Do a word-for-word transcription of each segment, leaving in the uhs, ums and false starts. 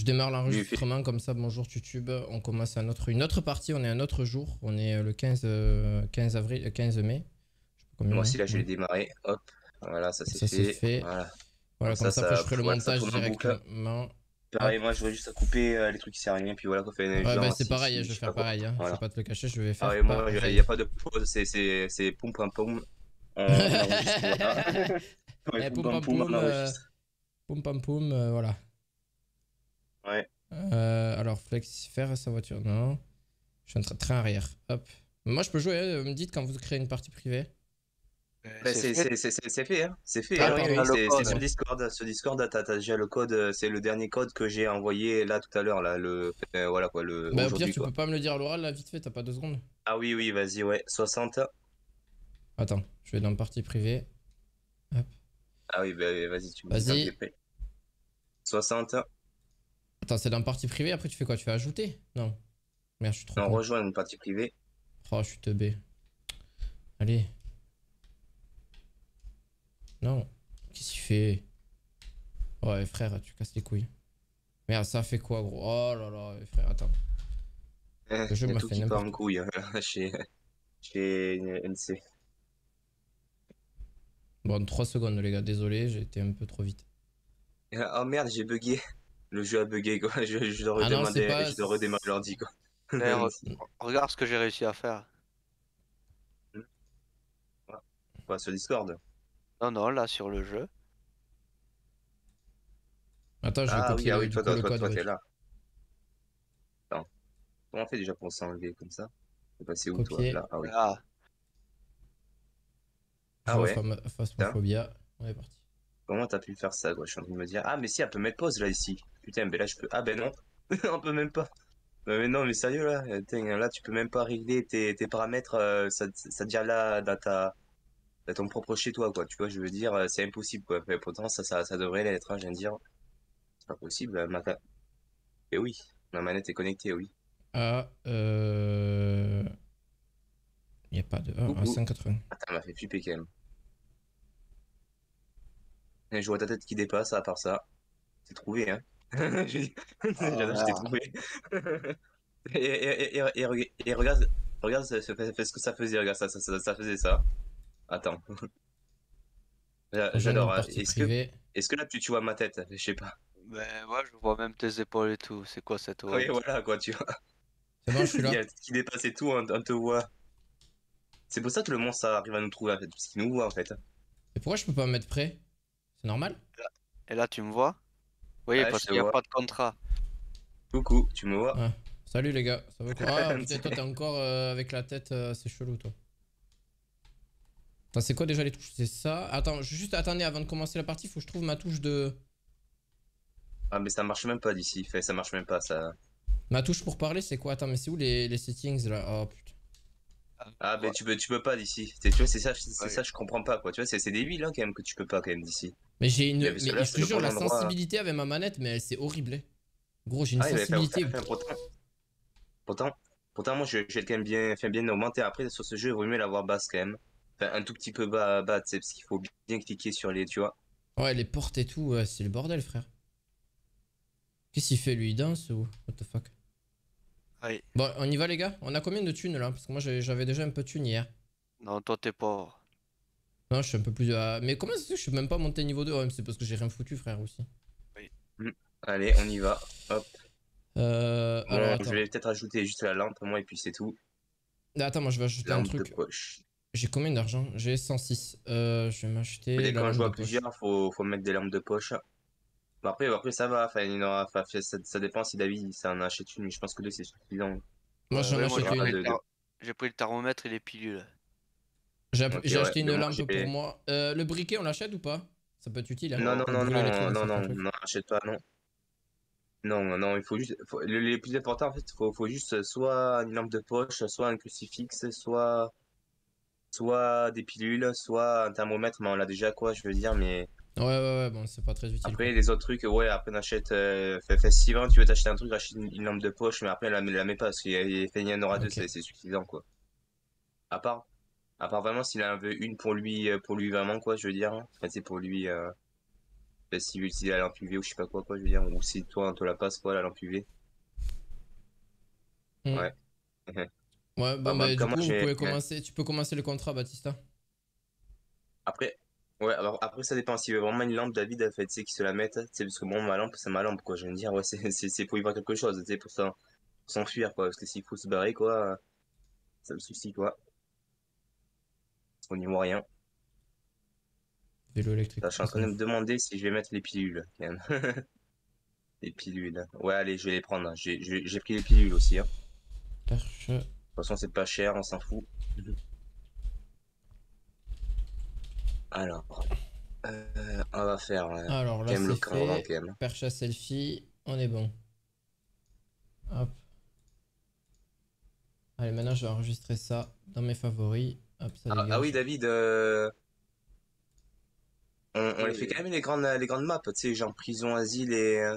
démarre Lui, il fait- l'enregistrement comme ça, bonjour YouTube, on commence un autre, une autre partie, on est un autre jour, on est euh, le quinze, euh, quinze avril, euh, quinze mai. Je sais pas combien Moi on est. aussi, là, je Ouais. vais démarrer. Hop, voilà, ça c'est Ça c'est fait. fait. Voilà. Voilà, Comme comme ça, ça après je ça, ferai le voilà, ça montage tourne en boucle. directement. Pareil, Hop. moi, je voudrais juste couper euh, les trucs qui servent à rien. Puis voilà, qu'on fait Ouais, bah genre c'est si, pareil, hein, si, je je vais sais pas faire quoi. pareil, hein. Je vais Voilà. pas te le cacher, je vais faire Pareil, moi, il n'y a pareil. pas de pause, c'est c'est- c'est poum pam poum. On, on enregistre, voilà. Ouais, Eh, poum poum pam pam poum, on poum, euh, enregistre. poum pam poum, euh, voilà. Ouais. Euh, alors, Flex, faire sa voiture, non. Je suis en train train arrière, hop. Moi je peux jouer, hein, me dites quand vous créez une partie privée. Euh, Ben, c'est c'est fait. c'est- c'est- c'est- c'est fait, hein. C'est fait, Ah hein, oui, pardon, oui, le c'est c'est code. sur bon. Discord. Sur Discord, t'as t'as déjà le code, euh, c'est le dernier code que j'ai envoyé là tout à l'heure, là, le, euh, voilà quoi, le, Bah au pire aujourd'hui tu quoi. peux pas me le dire à l'oral là vite fait, t'as pas deux secondes. Ah oui, oui, vas-y, ouais, soixante. Attends, je vais dans partie privée. Hop. Ah oui, ben vas-y, tu me dis quand t'es Vas-y. prêt. soixante. Attends, c'est dans partie privée, après tu fais quoi? Tu fais ajouter? Non. Merde, je suis trop On con. rejoint une partie privée. Oh, je suis teubé. Allez. Non. Qu'est-ce qu'il fait? Ouais, frère, tu casses les couilles. Merde, ça fait quoi, gros? Oh là là, frère, attends. Eh, Le jeu y a m'a tout fait qui part n'importe en quoi. couille hein, chez, chez N C. Bon, trois secondes, les gars, désolé, j'ai été un peu trop vite. Oh merde, j'ai bugué. Le jeu a bugué quoi. Je, je dois Ah non, c'est redemander, pas. je dois redémarrer l'ordi quoi. Eh, re- regarde ce que j'ai réussi à faire. Quoi, sur Discord? Non, non, là sur le jeu. Attends, je vais Ah oui, copier ah le, oui, du toi, coup toi, le toi, code. toi, Ouais. t'es là. Attends, comment on fait déjà pour s'enlever comme ça? T'es passé où toi? Copier. Là, ah oui. Là. Ah Je ouais, vais putain. Phasmophobia. On est parti. Comment t'as pu faire ça quoi? Je suis en train de me dire. Ah mais si, elle peut mettre pause là ici. Putain, mais là je peux. Ah ben non, on peut même pas. Euh, Mais non, mais sérieux là, euh, Tain, là tu peux même pas régler tes, tes paramètres, euh, ça, ça déjà là dans ta, dans ton propre chez toi quoi. Tu vois, je veux dire, euh, c'est impossible quoi. Mais pourtant ça, ça, ça devrait l'être, hein, je viens de dire. C'est pas possible, euh, ma. Et oui, ma manette est connectée, oui. Ah, euh. Il n'y a pas de. Ah, un Coucou. cent quatre-vingts. Ah, ça m'a fait flipper quand même. Et je vois ta tête qui dépasse, à part ça. C'est trouvé, hein. J'ai dit- J'adore, je t'ai Ah, trouvé. Et, et, et, et, et reg- et regarde, regarde ce, ce- ce que ça faisait, regarde ça, ça, ça, ça faisait ça. Attends, J'a- Rejoindre une j'adore. hein. partie Est-ce que, privée. est-ce que là tu, tu vois ma tête? Je sais pas. ben moi je vois même tes épaules et tout. C'est quoi cette Oui, honte? voilà quoi, tu vois. C'est bon, je suis Il y a là. la tête qui dépasse et tout, on, on te voit. C'est pour ça que le monstre arrive à nous trouver en fait, parce qu'il nous voit en fait. Et pourquoi je peux pas me mettre prêt? C'est normal? Et là tu me vois? Oui, Ouais, je parce te qu'il n'y a vois. pas de contrat. Coucou, tu me vois? Ah. Salut les gars, ça va quoi? Ah putain, toi t'es encore euh, avec la tête, euh, c'est chelou toi. Attends, c'est quoi déjà les touches? C'est ça. Attends, juste attendez avant de commencer la partie, faut que je trouve ma touche de. Ah mais ça marche même pas d'ici, fait, ça marche même pas ça. Ma touche pour parler, c'est quoi? Attends, mais c'est où les, les settings là? Oh putain. Ah Ouais, ben tu peux, tu peux pas d'ici. C'est- Tu vois, c'est ça, c'est ouais. ça, je comprends pas quoi. Tu vois, c'est c'est débile hein, quand même que tu peux pas quand même d'ici. Mais j'ai Il une. avait Mais celui-là, je c'est te le jure, bon la endroit. sensibilité avec ma manette, mais c'est horrible. hein. Gros, j'ai une Ah, il avait fait, sensibilité. fait, fait, pourtant, pourtant, pourtant, moi, je, j'ai quand même bien, fait bien augmenter. Après, sur ce jeu, il vaut mieux l'avoir basse quand même. Enfin, un tout petit peu bas, bas, tu sais, parce qu'il faut bien cliquer sur les, tu vois. Ouais, les portes et tout, ouais, c'est le bordel, frère. Qu'est-ce qu'il fait lui? Il danse ou? What the fuck? Oui. Bon, on y va les gars? On a combien de thunes là? Parce que moi j'ai- j'avais déjà un peu de thunes hier. Non, toi t'es pauvre. Non, je suis un peu plus. euh, Mais comment ça se fait que je suis même pas monté niveau deux? Ouais, mais c'est parce que j'ai rien foutu, frère aussi. Hmm. Allez, on y va. Hop. Euh. Alors Bon, je attends. vais peut-être ajouter juste la lampe, moi, et puis c'est tout. Ah, attends, moi je vais acheter un Lampe de truc. poche. J'ai combien d'argent? J'ai cent six. Euh, je vais Mais m'acheter dès la qu'on lampe joue de à poche. plusieurs, faut, faut mettre des lampes de poche. Bon, après, après, ça va. Enfin, il y en aura, enfin, ça, ça dépend si David, ça en achète une, mais je pense que deux, c'est suffisant. Moi Ouais, j'en ouais, moi Il y achète j'ai aura pas pris une. le de, de- ther- j'ai pris le thermomètre et les pilules. J'ai Ok, j'ai ouais. acheté une Ben, moi, lampe pour j'ai. moi. Euh, le briquet, on l'achète ou pas? Ça peut être utile, hein. Non, non, Oh, Pour non, brûler les trucs non, dans non, certains non, trucs. non, achète pas, non. Non, non, il faut juste, faut- le, le plus important en fait, faut, faut juste soit une lampe de poche, soit un crucifix, soit, soit des pilules, soit un thermomètre, mais on l'a déjà quoi, je veux dire, mais Ouais, ouais, ouais, bon, c'est pas très utile quoi. après les autres trucs, ouais, après on achète, euh, fait, fait, si vraiment tu veux t'acheter un truc, achète une, une lampe de poche, mais après la, la mets pas, parce qu'il y a, il y en aura deux, Ok. c'est c'est suffisant quoi. À part, à part vraiment s'il en veut une pour lui, euh, pour lui vraiment quoi, je veux dire, hein. Enfin, c'est pour lui, euh, Bah, s'il veut utiliser la lampe U V ou je sais pas quoi, quoi, je veux dire. Ou si toi, on te la passe, quoi, la lampe U V. Hmm. Ouais. Ouais, Bah, bon, moi, bah, du comme moi, coup, vous j'ai. pouvez commencer. Tu peux commencer le contrat, Baptista. Après, ouais, alors après, ça dépend. S'il veut vraiment une lampe, David a fait, tu sais, qu'il se la mette. Tu sais, parce que bon, ma lampe, c'est ma lampe, quoi. Je veux dire, ouais, c'est c'est- c'est pour y voir quelque chose, tu sais, pour ça, pour s'enfuir, quoi. Parce que s'il faut se barrer, quoi, ça me soucie, quoi. On n'y voit rien. Vélo électrique. Là, je suis on en train s'en de me fout. demander si je vais mettre les pilules, quand même. Les pilules. Ouais, allez, je vais les prendre. J'ai j'ai- j'ai pris les pilules aussi, hein. Perche. De toute façon, c'est pas cher, on s'en fout. Alors, euh, on va faire euh, Alors quand là, même c'est le cameraman, fait. quand même. Perche à selfie. On est bon. Hop. Allez, maintenant, je vais enregistrer ça dans mes favoris. Hop, ça Ah, ah oui, dégage. David, euh, on, on les fait Oui. quand même les grandes, les grandes maps, tu sais, genre prison, asile et... euh,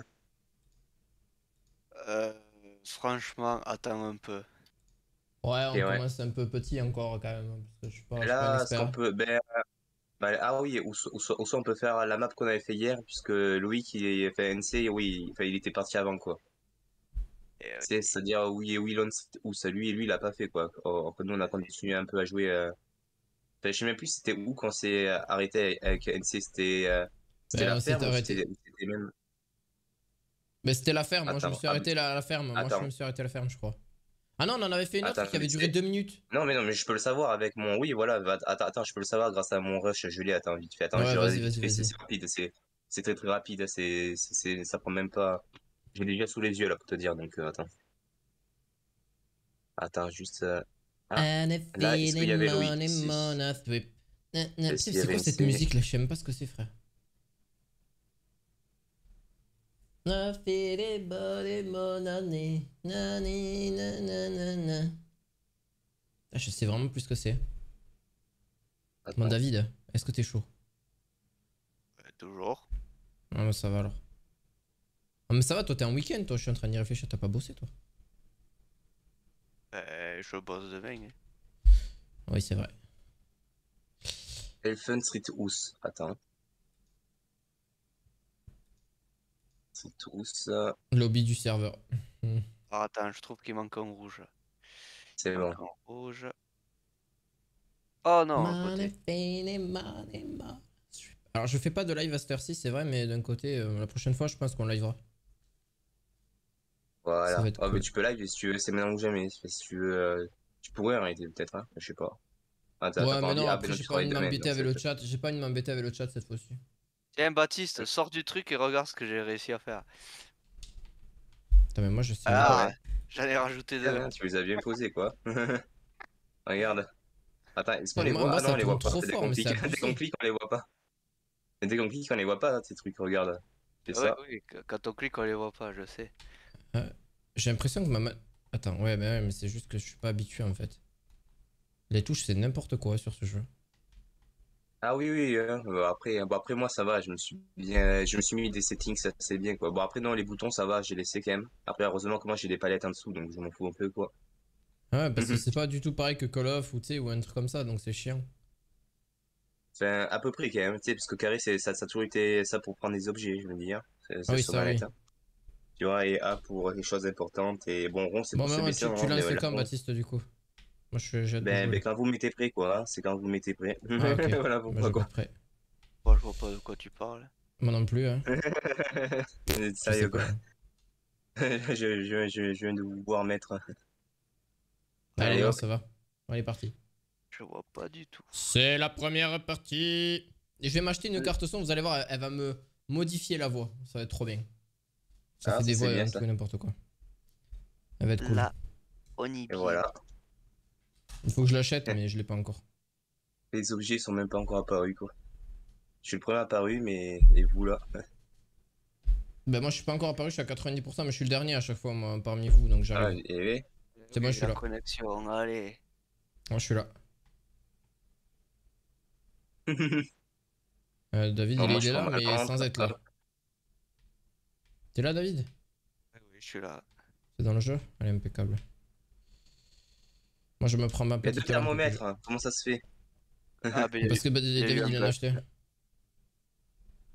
Euh, franchement, attends un peu. Ouais, Et on ouais. commence un peu petit encore quand même, hein, parce que je suis pas, je suis pas un Là, ce qu'on expert. peut... Ben, ben, ah oui, ou, so- ou, so- ou soit on peut faire la map qu'on avait fait hier, puisque Loïc, il est fait N C, oui, enfin, il était parti avant, quoi. Et, euh, C'est- C'est-à-dire, oui, et oui, l'on- ou ça, lui et lui, il a pas fait, quoi. Or que nous, on a continué un peu à jouer... euh, Enfin, je sais même plus c'était où quand c'est euh, arrêté avec N C, c'était euh, c'était Ben, la on s'est ferme ou arrêté. c'était ou c'était même... Mais c'était la ferme, moi je me Attends, suis ah, arrêté à la ferme. Moi je attends, me suis arrêté à la ferme, je crois. Ah non, on en avait fait une autre attends, qui mais avait duré c'est... deux minutes. Non, mais non, mais je peux le savoir avec mon... Oui, voilà, va- attends, attends, je peux le savoir grâce à mon rush, je l'ai, attends, vite fait, attends, Ouais, je regarde vas-y, vite vas-y, fait, c'est vas-y. c'est rapide, c'est c'est très très rapide, c'est c'est c'est- ça prend même pas... J'ai déjà sous les yeux, là, pour te dire, donc euh, attends. Attends, juste... euh, Ah, And if là, est-ce qu'il y feeling avait Loïc money, ici? money, sweep. Nan, nan. Est-ce Putain, qu'il y c'est avait quoi cette N C? musique là? Je sais même pas ce que c'est, frère. I feeling money, money, nani, nanana. Ah, je sais vraiment plus ce que c'est. Bon, Attends. David, est-ce que t'es chaud? euh, toujours. Ah, bah ça va alors. Ah, mais ça va, toi t'es en week-end, toi, je suis en train d'y réfléchir, t'as pas bossé, toi? Euh, je bosse demain. Hein. Oui, c'est vrai. Elfen Street House, attends. Street House, euh, Lobby du serveur. Hmm. Alors, attends, je trouve qu'il manque un rouge. c'est Il bon. manque un rouge. Oh non, à Money, côté. money, money, money. Alors, je fais pas de live à cette heure-ci, c'est vrai, mais d'un côté, euh, la prochaine fois, je pense qu'on livera. Ça va Voilà. être Ah, mais cool. tu peux live si tu veux, c'est maintenant ou jamais. Si tu veux, euh, tu pourrais arrêter peut-être, hein. Je sais pas. Ah, t'as t'as Ouais, pas mais envie? non, Ah, ben après, non, j'ai tu pas envie travailles de demain, m'embêter donc avec c'est le peut-être. chat. J'ai pas envie de m'embêter avec le chat cette fois-ci. Tiens, Baptiste, sors du truc et regarde ce que j'ai réussi à faire. Putain, mais moi, je sais même Ah pas. Ah, ouais. j'en ai rajouté Bien, deux. hein, tu les as bien posés, quoi. Regarde. Attends, est-ce qu'on Mais les moi, voit? moi, Ah non, ça on les tourne voit pas. trop Dès fort, qu'on mais c'est clique, dès qu'on abusé. clique, on les voit pas. Dès qu'on clique, on les voit pas, ces trucs, regarde. C'est Ouais, ça. oui, que- quand on clique, on les voit pas, je sais. Euh, j'ai l'impression que ma ma- Attends, ouais, mais, ouais, mais c'est juste que je suis pas habitué en fait. Les touches, c'est n'importe quoi sur ce jeu. Ah oui, oui, hein. Euh, après, bon, après moi ça va, je me suis bien, je me suis mis des settings, ça c'est bien quoi. Bon après non, les boutons ça va, j'ai laissé quand même. Après heureusement que moi j'ai des palettes en dessous, donc je m'en fous un peu quoi. Ah ouais, parce que c'est pas du tout pareil que Call of ou, tu sais, ou un truc comme ça, donc c'est chiant. Enfin, à peu près quand même, tu sais, parce que carré c'est ça, ça a toujours été ça pour prendre des objets, je veux dire, c'est Ah c'est oui, sur ça manette, oui. hein. Tu vois, et A pour les choses importantes, et bon rond c'est Bon, pour se mais baisser, tu, tu hein, mais lances là quand, bon. Baptiste, du coup? Moi, je- j'ai hâte de Ben, jouer là. ben quand vous mettez prêt quoi, hein, c'est quand vous mettez prêt. Ah, ok. Voilà Bah, pourquoi je vais quoi. être prêt. Moi, je vois pas de quoi tu parles. Moi non plus, hein. Vous êtes Je sais sérieux quoi. pas. Je, je, je, je viens de vous voir mettre. Allez, Allez non, hop. ça va. On est parti. Je vois pas du tout. C'est la première partie. Et je vais m'acheter une carte son, vous allez voir, elle, elle va me modifier la voix. Ça va être trop bien. Ça Ah, fait ça des c'est voix bien un ça. tout et n'importe quoi. Elle va être cool. Là, on y Et bien. voilà. Il faut que je l'achète, mais je l'ai pas encore. Les objets sont même pas encore apparus, quoi. Je suis le premier apparu, mais et vous là? Bah, moi, je suis pas encore apparu, je suis à quatre-vingt-dix pour cent, mais je suis le dernier à chaque fois, moi, parmi vous, donc Ah, j'arrive. et oui. C'est bon, Oui, je suis la là. connexion, allez. Moi, je suis là. Euh, David, Non, il est, moi il je est prends là, ma mais lampe. sans être là. Hop. T'es là, David? Oui, oui, je suis là. C'est dans le jeu? Allez, impeccable. Moi, je me prends ma Il y a deux petite lampe. que je- thermomètres, hein. Comment ça se fait? Ah, ben, il y a Parce eu, que bah, il y a eu David, un il en a bug. acheté.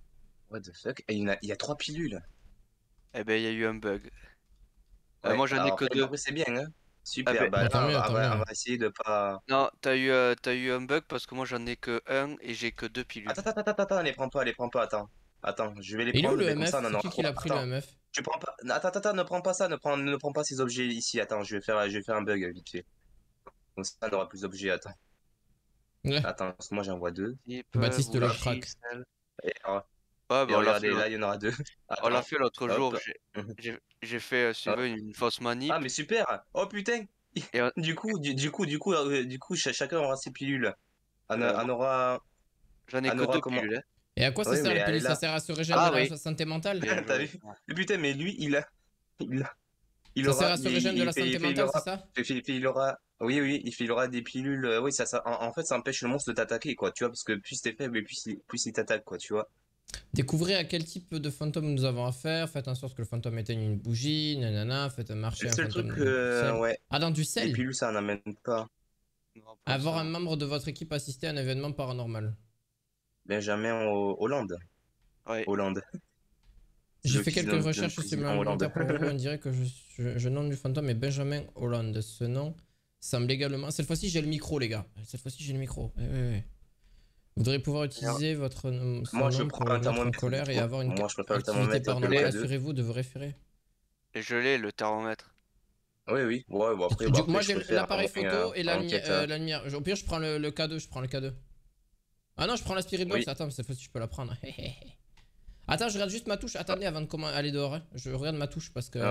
What the fuck? Et il y, en a, il y a trois pilules. Eh ben, il y a eu un bug. Euh, Ouais, moi, j'en ai alors que après, deux. après, c'est bien, hein. Ah Super, ben, bah Bah, tant là, on mieux, va, on tant va, on mieux. va essayer de pas... non, t'as eu, euh, t'as eu un bug parce que moi, j'en ai que un et j'ai que deux pilules. Attends, attends, attends, attends, les prends pas, les prends pas, attends. Attends, je vais les Et il est où prendre, le mais comme ça, M F? on en C'est aura qui qui trois. l'a pris le Attends, M F? tu prends pas... Attends, attends, attends, ne prends pas ça, ne prends, ne prends pas ces objets ici. Attends, je vais faire, je vais faire un bug vite fait. Comme ça, on aura plus d'objets, attends. Ouais. Attends, parce que moi, j'en vois deux. Type, Baptiste le crack. Bougie, Et, alors, ouais, et bah on l'a fait regardez, là, l'autre. il y en aura deux. On l'a Attends, fait l'autre jour. hop, J'ai j'ai- j'ai fait euh, hop. suivre une, une fausse Ah, manip. mais super! Oh putain! Et euh, Du coup, du, du coup, du coup, euh, du coup, ch- chacun aura ses pilules. On, euh, a- on moi, aura, j'en ai on que aura deux comment? pilules. Hein. Et à quoi ça Oui, sert mais la elle est pilule? Ça là. sert à se régénérer Ah de oui, la santé mentale? bien T'as joué. vu? Mais putain, mais lui, il a, il a, il Ça sert aura, à il, se régénérer de il la fait, il santé fait, il mentale, c'est aura, ça? il fait- il fait- il aura, oui, oui, il fait, il aura des pilules. euh, Oui, ça, ça, en, en fait, ça empêche le monstre de t'attaquer, quoi, tu vois, parce que plus t'es faible et plus il, plus il t'attaque, quoi, tu vois. Découvrez à quel type de fantôme nous avons affaire. Faites en sorte que le fantôme éteigne une bougie. Nanana. Faites marcher Le un seul fantôme truc, dans du euh, sel. ouais, Ah, dans du les sel? pilules, ça en amène pas. Non, pas Avoir ça. un membre de votre équipe assister à un événement paranormal. Benjamin Ho- Hollande, Ouais. Hollande. C'est J'ai le fait fils quelques d'un d'un recherches président Hollande. supplémentaires pour vous. On dirait que je, je, je nom du fantôme est Benjamin Hollande. Ce nom semble également. Cette fois-ci, j'ai le micro, les gars. Cette fois-ci, j'ai le micro. Ouais, ouais, ouais. Vous devriez pouvoir utiliser votre nom, son Moi, je nom prends pour un le mettre en thermomètre, colère du et coup. avoir une Moi, je préfère le activité thermomètre que le paranormale. K deux. Assurez-vous de vous référer. Et je l'ai, le thermomètre. Oui, oui. Ouais, bon, après, Du bon, coup, après, moi, je j'ai préfère l'appareil au moins, euh, photo et la, lumi- enquête. euh, euh, la lumière. Au pire, je prends le, le K deux. Je prends le K deux. Ah non, je prends la Spirit Box. Oui. Attends, cette fois-ci, je peux la prendre. Attends, je regarde juste ma touche. Attendez, avant de comment aller dehors. hein. Je regarde ma touche parce que. Ouais.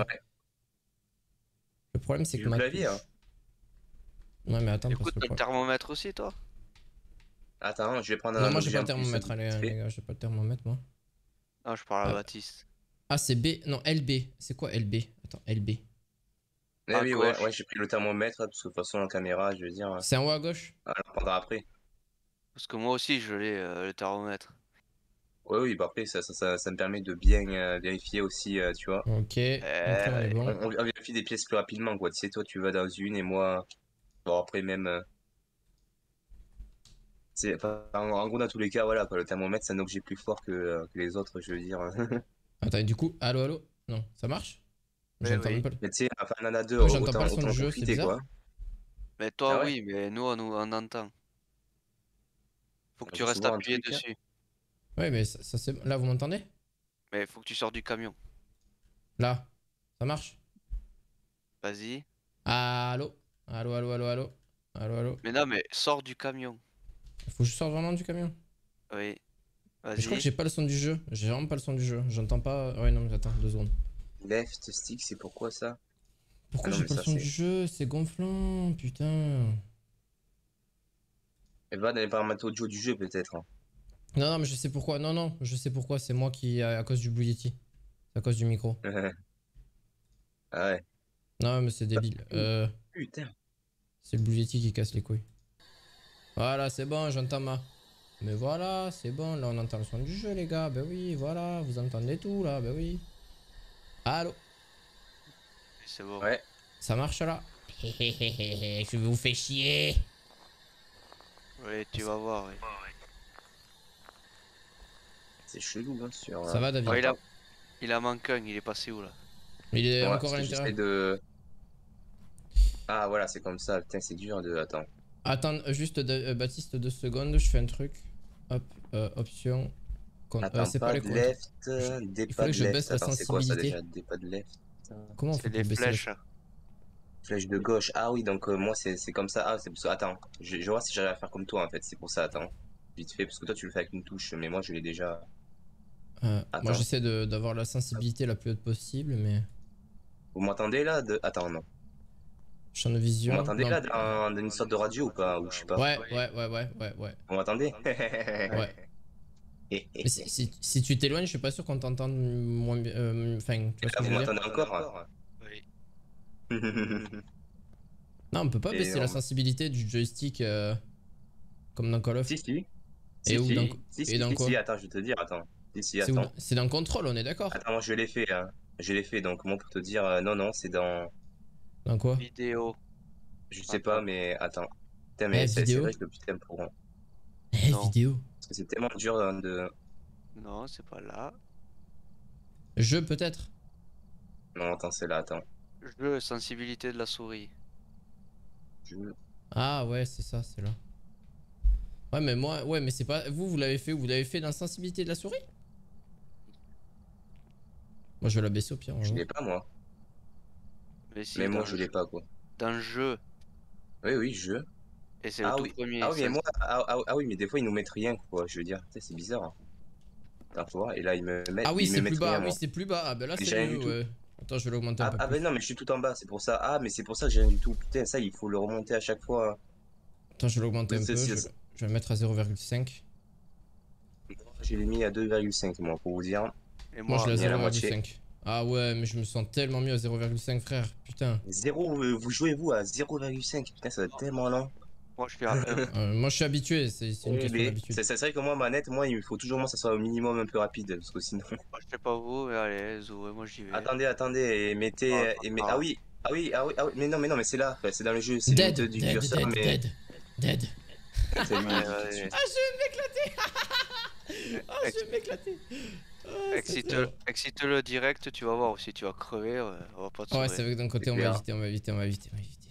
Le problème, c'est Du que ma clavier, touche. hein. Ouais, mais attends, parce Écoute, que. t'as le le pro- thermomètre aussi, toi? Attends, je vais prendre Non, un moi, j'ai objet pas en le plus, thermomètre, vite les, fait. les gars. J'ai pas le thermomètre, moi. Non, je parle à Ah. Baptiste. Ah, c'est B. Non, L B. C'est quoi L B? Attends, L B. Eh À oui, ouais, gauche. ouais, j'ai pris le thermomètre, parce que de toute façon, la caméra, je veux dire, C'est en haut à gauche? on la prendra après. Parce que moi aussi, je l'ai, euh, le thermomètre. Oui, oui, bah après, ça, ça, ça, ça me permet de bien euh, vérifier aussi, euh, tu vois. Ok. Donc là, on est Eh, On, bon. on on vérifie des pièces plus rapidement, quoi. Tu sais, toi, tu vas dans une et moi. Bon, après, même. euh, c'est, enfin, en, en gros, dans tous les cas, voilà, quoi, le thermomètre, c'est un objet plus fort que, euh, que les autres, je veux dire. Attends, et du coup, allô, allô? Non, ça marche? Oui, J'entends oui. même pas. le- Mais tu sais, enfin, on en a deux, Moi, j'entends autant, pas le son autant du en jeu, c'est profiter, bizarre. quoi. Mais toi, Ah ouais? oui, mais nous, on, nous, on entend. Faut que Je tu vais restes souvent en appuyé tous les cas. dessus. Ouais, mais ça, ça c'est. Là, vous m'entendez? Mais faut que tu sors du camion. Là. Ça marche? Vas-y. Allô? Allô, allô, allô, allô? Allô, allô? Mais non, mais sors du camion. Faut que je sorte vraiment du camion. Oui. Mais je crois que Vas-y. j'ai pas le son du jeu. J'ai vraiment pas le son du jeu. J'entends pas. Ouais, non, mais attends, deux secondes. Left stick, c'est pourquoi ça? Pourquoi Ah non, j'ai mais pas le ça, son c'est- du jeu? C'est gonflant, putain. Elle va dans les paramètres audio du jeu, peut-être. hein. Non, non, mais je sais pourquoi. Non, non, je sais pourquoi. C'est moi qui. À cause du Blue Yeti. C'est à cause du micro. Ah ouais. Non, mais c'est débile. Euh. Putain. C'est le Blue Yeti qui casse les couilles. Voilà, c'est bon, j'entends ma. Mais voilà, c'est bon, là on entend le son du jeu, les gars. Ben oui, voilà, vous entendez tout là, ben oui. Allô? C'est bon. Ouais. Ça marche là? Je vous fais chier. Oui, tu vas voir. Oui. C'est chelou, hein, sur. Ça euh, va, David? Oh, il, a... il a manqué un, il est passé où là? Il est Ouais, encore parce à que j'essaie l'intérieur. de. Ah, voilà, c'est comme ça. Putain, c'est dur de. Attends. Attends, euh, juste de- euh, Baptiste, deux secondes, je fais un truc. Hop, euh, option. Con- euh, Attends, c'est pas pas les de contrôles. left, euh, des Il pas faudrait de que je left. baisse la Attends, c'est quoi ça sensibilité. déjà? Des pas de left. Comment on fait C'est pour des baisser la... flèches. Flèche de gauche. Ah oui, donc euh, moi, c'est c'est comme ça. Ah, c'est parce que. Attends, je, je vais voir si j'arrive à faire comme toi en fait. C'est pour ça, attends. Vite fait, parce que toi, tu le fais avec une touche, mais moi, je l'ai déjà. Euh, moi Attends. j'essaie de- d'avoir la sensibilité la plus haute possible, mais... Vous m'entendez là de... Attends, non. Champ de Vous vision... m'entendez non. là dans, dans une sorte de radio ou pas? Ou je sais pas. Ouais, ouais, ouais, ouais, ouais, ouais. Vous m'entendez? Ouais. Mais si, si, si tu t'éloignes, je suis pas sûr qu'on t'entende moins bien. euh, Enfin, tu vois ce Là, que je vous veux dire? m'entendez encore? Oui. Non, on peut pas Et baisser non. la sensibilité du joystick euh, comme dans Call of. Si, si. Et Si, où si. dans... Si, Et si, dans si, quoi? si, attends, je vais te dire, attends. Si, si, C'est où... attends. C'est dans Control, on est d'accord? Attends, moi je l'ai fait, hein. Je l'ai fait, donc moi pour te dire, euh, non, non, c'est dans. Dans quoi? Vidéo. Je sais Attends. pas, mais attends. Putain, Eh, mais c'est c'est vidéo. vrai que putain, pour. Eh, Non. vidéo. Parce que c'est tellement dur hein, de. Non, c'est pas là. Je peut-être. Non, attends, c'est là, attends. Jeu, sensibilité de la souris. Je... Ah ouais, c'est ça, c'est là. Ouais, mais moi, ouais, mais c'est pas. Vous, vous l'avez fait où? Vous l'avez fait dans la sensibilité de la souris? Moi, je vais la baisser au pire. on va Je voir. l'ai pas, moi. Mais si, Mais dans moi, le je l'ai jeu. pas, quoi. Dans le jeu. Oui, oui, je. Et c'est le Ah tout oui. premier. Ah oui, mais ça- moi, ah, ah- ah oui, mais des fois, ils nous mettent rien, quoi. Je veux dire, tu sais, c'est bizarre. Hein. Attends, faut voir. Et là, ils me mettent, Ah oui, ils me c'est plus mettent bas. rien, Ah oui, moi. c'est plus bas. Ah ben là, Mais c'est j'ai rien mieux, du tout. ouais. Attends, je vais l'augmenter un Ah, peu ah plus. ben non, mais je suis tout en bas, c'est pour ça. Ah, mais c'est pour ça que j'ai rien du tout. Putain, ça, il faut le remonter à chaque fois. Attends, je vais l'augmenter Mais un c'est- peu. c'est- Je vais, c'est- le- je vais le mettre à zéro virgule cinq. Je l'ai mis à deux virgule cinq, moi, pour vous dire. Et Moi, je moi, l'ai à Mis à la moitié. zéro virgule cinq. Ah ouais, mais je me sens tellement mieux à zéro virgule cinq, frère. Putain. Zéro, euh, vous jouez, vous, à zéro virgule cinq. Putain, ça va être tellement lent. moi je suis à un. Euh, moi, je suis habitué. C'est c'est une Eh question ben, d'habitude. c'est c'est vrai que moi, manette, moi, il faut toujours, moi, ça soit au minimum un peu rapide. Parce que sinon. Moi, je sais pas vous, mais allez, Zoé, moi j'y vais. Attendez, attendez, et Ah, mettez. Et met- Ah ah, oui, ah oui, ah oui, ah oui, mais non, mais non, mais c'est là. Enfin, c'est dans le jeu, c'est limite Dead, du dead, curseur, dead, mais. dead, dead. C'est lui, il Allez, dit tout de allez. suite. Ah, je vais m'éclater. Ah, je vais m'éclater. Ah, c'est Excite, trop. excite-le direct, tu vas voir. Si tu vas crever, ouais, on va pas te Ouais, sauver. c'est vrai que d'un côté, C'est on va clair. éviter, on va éviter, on va éviter, on va éviter.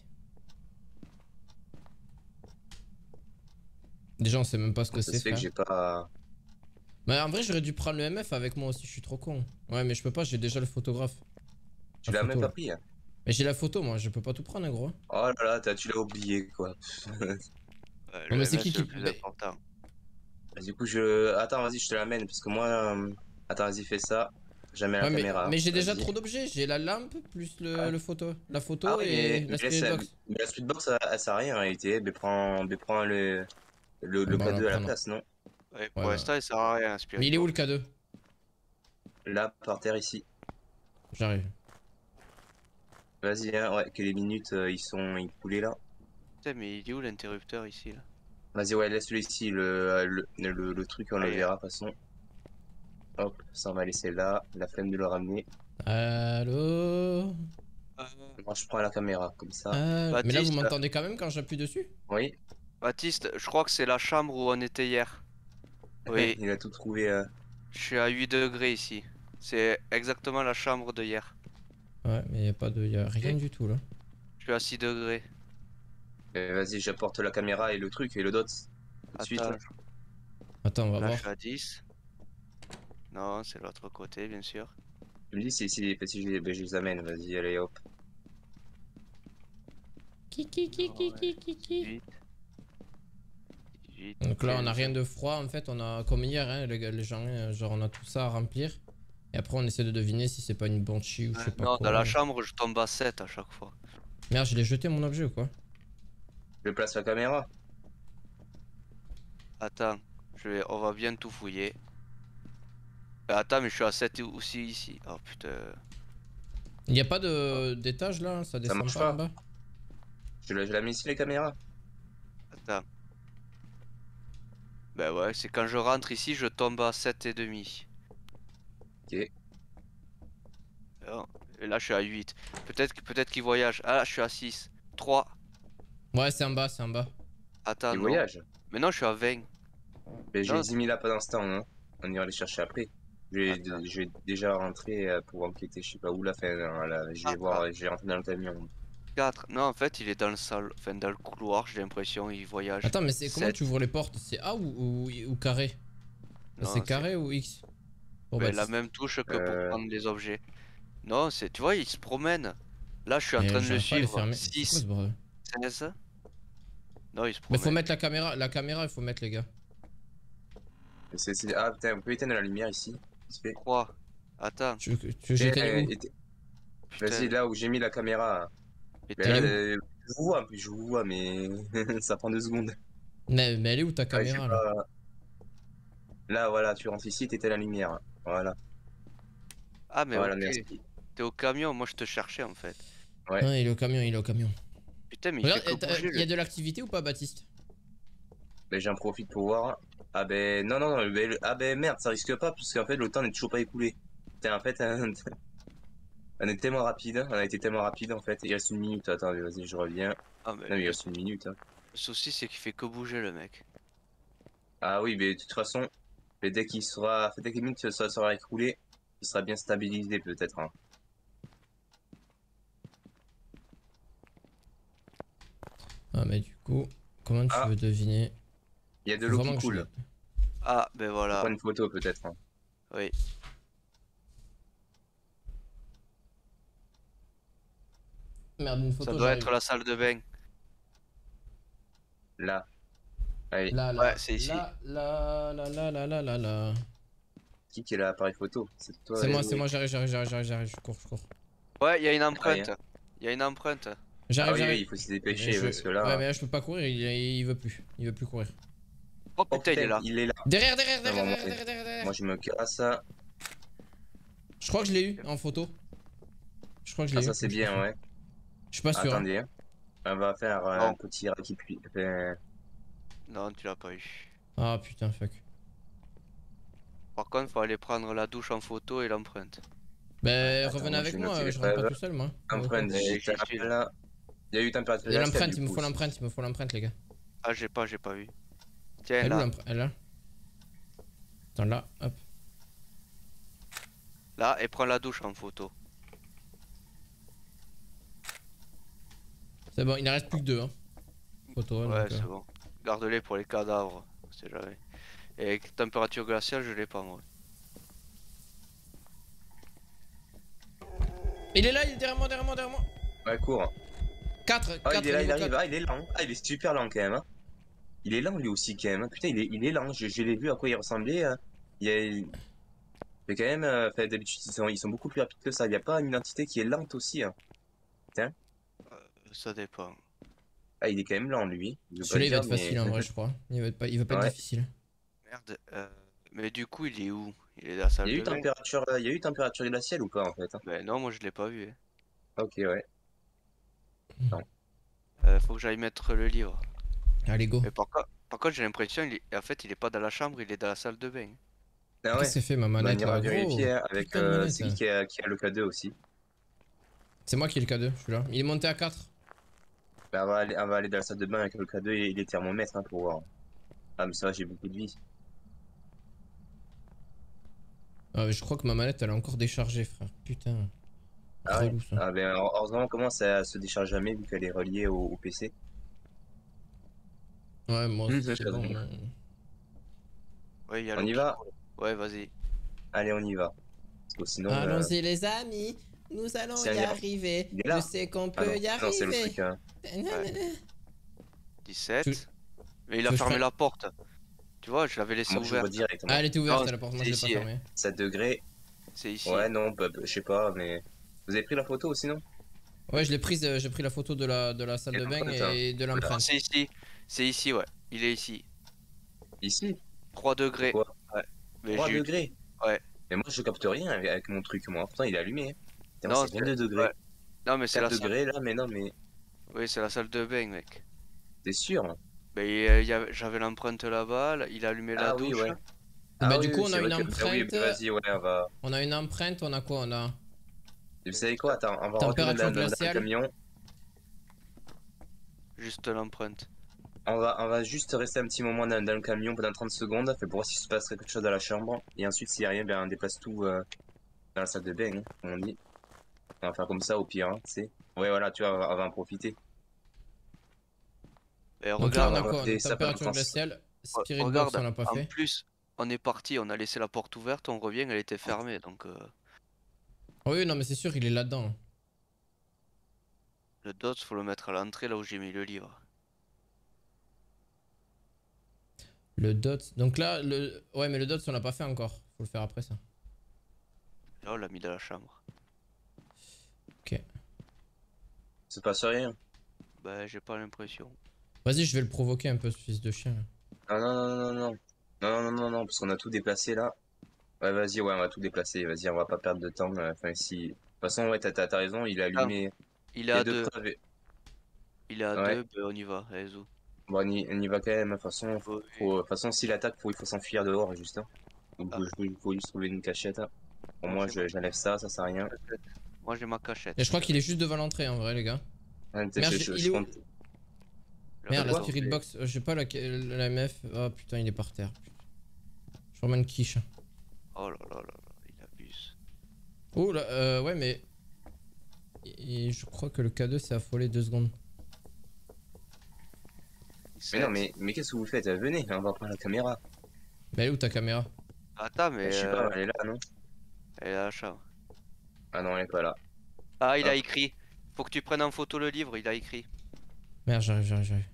Déjà, on sait même pas ce que Ça c'est, se fait que frère. j'ai pas. Mais en vrai, j'aurais dû prendre le M F avec moi aussi, je suis trop con. Ouais, mais je peux pas, j'ai déjà le photographe. Tu La l'as même photo, pas là. pris, hein. Mais j'ai la photo, moi, je peux pas tout prendre, hein, gros. Oh là là, t'as- tu l'as oublié, quoi. Ouais, Non, le mais c'est M S, qui c'est le qui. plus mais- important. Du coup, je. Attends, vas-y, je te l'amène, parce que moi. euh, Attends, vas-y, fais ça. Jamais la Ouais, mais, caméra. mais j'ai déjà Vas-y. trop d'objets. J'ai la lampe plus le, Ah. le photo. La photo Ah oui, et mais, la mais, spirit laisse- box. mais la Splitbox, elle, elle sert à rien en réalité. Mais prends, mais prends le, le, Ah le bah, on va K deux à la prendre. place, non? Ouais, Ouais, pour bah. l'instant, il sert à rien, un Spirit Mais il est où le Box. K deux? Là, par terre, ici. J'arrive. Vas-y, hein, ouais, que les minutes, euh, ils sont écoulées là. Putain, mais il est où l'interrupteur ici là? Vas-y, ouais, laisse-le ici, le, le, le, le truc, on le Allez. verra, de toute façon. Hop, ça, on va laisser là. La flemme de le ramener. Allô? Moi, je prends la caméra, comme ça. Allô Mais là, vous Baptiste. m'entendez quand même quand j'appuie dessus? Oui, Baptiste, je crois que c'est la chambre où on était hier. Oui, il a tout trouvé. euh. je suis à huit degrés ici. C'est exactement la chambre de hier. Ouais, mais y a pas de. Y a rien Ok. du tout là. Je suis à six degrés. Euh, Vas-y, j'apporte la caméra et le truc et le dot. Tout de suite. Attends, là. Attends, on va là je voir. suis à dix. Non, c'est l'autre côté, bien sûr. Tu me dis si, si, si je, les- ben, je les amène, vas-y, allez, hop. Kiki, kiki, Ouais, kiki, kiki. dix-huit. dix-huit, Donc là, on a quinze. rien de froid en fait. On a comme hier, hein, les, gars- les gens, euh, genre on a tout ça à remplir. Et après, on essaie de deviner si c'est pas une banshee ou je sais pas Non, quoi. dans la chambre, je tombe à sept à chaque fois. Merde, je l'ai jeté mon objet ou quoi? Je place la caméra. Attends, je vais... on va bien tout fouiller. Euh, Attends, mais je suis à sept aussi ici. Oh putain. Il y a pas de d'étage là, ça descend marche pas, pas. en bas. Je la, je la mets ici, les caméras. Attends. Ben ouais, c'est quand je rentre ici, je tombe à sept et demi. Ok. Et là, je suis à huit. Peut-être que peut-être qu'il voyage. Ah là, je suis à six. trois. Ouais, c'est en bas, c'est en bas. Attends, Du non. voyage. Mais non, je suis à vingt. Mais je Non, les ai mis là pendant ce temps, hein. On ira les chercher après. Je vais, Attends. je vais déjà rentrer euh, pour enquêter, je sais pas où la fin. Là, je vais Attends. voir, je vais rentrer dans le camion. quatre. Non, en fait, il est dans le salle, enfin dans le couloir, j'ai l'impression, il voyage. Attends, mais c'est comment Sept. tu ouvres les portes? C'est A ou, ou, ou carré? Non, C'est carré ou X? Pour mais la Baptiste. même touche que Euh. pour prendre les objets. Non, c'est, tu vois, il se promène. Là, je suis en Mais train de le j'arrive pas à les suivre. fermer. C'est quoi six, ce bordel? seize. Non, il se Mais promène. faut mettre la caméra, la caméra, il faut mettre les gars. C'est, c'est- Ah putain, vous pouvez éteindre la lumière ici. Vite fait. trois. Attends, Tu veux, que- tu veux que j'éteigne Eh, où? éte- putain. Vas-y, là où j'ai mis la caméra. Mais Mais t'es là, où euh, je vous vois, en plus, je vous vois, mais ça prend deux secondes. mais, mais elle est où ta Ouais, je caméra sais là? pas. Là, voilà, tu rentres ici, t'étais la lumière. Voilà. Ah, mais Voilà, ok. merci. T'es au camion, moi je te cherchais en fait. Ouais. Ah, il est au camion, il est au camion. Putain, mais il Regarde, fait que euh, bouger, il y le- a de l'activité ou pas, Baptiste? Ben, j'en profite pour voir. Ah ben, non, non, non, ben, le- ah ben merde, ça risque pas, parce qu'en fait, le temps n'est toujours pas écoulé. Putain, en fait, hein, on est tellement rapide, on a été tellement rapide, en fait. Il reste une minute, attends, vas-y, je reviens. Ah, mais Non, mais il le, reste une minute, hein. le souci, c'est qu'il fait que bouger le mec. Ah oui, mais de toute façon, Et dès qu'il sera, dès que les minutes sera, sera écoulé, il sera bien stabilisé peut-être. Hein. Ah, mais du coup, comment tu Ah. veux deviner? Il y a de Faut l'eau vraiment qui que je coule. l'ai. Ah, ben Faut voilà. prendre une photo peut-être. Hein. Oui. Merde, une Ça photo, doit j'arrive. être la salle de bain. Là. Allez. Là, Ouais, là, c'est ici. là, là, là, là, là, là, là, là. Qui qui est l'appareil photo? C'est toi. C'est moi, Ezo, c'est et- moi, j'arrive, j'arrive, j'arrive, j'arrive, j'arrive, je cours, je cours. Ouais, il y a une Ah, empreinte. Il y a une empreinte. Ah J'arrive, oui, oui, j'arrive. il faut se Mais dépêcher je... parce que là. Ouais, mais là, je peux pas courir, il, il veut plus. Il veut plus courir. Oh Oh putain, il est putain, là. il est là. Derrière, derrière, Ah, derrière, bon, moi, derrière, derrière, derrière, derrière. moi je me casse. Je crois que je l'ai eu en photo. Je crois que je Ah l'ai eu. ça c'est Je suis pas bien, sûr. ouais. Je suis pas sûr. Hein. Attendez. Hein. On va faire euh, Non. un petit récapitulatif. Enfin, Non, tu l'as pas eu. Ah putain, fuck. Par contre, faut aller prendre la douche en photo et l'empreinte. Bah, attends, revenez moi, avec je vais noter moi, les je rentre pas preuves. tout seul, moi. Empreinte Eh, j'y suis. digitale. Il y a eu température Et glaciale, l'empreinte, du il me coup, faut aussi. l'empreinte, il me faut l'empreinte, les gars. Ah, j'ai pas, j'ai pas vu. Tiens, Elle est où là. l'empreinte? Elle est là. Attends, là, hop. Là, et prends la douche en photo. C'est bon, il n'en reste plus que deux. Hein. Photo, Ouais, donc, euh... c'est bon. Garde-les pour les cadavres. On sait jamais. Et température glaciale, je l'ai pas, moi. Il est là, il est derrière moi, derrière moi, derrière moi. Ouais, cours. quatre, Ah, quatre, il est là, il niveau arrive. quatre. Ah, il est lent. Ah, il est super lent quand même. Hein. Il est lent lui aussi quand même. Hein. Putain, il est, il est lent. Je, je l'ai vu à quoi il ressemblait. Hein. Il y a... Mais quand même, euh, enfin, d'habitude, ils sont, ils sont beaucoup plus rapides que ça. Il n'y a pas une identité qui est lente aussi. Hein. Tiens. Ça dépend. Ah, il est quand même lent lui. Je veux pas Celui-là, le il va dire, être mais. facile en vrai, je crois. Il va, être pas, il va pas Ouais. être difficile. Merde. Euh... Mais du coup, il est où? Il est dans la salle Il y a de eu bain? température, il y a eu température glaciale ou pas en fait? Hein. Ben non, moi je l'ai pas vu. Hein. Ok, ouais. Non. Euh, faut que j'aille mettre le livre. Allez, go. Mais par, co- par contre, j'ai l'impression, il est... en fait, il est pas dans la chambre, il est dans la salle de bain. Ah Qu'est-ce ouais. que c'est fait ma Bah, on manette ira là, gros? vérifier hein, avec Putain de euh, manette. celui qui a, qui a le K deux aussi. C'est moi qui ai le K deux, je suis là. Il est monté à quatre. Bah, on va aller, on va aller dans la salle de bain avec le K deux et les thermomètres hein, pour voir. Ah mais ça va, j'ai beaucoup de vie. Ah, mais je crois que ma manette elle est encore déchargée, frère. Putain. Ah ouais. Relou ça. Ah ben heureusement on commence à se décharge jamais vu qu'elle est reliée au, au P C. Ouais, moi Mmh, aussi, je c'est sais bon. pas. mais- Ouais, il y a On l'eau y qui va? coule. Ouais, vas-y. Allez, on y va. Parce que sinon. euh, Allons-y les amis, nous allons c'est y un- arriver. Il est là. Je sais qu'on Ah peut non, y non c'est le arriver. truc. Hein. dix-sept. Tu- Mais il tu a veux fermé que je la porte. Tu vois, je l'avais laissé Moi j'ouvre ouverte. directement. Ah, elle était ouverte Non, à la porte, moi c'est je l'ai pas ici, fermée. sept degrés. C'est ici. Ouais non, bah, bah, je sais pas mais. Vous avez pris la photo sinon? Ouais, je l'ai prise, euh, j'ai pris la photo de la, de la salle Et de bain l'empreinte, hein. et de Non, l'empreinte. c'est ici. C'est ici, ouais. Il est ici. Ici? trois degrés. Quoi? Ouais. Mais trois j'ai eu- degrés? Ouais. Mais moi je capte rien avec, avec mon truc moi. Pourtant il est allumé. Hein. Putain, Non, c'est vingt-deux degrés. ouais. Non, mais c'est la quatre salle. degrés là, mais non mais. Oui, c'est la salle de bain, mec. T'es sûr? Hein. Ben, il y avait- j'avais l'empreinte là-bas, là, il a allumé la Ah oui, douche. ouais. Bah, Ah du oui, coup, oui, on c'est a vrai une que- bah oui, empreinte. bah vas-y, ouais, on va. On a une empreinte, on a quoi? On a. Vous savez quoi? Attends, on va Température retourner dans, dans- dans le glaciale. camion. Juste l'empreinte. On va, on va juste rester un petit moment dans, dans le camion pendant trente secondes fait pour voir s'il se passe quelque chose dans la chambre. Et ensuite, s'il n'y a rien, ben, on déplace tout euh, dans la salle de bain, hein, comme on dit. On va faire comme ça au pire, hein, tu sais. Ouais, voilà, tu vois, on va, on va en profiter. Et Donc là, regarde, on a on va quoi? On a appeler ça température pendant- glaciale, re- spirit regarde, box, on l'a pas en fait. plus, on est parti, on a laissé la porte ouverte, on revient, elle était fermée, donc euh, Oh oui, non, mais c'est sûr, il est là-dedans. le dot, faut le mettre à l'entrée, là où j'ai mis le livre. Le dot. Donc là, le. Ouais, mais le dot, on l'a pas fait encore. Faut le faire après ça. Là, on l'a mis dans la chambre. Ok. Il se passe rien. Bah, j'ai pas l'impression. Vas-y, je vais le provoquer un peu, ce fils de chien. là. Ah non, non, non, non. Non, non, non, non, parce qu'on a tout déplacé là. Ouais, vas-y, ouais, on va tout déplacer. Vas-y, on va pas perdre de temps. euh, Enfin, si. De toute façon, ouais, t'as t'as- t'as raison, il est allumé. Il Il est y a à deux deux. preuves. et- Il est à Ouais. deux, bah, on y va, allez, zou. Bon, on y, on y va quand même. De toute façon, faut, Oui. faut- de toute façon s'il attaque, faut, il faut s'enfuir dehors, juste. Hein. Donc, Ah. il faut juste trouver une cachette. Hein. Pour moi, j'ai je- j'enlève ça, ça sert à rien. Moi, j'ai ma cachette. Et je crois qu'il est juste devant l'entrée en vrai, les gars. Ah, t'es- Merde, je- je- je- il je est où? compte- Le Merde, la quoi spirit box, euh, je sais pas la, la M F. Oh putain, il est par terre. Je remets une quiche. Oh là là là là, il abuse. Oh là, euh, ouais, mais. Et je crois que le K deux s'est affolé deux secondes. Mais non, mais, mais qu'est-ce que vous faites? Venez, on va prendre la caméra. Mais elle est où ta caméra? Attends, mais. Je sais euh, pas, elle est là, non? Elle est à la chambre. Ah non, elle est pas là. Ah, il a Hop. écrit. Faut que tu prennes en photo le livre, il a écrit. Merde, j'arrive, j'arrive, j'arrive.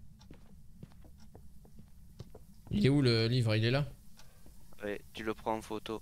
Il est où le livre? Il est là? Ouais, tu le prends en photo.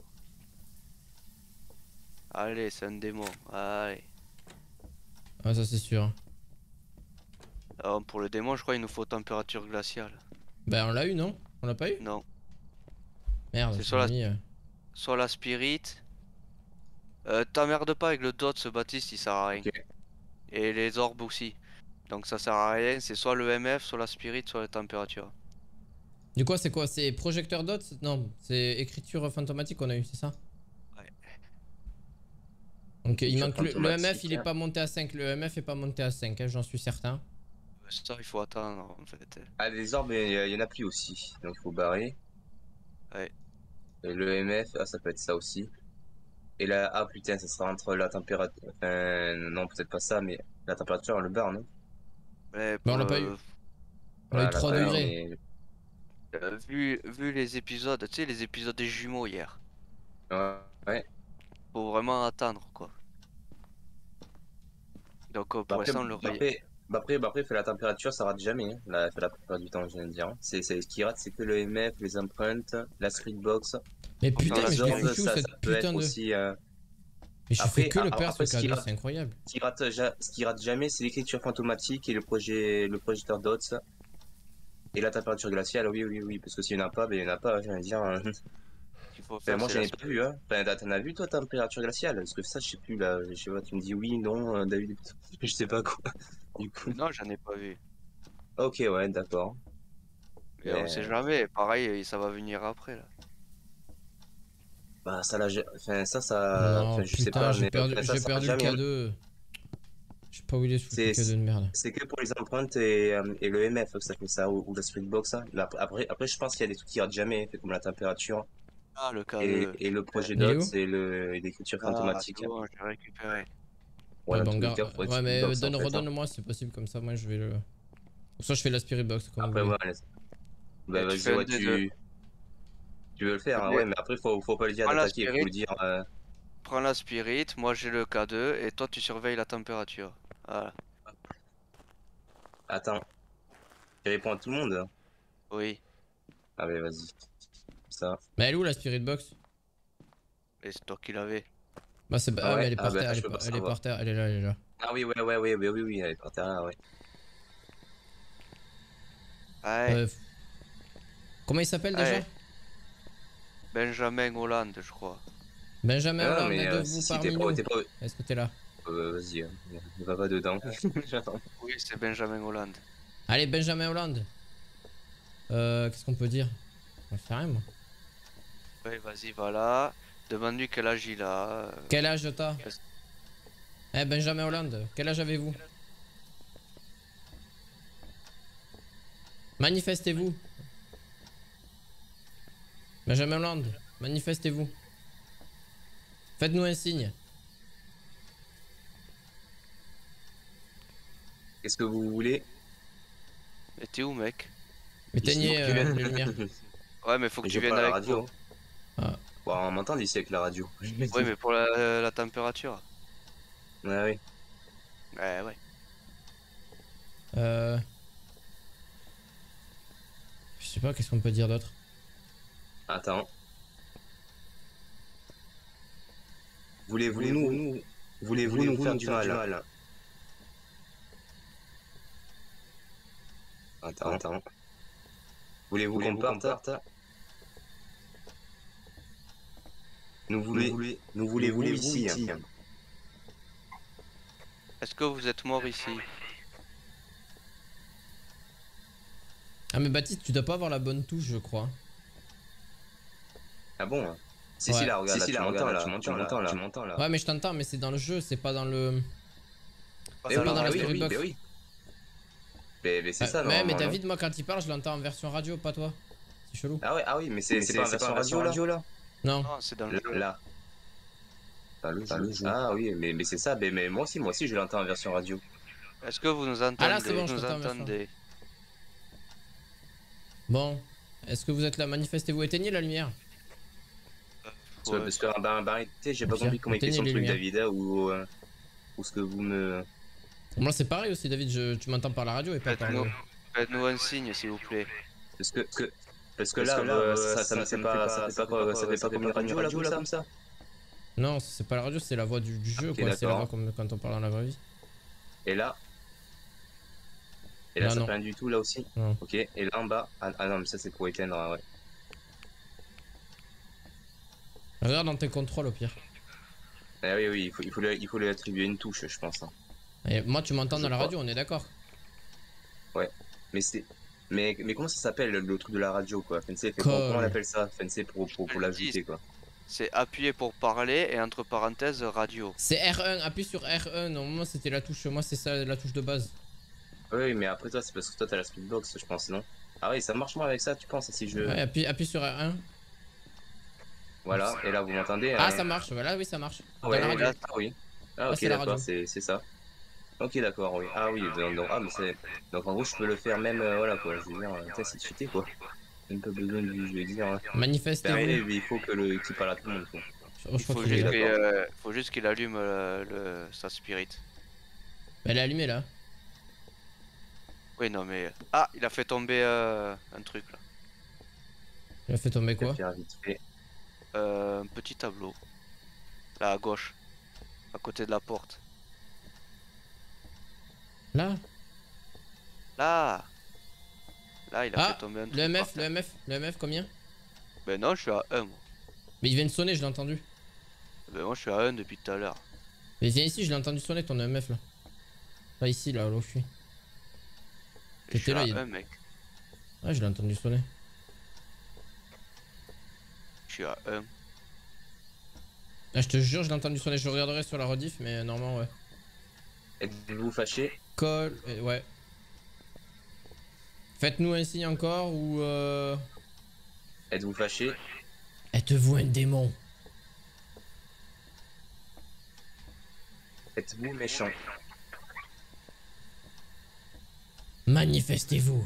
Allez, c'est un démon. Allez. Ah, ça c'est sûr. hein. Alors, pour le démon, je crois qu'il nous faut température glaciale. Bah, on l'a eu, non? On l'a pas eu? Non. Merde, C'est je sur l'ai la- mis. euh. Soit la spirit. Euh, t'emmerdes pas avec le dot, ce Baptiste, il sert à rien. Ok. Et les orbes aussi. Donc ça sert à rien, c'est soit le M F, soit la spirit, soit la température. Du coup, c'est quoi? C'est projecteur dot? Non, c'est écriture fantomatique qu'on a eu, c'est ça? Ouais. Donc il Écriture manque le, le M F, fantomatique, il est hein. pas monté à cinq. Le M F est pas monté à cinq, hein, j'en suis certain. Ça, il faut attendre en fait. Ah, les orbes, il y, il y en a plus aussi. Donc il faut barrer. Ouais. Et le M F, ah, ça peut être ça aussi. Et là, ah putain, ça sera entre la température. Enfin, non, peut-être pas ça, mais la température et le bar, non? Mais Mais on pour l'a pas eu. le. On a eu Ouais, trois là, degrés. mais. euh, vu, vu les épisodes, tu sais, les épisodes des jumeaux hier. Ouais, ouais. Faut vraiment attendre quoi. Donc euh, Bah pour après, l'instant, le bah rayon. après, bah après, bah après, fait la température, ça rate jamais. Hein. La, fait la plupart du temps, je viens de dire. hein. C'est, c'est, ce qui rate, c'est que le M F, les empreintes, la streetbox. Mais Dans putain, la mais je l'ai Les spirit. orbes, foutu où ça, ça cette peut putain être de. aussi. euh, Mais je Après, fais que le a- perse après, le ce qui K deux, rate, c'est incroyable. ce qui rate, ja- ce qui rate jamais, c'est l'écriture fantomatique et le projet, le projecteur dots. Et la température glaciale, oui, oui, oui, parce que s'il n'y en a pas, ben il n'y en a pas, je viens de dire. hein. Qu'il faut Enfin, faire, moi, c'est j'en la ai pas vu, spirit. hein. Enfin, t'en t'en as vu, toi, température glaciale? Parce que ça, je sais plus, là, je sais pas, tu me dis oui, non, euh, David, je sais pas quoi, du coup. Non, j'en ai pas vu. Ok, ouais, d'accord. Mais on sait Mais, jamais. Pareil, ça va venir après là. bah, ça, là, j'ai- enfin, ça, ça, Non, enfin, je sais putain, pas, j'ai mais, perdu, enfin, ça, j'ai ça rate perdu le jamais, hein. K deux. Je sais pas où il est ce foutu C'est, K deux de merde. c'est que pour les empreintes et, euh, et le M F que ça fait ça, ou, ou la Streetbox, hein. Là, après, après, je pense qu'il y a des trucs qui ratent jamais, fait comme la température. Ah, le Et, K deux. et le projet Il est dots, où? c'est le, et l'écriture Ah, c'est fantomatique. bon, j'ai récupéré. Ouais, Ouais, dans bon, tous les garde. cas, faudrait Ouais, mais Streetbox, en donne, fait, hein. redonne-moi si c'est possible, comme ça, moi je vais le. Pour ça, je fais la spirit box comme vous Après, voulez. ouais, laisse- bah, Et tu vas-y, fais un ouais, des deux. tu, tu veux le faire, hein, Allez, ouais, mais après, faut, faut pas le dire prends la d'attaquer, faut spirit, le dire, euh, prends la spirit, moi j'ai le K deux, et toi tu surveilles la température. Voilà. attends, tu réponds à tout le monde, hein. Oui. Ah, ouais, vas-y. Ça. Mais elle est où la spirit box? Et c'est toi qui l'avais. Bah, c'est. Ah Ah, mais ouais, elle est ah, par bah, terre, elle je est, peux par... pas elle est savoir. par terre, elle est là, elle est là. Ah oui, ouais, ouais, ouais, ouais, oui, oui, elle est par terre là, ouais. Ouais, Euh, f- Comment il s'appelle ouais. déjà? Benjamin Hollande, je crois. Benjamin Ah non, Hollande, mais euh, êtes-vous si, si, t'es parmi pas, nous? t'es pas, Est-ce que t'es là? euh, vas-y, hein, ne va pas dedans. J'attends. Oui, c'est Benjamin Hollande. Allez, Benjamin Hollande. Euh, qu'est-ce qu'on peut dire? On va faire rien, moi. Oui, vas-y, voilà. Demande-lui quel âge il a. euh, Quel âge t'as? qu'est-ce- Eh, Benjamin Hollande, quel âge avez-vous? Manifestez-vous. Benjamin Hollande, manifestez-vous. Faites-nous un signe. Qu'est-ce que vous voulez? Mais t'es où, mec? Éteignez Ici. euh, les lumières. Ouais, mais faut que Mais tu j'ai viennes pas la avec radio. moi. hein. Ah. Bon, on m'entend d'ici avec la radio. Oui, mais pour la, la température. Ouais, oui. Ouais, ouais. Euh... Je sais pas, qu'est-ce qu'on peut dire d'autre? Attends. Voulez-vous nous, nous, voulez-vous nous faire du mal? Attends, attends. Voulez-vous qu'on parte? Nous voulez, nous voulez-vous ici? Est-ce que vous êtes mort ici? Ah mais Baptiste, tu dois pas avoir la bonne touche, je crois. Ah bon? Si, Ouais. si, là, regarde, Si, là, si, tu là, m'entends, Ah, là, tu tu m'entends, m'entends, là, là, tu tu m'entends, là. Ouais, mais je t'entends, mais c'est dans le jeu, c'est pas dans le... Pas Eh dans oui, pas dans la la bah oui, spirit oui, box. bah oui. Mais, mais c'est Euh, ça, mais, mais normalement, non? David, moi quand il parle, je l'entends en version radio, pas toi. C'est chelou. Ah ouais, ah oui, mais c'est pas en version radio, radio là? Non. Non, c'est dans le jeu. Là. Pas le jeu. Ah oui, mais, mais c'est ça, mais, mais moi aussi, moi aussi je l'entends en version radio. Est-ce que vous nous entendez? Ah là, c'est bon, je nous t'entends, bien sûr. entendez? Bon. Est-ce que vous êtes là? Manifestez-vous, éteignez la lumière. Parce que, parce que bah, bah, arrêtez, j'ai pas Pierre, compris comment il était son éteignez truc, les David, hein, ou, euh, ou ce que vous me... Moi, c'est pareil aussi, David. Je, tu m'entends par la radio et pas par Faites-nous le... faites-nous un signe, s'il vous plaît. Parce que, que, parce que là, parce que là euh, ça, ça, ça, ça, me fait pas, ça fait pas, quoi, ça fait pas comme une radio, là, comme ça, comme ça. Non, c'est pas la radio, c'est la voix du, du jeu, Okay, quoi. C'est la voix comme quand on parle dans la vraie vie. Et là Et là, là ça non. fait rien du tout, là aussi. Non. Ok, et là en bas... Ah, ah non, mais ça, c'est pour éteindre, ouais. Regarde dans tes contrôles, au pire. Ah oui, oui, il faut, il faut, lui, il faut lui attribuer une touche, je pense. Hein. Et moi, tu m'entends Je dans la crois. radio, on est d'accord. Ouais, mais c'est... Mais, mais comment ça s'appelle, le truc de la radio, quoi? Enfin, fait, Call. comment on appelle ça? Enfin, pour, pour, pour l'ajouter, quoi. C'est appuyer pour parler et entre parenthèses radio. C'est R un, appuie sur R un. Normalement, c'était la touche. Moi, c'est ça, la touche de base. Oui, mais après, toi, c'est parce que toi, t'as la speedbox, je pense, non? Ah oui, ça marche moins avec ça, tu penses, si je... Ouais, appuie, appuie sur R un. Voilà, et là, vous m'entendez? Ah, hein... ça marche. Voilà, oui, ça marche. Dans Ouais, la radio. là, ah oui. Ah, Là, ok, c'est la d'accord, radio. c'est ça. Ok, d'accord, oui. Ah oui, donc, donc, ah, mais c'est... donc en gros, je peux le faire même, euh, voilà, quoi. Je veux dire, euh, c'est cheaté, quoi. Même pas besoin de, je vais dire... Hein. Manifestez-vous. Ben, mais il faut que le qu'il parle à tout le monde, quoi. Oh, je Il crois faut qu'il est juste là. qu'il euh, faut juste qu'il allume euh, le, sa spirit. Elle est allumée, là. Oui, non, mais... Ah, il a fait tomber euh, un truc, là. Il a fait tomber quoi? Faire vite fait. Euh, un petit tableau. Là, à gauche. À côté de la porte. Là. Là Là, il a Ah, fait tomber un truc. le M par F, terre. le M F, le M F, combien? Ben non, je suis à un, moi. Mais il vient de sonner, je l'ai entendu. Ben moi, je suis à un depuis tout à l'heure. Mais viens ici, je l'ai entendu sonner ton M F, là. Là, ici, là, là où je suis. Je suis là, à il y a- un, mec. Ouais, je l'ai entendu sonner. Je suis à un. Ah, je te jure, je l'ai entendu sonner. Je regarderai sur la rediff, mais normalement, ouais. Êtes-vous fâché? Call, euh, ouais. Faites-nous un signe encore ou euh... Êtes-vous fâché? Êtes-vous un démon? Êtes-vous méchant? Manifestez-vous.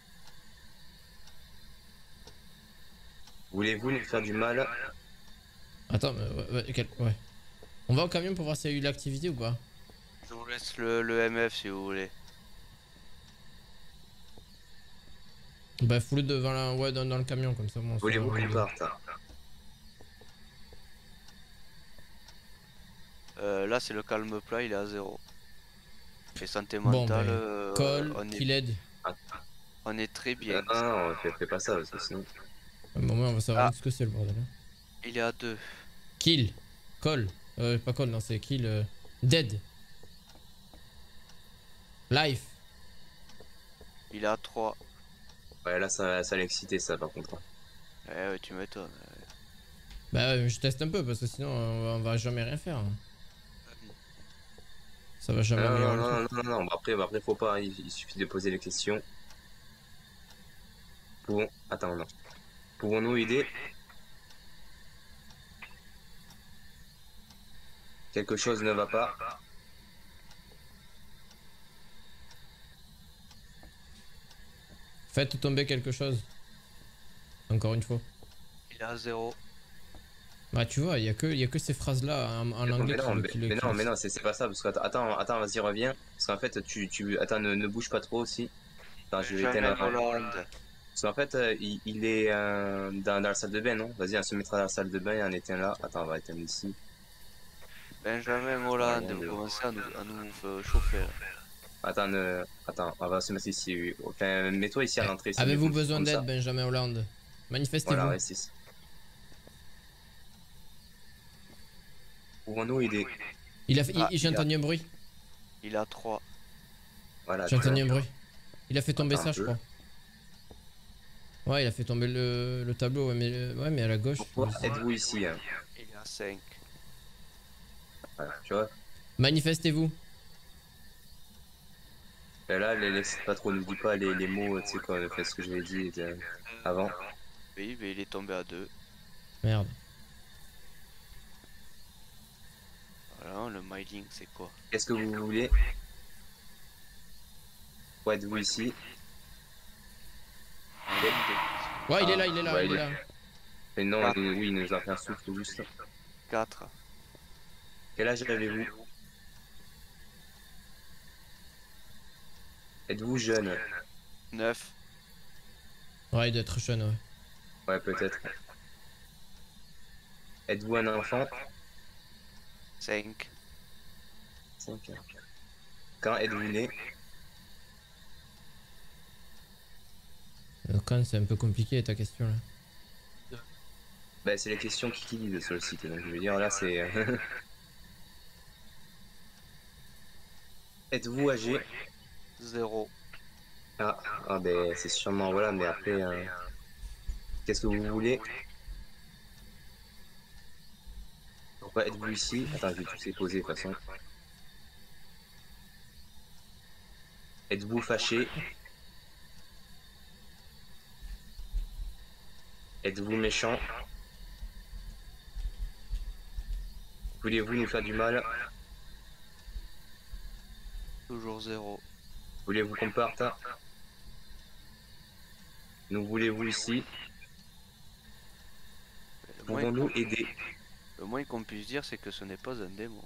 Voulez-vous nous faire du mal? Attends, mais ouais, ouais, quel- ouais. On va au camion pour voir s'il y a eu l'activité ou pas. Je vous laisse le, le M F si vous voulez. Bah, fous-le devant la... Ouais, dans, dans le camion, comme ça, bon, on Voulez-vous saura- qu'on parte? Euh, là, c'est le calme plat, il est à zéro. Et santé Bon, mentale, ben, euh, Call, on, qu'il est, aide. on est très bien. Ah non, fais, fais pas ça, parce que sinon... À un moment, on va savoir Ah. ce que c'est le bordel. hein. Il est à deux. Kill. Call. Euh, pas call, non, c'est kill. euh, Dead. Life. Il est à trois. Ouais, là, ça, ça l'excité, ça, par contre. Eh ouais, tu m'étonnes. Bah, ouais, je teste un peu parce que sinon, on va, on va jamais rien faire. hein. Ça va jamais Non, améliorer non, le non, truc. non, non, bah après, bah après, faut pas, il, il suffit de poser les questions. Pouvons... Attends, non. Pouvons-nous aider? Quelque chose ne va pas. Faites tomber quelque chose. Encore une fois. Il est à zéro. Bah, tu vois, il y a que, il y a que ces phrases-là en, en Mais anglais non, qui, mais, qui le mais non, qui- mais non, c'est c'est pas ça, parce que attends, attends, vas-y, reviens. Parce qu'en fait, tu, tu, attends, ne, ne bouge pas trop aussi. Attends, je vais Benjamin éteindre la- Hollande. Parce qu'en fait, euh, il, il est euh, dans, dans la salle de bain, non? Vas-y, on se mettra dans la salle de bain et on éteint là. Attends, on va éteindre ici. Benjamin Hollande, Ouais, vous ouais. commencez à nous, à nous euh, chauffer. Là. Attends, ne- attends, on va se mettre ici. oui. Enfin, mets-toi ici à l'entrée. c'est Avez-vous mieux, besoin comme ça. d'aide, Benjamin Hollande? Manifestez-vous. Voilà, reste ici. Pouvons-nous aider? Il a fait, il- Ah, il- j'ai il a- entendu un bruit. Il est à trois. Voilà. J'ai entendu tu un vois. bruit. Il a fait tomber Attends ça, un je peu. crois. Ouais, il a fait tomber le, le tableau, ouais, mais, euh, ouais, mais à la gauche. Pourquoi êtes-vous ici hein Il est à cinq. Voilà, tu vois. Manifestez-vous. Et là, les laisse pas trop, ne dis pas les, les mots, tu sais, quoi, fait ce que j'avais dit euh, avant. Oui, mais il est tombé à deux. Merde. Voilà, le mining, c'est quoi? Qu'est-ce que vous voulez? Ouais, êtes-vous ici? Ouais, il est Ah, là, il est là, ouais, il est il là. Mais non, Quatre. il- oui, il nous a fait un souffle juste. quatre. Quel âge avez-vous? Êtes-vous jeune? neuf. Ouais, il doit être jeune, ouais. Ouais, peut-être. Êtes-vous un enfant? cinq. cinq. Quand êtes-vous né? Euh, Quand c'est un peu compliqué ta question là. Bah, c'est les questions qui lisent sur le site, donc je veux dire, là, c'est... euh, Êtes-vous âgé? zéro. Ah, ah ben, c'est sûrement, voilà, mais après, euh, qu'est-ce que vous voulez? Pourquoi êtes-vous ici? Attends, je vais tous les poser, de toute façon. Êtes-vous fâché? Êtes-vous méchant? Voulez-vous nous faire du mal? Toujours zéro. Voulez-vous qu'on parte? Nous voulez-vous ici? Le moins Pouvons-nous qu'on aider? le moins qu'on puisse dire, c'est que ce n'est pas un démon.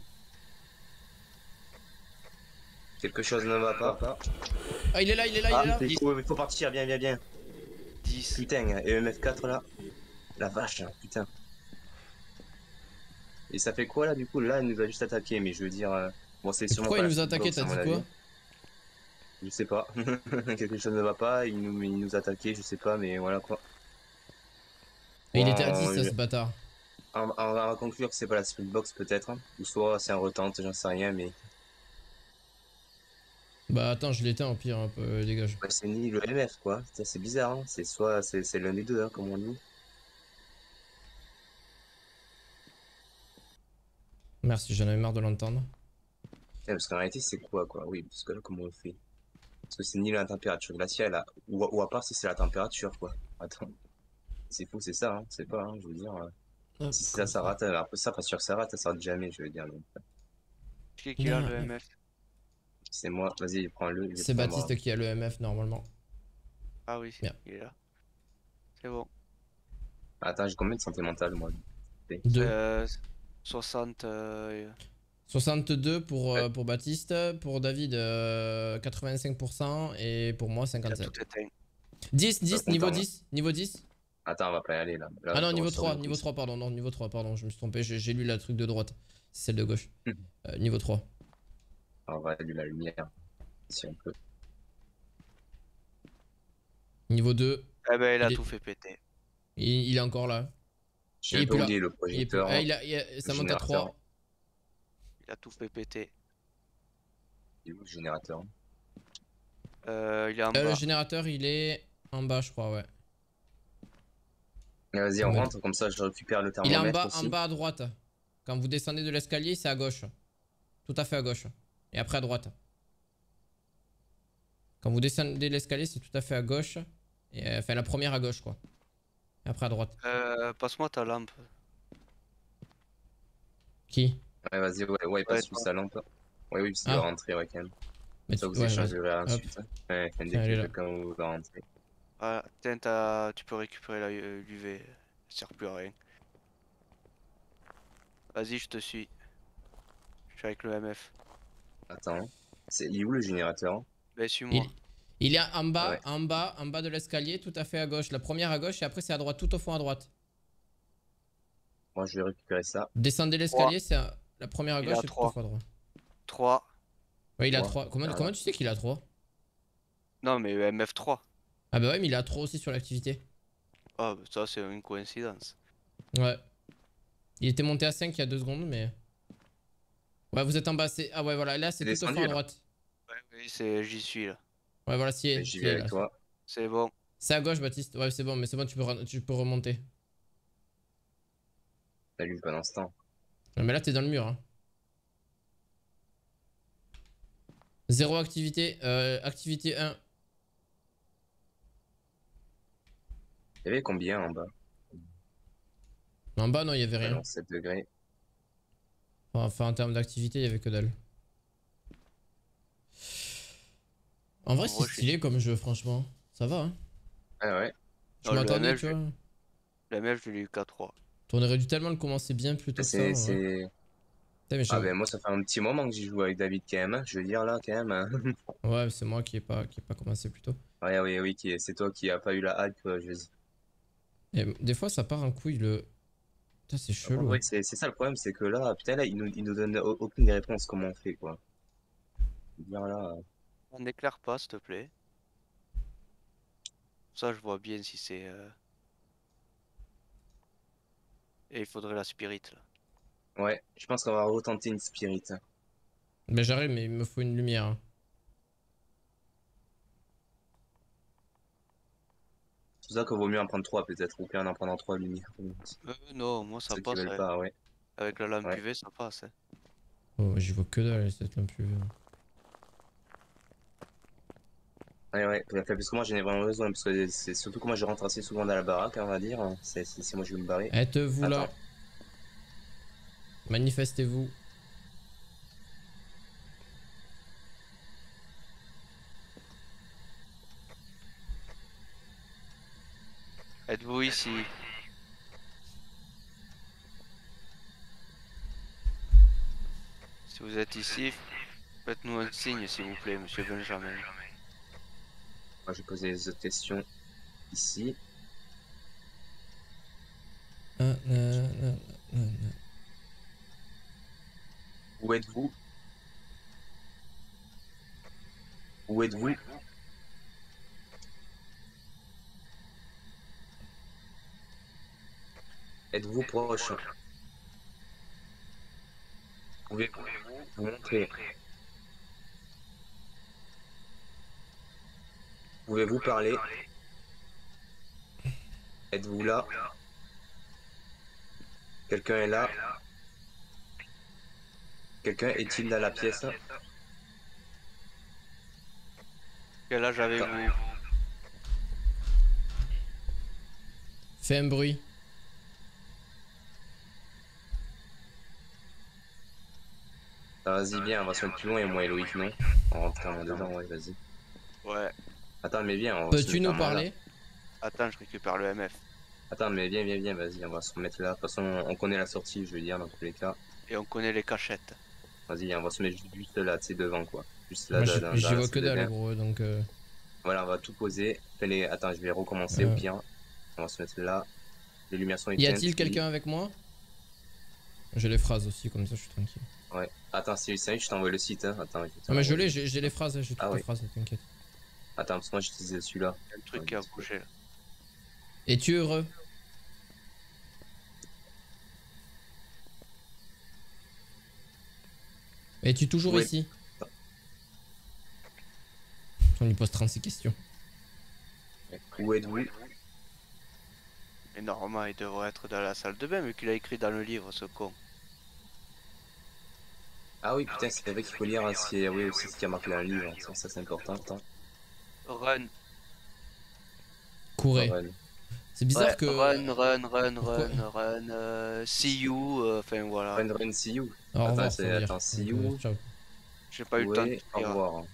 Quelque chose ne va pas? Ah, il est là, il est là, il Ah, est là. il faut, il faut partir, viens, viens, viens. dix. Putain, et M F quatre là? La vache, putain. Et ça fait quoi là du coup? Là, il nous a juste attaqué, mais je veux dire. euh, Bon, c'est Et sûrement pourquoi pas il la nous a attaqué, speedbox t'as à mon dit avis. quoi? Je sais pas. Quelque chose ne va pas, il nous, il nous a attaqué, je sais pas, mais voilà quoi. Et il Bon, était à dix, on, ça, ce bâtard. on- on va conclure que c'est pas la speedbox peut-être, hein. Ou soit c'est un retente, j'en sais rien, mais Bah attends, je l'éteins au pire, un peu, euh, dégage. ouais, c'est ni le M F quoi. Ça, c'est bizarre, hein. C'est soit c'est c'est l'un des deux, hein, comme on dit. Merci, j'en avais marre de l'entendre. Ouais, parce qu'en réalité, c'est quoi quoi? Oui, parce que là, comment on fait? Parce que c'est ni la température glaciale, là. Ou, ou à part si c'est la température quoi. Attends. C'est fou, c'est ça, hein. C'est pas, hein, je veux dire. euh, Hop, Si ça, comme ça ça. rate, euh, après ça, pas sûr que ça rate, ça rate jamais, je veux dire. Donc, Qui est qui a Non, le M F? c'est moi, vas-y, prends-le, je vais c'est prendre. Baptiste qui a le M F normalement. Ah oui, Bien. il est là. C'est bon. Attends, j'ai combien de santé mentale, moi? deux. Euh, soixante. euh, soixante-deux pour, Ouais, euh, pour Baptiste, pour David euh, quatre-vingt-cinq pour cent et pour moi il a tout cinquante-sept. éteint. dix, pas dix, niveau content, là. dix, niveau dix. Attends, on va pas y aller, là. Là, Ah non, je niveau ressors trois, de niveau tous. trois, pardon, non, niveau trois, pardon, je me suis trompé, j'ai j'ai lu la truc de droite, c'est celle de gauche. Euh, niveau trois. On va allumer la lumière, si on peut. Niveau deux, Eh ben, il a il est, tout fait péter. il, il est encore là. Je Et il sais est pas plus où là. il est, le Il est plus là. projecteur, Ah, hein, il a, il a- ça le monte à générateur. trois. Il a tout fait péter. Il est où le générateur? Euh, il est en Euh, le bas. générateur, il est en bas, je crois, ouais. Mais vas-y, Ça on me- rentre, comme ça je récupère le Il est en thermomètre bas, en aussi. bas à droite. Quand vous descendez de l'escalier, c'est à gauche. Tout à fait à gauche. Et après à droite. Quand vous descendez l'escalier, c'est tout à fait à gauche. Et, euh, enfin, la première à gauche, quoi. Et après à droite. Euh, passe-moi ta lampe. Qui? Ouais, vas-y, ouais, ouais, Ouais, passe-lui toi. sa lampe. Ouais, oui, parce qu'il doit Ah, rentrer, ouais, quand même. mais Ça, tu... vous ouais, vas-y. échangerez Hop, ensuite. Hein. Ouais, enfin, dès tiens, elle est que là. quelqu'un vous va rentrer. Ah, tiens, t'as- tu peux récupérer la l'U V. Ça sert plus à rien. Vas-y, je te suis. Je suis avec le M F. Attends. C'est, il est où le générateur? Ben, suis-moi. Il... il est en bas, Ouais. en bas, en bas de l'escalier, tout à fait à gauche. La première à gauche et après c'est à droite, tout au fond à droite. Moi, je vais récupérer ça. Descendez trois. l'escalier, c'est à- la première à Il gauche a et tout au trois. fond à droite. trois. Ouais, il a Trois. trois. Comment, Voilà. comment tu sais qu'il a trois? Non, mais M F trois. Ah bah ouais, mais il a trois aussi sur l'activité. Ah, bah, ça, c'est une coïncidence. Ouais. Il était monté à cinq il y a deux secondes, mais... Ouais, vous êtes en bas, c'est... Ah ouais, voilà, là c'est C'est tout au fond descendu, à là. droite. Ouais, oui, c'est... j'y suis, là. Ouais, voilà, si, Ben, J'y si, vais là. avec toi. C'est bon. C'est à gauche, Baptiste. Ouais, c'est bon, mais c'est bon, tu peux, re- tu peux remonter. Salut, pas l'instant. Ouais, mais là, t'es dans le mur, hein. Zéro activité. Euh, activité un. Il y avait combien en bas? En bas, non, il y avait Ah rien. non, sept degrés. Enfin, en termes d'activité, il y avait que dalle. En vrai, En c'est vrai, je suis- stylé comme jeu, franchement. Ça va, hein. Ah ouais. Je Non, le m'attendais, M F, tu je- vois. le M F, je l'ai eu qu'à trois. On aurait dû tellement le commencer bien plus tôt que ça, C'est, en vrai. c'est... Putain, mais Ah j'avoue- ben moi ça fait un petit moment que j'y joue avec David quand même, hein. Je veux dire là quand même. hein. Ouais, c'est moi qui ai pas, qui ai pas commencé plus tôt. Ouais oui oui qui est- c'est toi qui a pas eu la hype, euh, je veux dire. Et des fois, ça part en couille, le... Putain, c'est En chelou, vrai hein. c'est c'est ça le problème, c'est que là, putain là, il nous, il nous donne au- aucune des réponses comment on fait quoi. Je veux dire là, euh, On n'éclaire pas, s'il te plaît. Ça, je vois bien si c'est... euh, Et il faudrait la spirit, là. ouais, je pense qu'on va retenter une spirit. Mais j'arrive, mais il me faut une lumière, hein. C'est pour ça qu'il vaut mieux en prendre trois peut-être, ou bien en prendre trois lumières. Euh, non, moi, ça Ceux qui passe, veulent ouais. pas, ouais. Avec la lampe Ouais. U V, ça passe, hein. Oh, j'y vois que dalle, cette lampe U V. Ouais, ouais, parce que moi j'en ai vraiment besoin, parce que c'est surtout que moi je rentre assez souvent dans la baraque, on va dire. C'est c'est- c'est moi je vais me barrer. Êtes-vous là? Attends. Manifestez-vous. Êtes-vous ici? Si vous êtes ici, faites-nous un signe, s'il vous plaît, monsieur Benjamin. Moi je vais poser les autres questions ici. Ah, ah, ah, ah, ah. Où êtes-vous? Où êtes-vous? Êtes-vous proche? Pouvez-vous vous montrer? Pouvez-vous parler? Êtes-vous là? Quelqu'un est là? Quelqu'un est-il dans la pièce? Quel âge avez-vous? Fais un bruit. Ah, vas-y, viens, on va se mettre plus loin et moi et Loïc, non? On rentre carrément dedans, ouais, vas-y. Ouais. Attends, mais viens, on va se Peux-tu mettre nous à moi, là. parler? Attends, je récupère le M F. Attends, mais viens, viens, viens, vas-y, on va se mettre là. De toute façon, on connaît la sortie, je veux dire, dans tous les cas. Et on connaît les cachettes. Vas-y, on va se mettre juste là, tu sais, devant, quoi. Juste là, Moi, dans, j'y dans, j'y dans la vois que salle de dalle, bain. gros, donc... euh, Voilà, on va tout poser. Fais les... Attends, je vais recommencer au Euh. pire. On va se mettre là. Les lumières sont Y éteintes. a-t-il quelqu'un avec moi? J'ai les phrases aussi, comme ça je suis tranquille. Ouais. Attends, si c'est je t'envoie le site, hein. Attends, je vais te Non mais je l'envoyer. l'ai, j'ai j'ai les phrases, j'ai toutes Ah les oui. phrases, t'inquiète. Attends, parce que moi j'utilisais celui-là. Il y a un truc qui a bougé là. Es-tu heureux? Es-tu toujours Oui. ici? On lui pose trente-six questions. Où êtes-vous? Mais normalement, il devrait être dans la salle de bain, vu qu'il a écrit dans le livre, ce con. Ah oui, putain, c'est vrai qu'il faut lire hein, ce qui est... oui, aussi ce qui a marqué dans le livre. Ça, ça c'est important. Attends. Run. Courez. Run. C'est bizarre Ouais, que... Run, run, run, Pourquoi run, run, euh, see you, euh, enfin voilà. Run, run, see you. Au Attends, revoir, c'est- ça veut dire. attends, see Donc, you. euh, ciao. J'ai pas eu le temps de Ouais, au lire. revoir.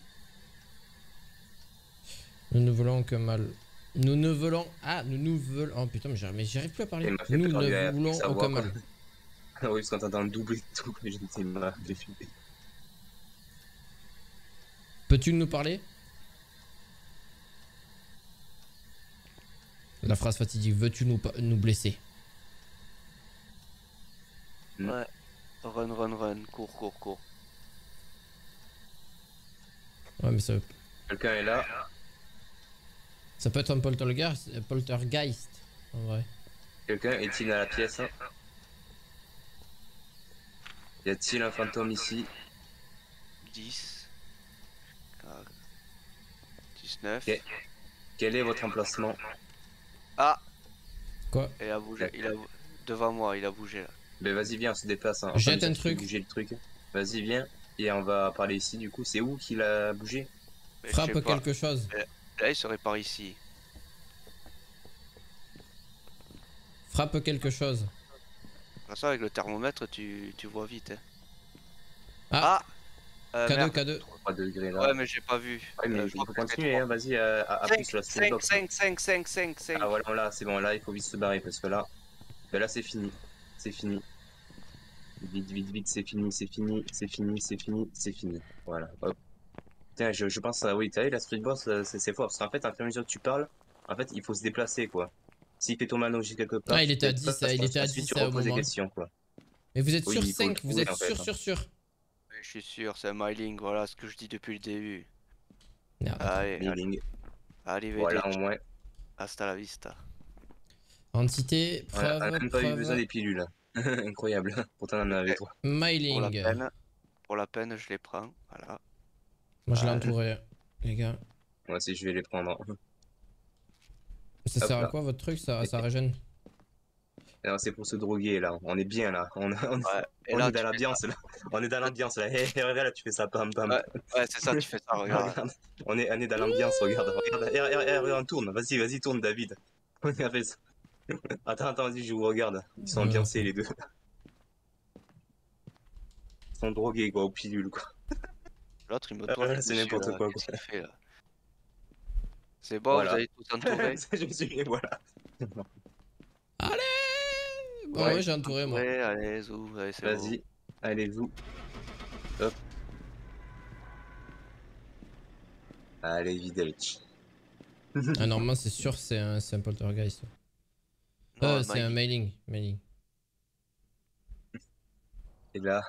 Nous ne voulons que mal. Nous ne voulons... Ah, nous nous voulons... Oh putain, mais j'arrive mais j'arrive plus à parler. Il m'a fait Nous peur, lui, à ne voulons sa aucun voix, mal. Ah oui, parce qu'on t'entend doubler et tout. Je ne sais pas, j'ai flippé. Peux-tu nous parler? La phrase fatidique. Veux-tu nous, pa- nous blesser? Ouais. Run, run, run, cours, cours, cours. Ouais, mais ça, Quelqu'un est là? ça peut être un poltergeist, poltergeist en vrai. Quelqu'un est-il dans la pièce? Y a-t-il un fantôme ici? dix. dix-neuf. Ok. Quel est votre emplacement? Ah! Quoi? Il a bougé, il a... Devant moi, il a bougé là. Ben vas-y, viens, on se déplace. Hein. Jette Enfin, un tu truc. fais bouger le truc. Vas-y, viens. Et on va parler ici, du coup. C'est où qu'il a bougé? Mais je Frappe sais pas. quelque chose. Là, il serait par ici. Frappe quelque chose. De toute façon, avec le thermomètre, tu, tu vois vite. Hein. Ah, ah euh, K deux, merde. K deux. trois degrés là. Ouais, mais j'ai pas vu. Ouais, mais Euh, il je crois faut que c'était continuer, trois. hein. Vas-y, euh, à, à plus sur la cinq, box. cinq, cinq, cinq, cinq, cinq. Ah voilà, là, c'est bon, là, il faut vite se barrer parce que là, ben là, c'est fini. C'est fini. Vite, vite, vite, c'est fini, c'est fini, c'est fini, c'est fini, c'est fini. Voilà, hop. Tiens, je, je pense à, oui, t'as vu, la street boss, euh, c'est c'est fort, parce qu'en fait, à fur et à mesure que tu parles, en fait, il faut se déplacer, quoi. S'il fait tomber un objet quelque part, Ah, il tu te était à dix, déplaces, il était à ensuite dix tu au reposes des moment. questions, quoi. Mais vous êtes Oui, sur il faut le cinq, vous trouver, êtes en fait, sûr, hein. sûr, sûr. Oui, je suis sûr, c'est un myling, voilà ce que je dis depuis le début. Merde, attends. Allez, allez, Mailing. allez, Voilà, au vedetch. moins. Hasta la vista. Entité, On a, on a preuve, même pas eu besoin preuve. des pilules. Incroyable. Pourtant, on en avait trois. Pour la Myling. peine, pour la peine, je les prends, voilà. Moi, je l'ai Voilà. entouré, les gars. Moi aussi, je vais les prendre. Ça Hop sert à là. quoi votre truc? Ça, ça régène? Alors, c'est pour se droguer, là. On est bien, là. On, on, Ouais, et on là, est dans tu fais ça. l'ambiance, là. On est dans l'ambiance, là. Hé, hé, regarde, là, tu fais ça, pam, pam. Ouais, ouais, c'est ça, tu fais ça, regarde. Regarde, on est, on est dans l'ambiance, regarde, regarde, regarde, regarde, regarde, regarde, tourne, vas-y, vas-y, tourne, David. On a fait ça. Attends, attends, vas-y, je vous regarde. Ils sont Ouais, ambiancés, attends. les deux. Ils sont drogués, quoi, aux pilules, quoi. L'autre, il me Ah, doit là, c'est dessus, n'importe là. quoi, Qu'est-ce quoi. qu'il fait, là? C'est bon, vous Voilà. avez tout entouré? Je me suis dit, voilà. Allez! Bon, ouais, Ouais, j'ai entouré, moi. Entouré, allez, zou, allez, c'est bon. vas-y, allez-vous. Hop. Allez, Vidalch. Ah, normalement, c'est sûr, c'est un, c'est un poltergeist. Non, Euh, un c'est un myling. mailing. Mailing. Et là,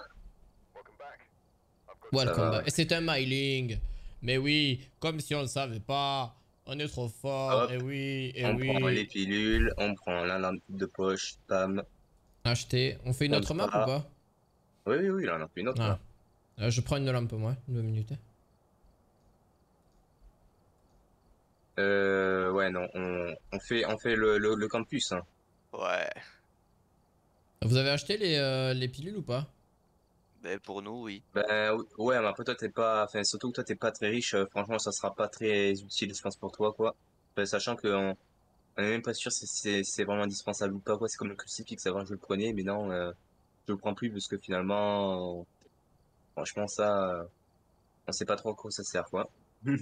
ça Welcome va, back. ouais. Et c'est un mailing. Mais oui, comme si on le savait pas. On est trop fort. Hop, Et oui, et on prend les oui. pilules, on prend la lampe de poche, pam. Acheter. On fait une Comme autre map ou ça. pas? Oui, oui, oui, là, on en fait une autre, Ah. là. Euh, je prends une lampe, moi. Deux minutes. Euh, ouais, non, on, on fait, on fait le, le, le campus, hein. Ouais, Vous avez acheté les, euh, les pilules ou pas? mais pour nous, oui. Ben ouais, mais après toi t'es pas, enfin surtout que toi t'es pas très riche, euh, franchement ça sera pas très utile je pense pour toi quoi. Ben, sachant que on, on est même pas sûr si c'est c'est vraiment indispensable ou pas quoi. C'est comme le crucifix, avant je le prenais, mais non, euh, je le prends plus parce que finalement, euh, franchement ça, euh, on sait pas trop à quoi ça sert quoi.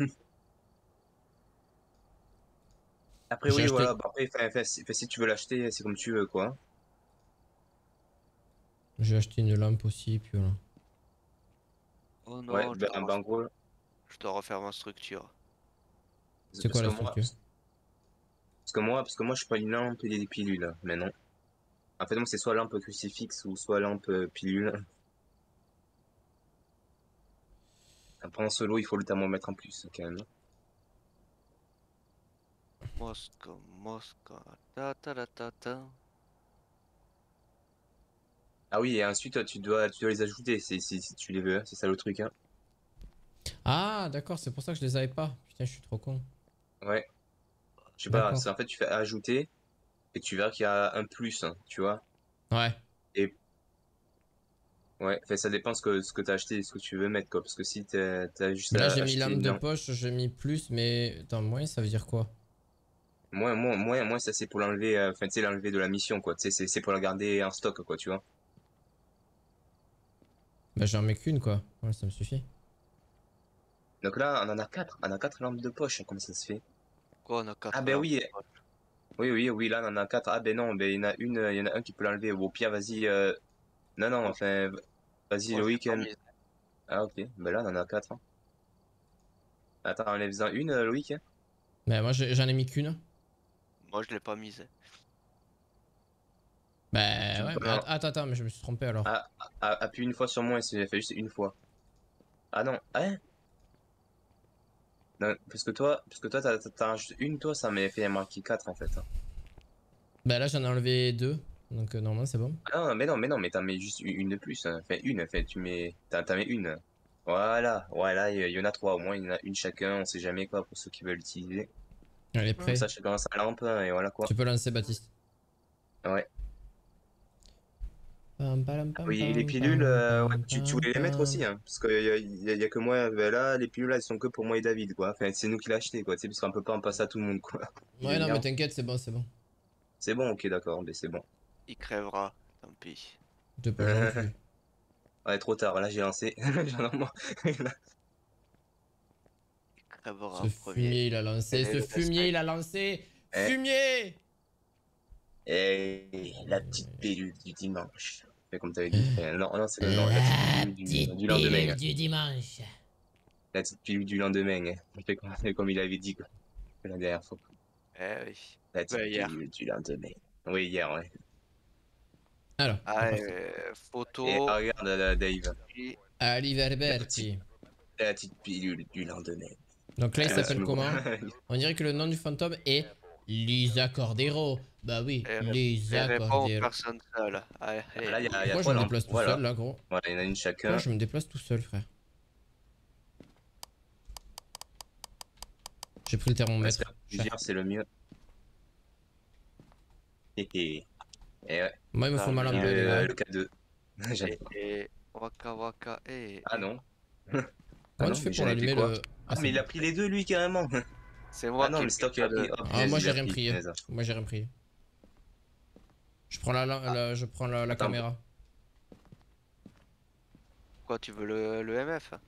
Après J'ai oui voilà, acheté. bah, après enfin, enfin, si, enfin, si tu veux l'acheter c'est comme tu veux quoi. J'ai acheté une lampe aussi, puis voilà. Oh Ouais, non, je ben, dois, ben, en ref- gros, je dois refaire ma structure. C'est parce quoi que la moi, structure? parce que moi, parce que moi je prends une lampe et des pilules, mais non. En fait, moi, c'est soit lampe crucifix ou soit lampe euh, pilule. Après, en solo, il faut le thermomètre en plus, quand même. Mosca, Mosca, ta ta ta ta ta. Ah oui, et ensuite, tu dois, tu dois les ajouter si, si, si tu les veux, hein. C'est ça le truc, hein. Ah, d'accord, c'est pour ça que je les avais pas. Putain, je suis trop con. Ouais. Je sais pas, D'accord. c'est en fait, tu fais ajouter et tu verras qu'il y a un plus, hein, tu vois. Ouais. Et ouais, fait, ça dépend ce que, ce que t'as acheté et ce que tu veux mettre, quoi. Parce que si t'as, t'as juste Mais là, à j'ai mis acheter lampe une de lampe, poche, j'ai mis plus, mais. Attends, moins, ça veut dire quoi? moins, moins, moins, moins, ça c'est pour l'enlever, euh, enfin, tu sais, l'enlever de la mission, quoi. Tu sais, c'est, c'est pour la garder en stock, quoi, tu vois. Bah, j'en mets qu'une, quoi. Ouais, ça me suffit. Donc là, on en a quatre, on a quatre lampes de poche, comment ça se fait? Quoi, on a Ah quatre ben lampes. oui, oui, oui, oui, là, on en a quatre. Ah ben non, ben il y en a une, il y en a un qui peut l'enlever. Au pire, vas-y, euh... non, non, Moi, je, enfin, vas-y, moi, le je l'ai pas week-end. mise. Ah ok, ben là, on en a quatre, hein. Attends, enlève-en une, euh, Loïc, hein. Bah, moi, j'ai- j'en ai mis qu'une. Moi, je l'ai pas mise. Tu Bah, peux ouais, mais pas... att- attends, attends, mais je me suis trompé alors. Ah, ah, appuie une fois sur moi, c'est fait juste une fois. Ah non, hein? Non, parce que toi, parce que toi, t'as t'as- t'as juste une, toi, ça m'avait fait marquer quatre, en fait, hein. Bah, là, j'en ai enlevé deux. Donc, euh, normalement, c'est bon. Ah non, mais non, mais non, mais t'en mets juste une une de plus, hein. Enfin, une, enfin, tu mets... T'en t'en mets une. Voilà, voilà, il y, y en a trois, au moins, il y en a une chacun, on sait jamais, quoi, pour ceux qui veulent l'utiliser. Elle est Comme prête. ça, chacun a sa lampe, hein, et voilà, quoi. Tu peux lancer Baptiste. Ouais. Pam, pam, pam, Oui, et les pam, pilules, pam, euh, ouais, pam, tu, tu pam, voulais les mettre pam. aussi, hein, parce qu'il y a, y a- y a que moi, ben là, les pilules là, elles sont que pour moi et David, quoi. Enfin, c'est nous qui l'avons acheté, quoi, tu sais, parce qu'on peut pas en passer à tout le monde, quoi. Il Ouais, est non, mais énervé. t'inquiète, c'est bon, c'est bon. C'est bon, ok, d'accord, mais c'est bon. Il crèvera, tant pis. T'es pas gentil. Ouais, trop tard, là j'ai lancé. Généralement. Il crèvera Ce en premier. fumier, il a lancé. Et Ce le fumier, respect. il a lancé. Eh. Fumier. Et la petite pilule du dimanche. Fais comme t'avais dit. Eh, non, non, c'est le non, la petite La pilule du, petite du lendemain. pilule hein. du dimanche. La petite pilule du lendemain. hein. Fais comme, fais comme il avait dit, quoi. La dernière fois. Eh oui. La petite Bah, hier. pilule du lendemain. Oui, hier, ouais. Alors, Ah, c'est parti. euh, Et photo. ah, regarde, là, Dave. Puis, Ali La Verberti. petite, la petite pilule du lendemain. Donc là, il Ah, s'appelle tu me comment? vois. On dirait que le nom du fantôme est Lisa Cordero. Bah oui, et, ré- et Lisa réponds aux Cordero. personnes seules. Allez, allez. Là, il y a, y a Pourquoi je trois me lampes. déplace tout Voilà. seul là, gros? Voilà, il y en a une chacun. Pourquoi je me déplace tout seul, frère? J'ai pris le On va se thermomètre. faire plusieurs, c'est le mieux. Et, et, et ouais. Moi, il me Ah, faut ma le- lampe, Et les gars. le, le K deux. J'en ai Et, pas. et waka waka. Et, Ah et. non. Comment Ah non, tu fais mais pour j'en ai pris allumer quoi le. Ah, c'est mais il a bon. pris les deux, lui, carrément. C'est moi Ah non, qui ai mais c'est toi qui pris l'as pris. le- Oh, Ah, punaise, moi il j'ai a rien pris, pris. punaise. Moi j'ai rien pris. Je prends la, la, Ah. la- je prends la, la Attends. caméra. Quoi, tu veux le, le M F?